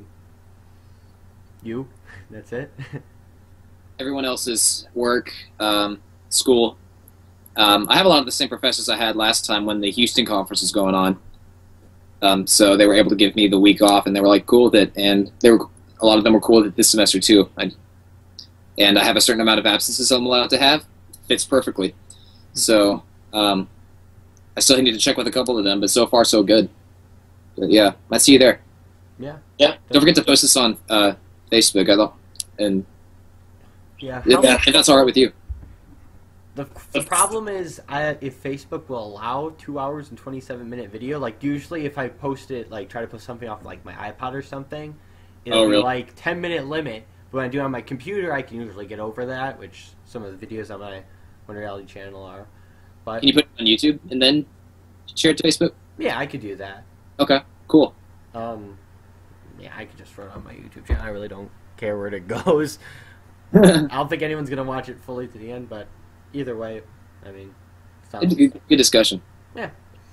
You? That's it. Everyone else's work, um, school. Um, I have a lot of the same professors I had last time when the Houston conference was going on. Um, so they were able to give me the week off, and they were like cool with it. And they were a lot of them were cool with it this semester too. I, and I have a certain amount of absences I'm allowed to have. Fits perfectly. So um, I still need to check with a couple of them, but so far so good. But yeah, might see you there. Yeah. Yeah. Don't forget to post this on uh, Facebook, I thought. And yeah, if, that, if that's all right with you. The, the problem is, I, if Facebook will allow two hours and twenty-seven minute video, like usually if I post it, like try to post something off like my iPod or something, it'll Oh, be really? like ten minute limit. But when I do it on my computer, I can usually get over that, which some of the videos on my One Reality channel are. But Can you put it on YouTube and then share it to Facebook? yeah, I could do that. Okay, cool. Um, yeah, I could just throw it on my YouTube channel. I really don't care where it goes. I don't think anyone's gonna watch it fully to the end, but either way, I mean, sounds Good, good, good discussion. yeah.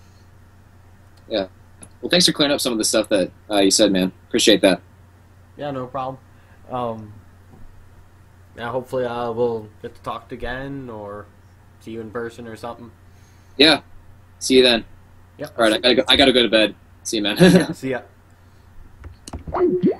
Yeah. Well, thanks for clearing up some of the stuff that uh, you said, man. Appreciate that. Yeah, no problem. Um, yeah, hopefully uh, we'll get to talk again or see you in person or something. Yeah. See you then. Yep. All right, I gotta go, I gotta go to bed. See you, man. Yeah, see ya.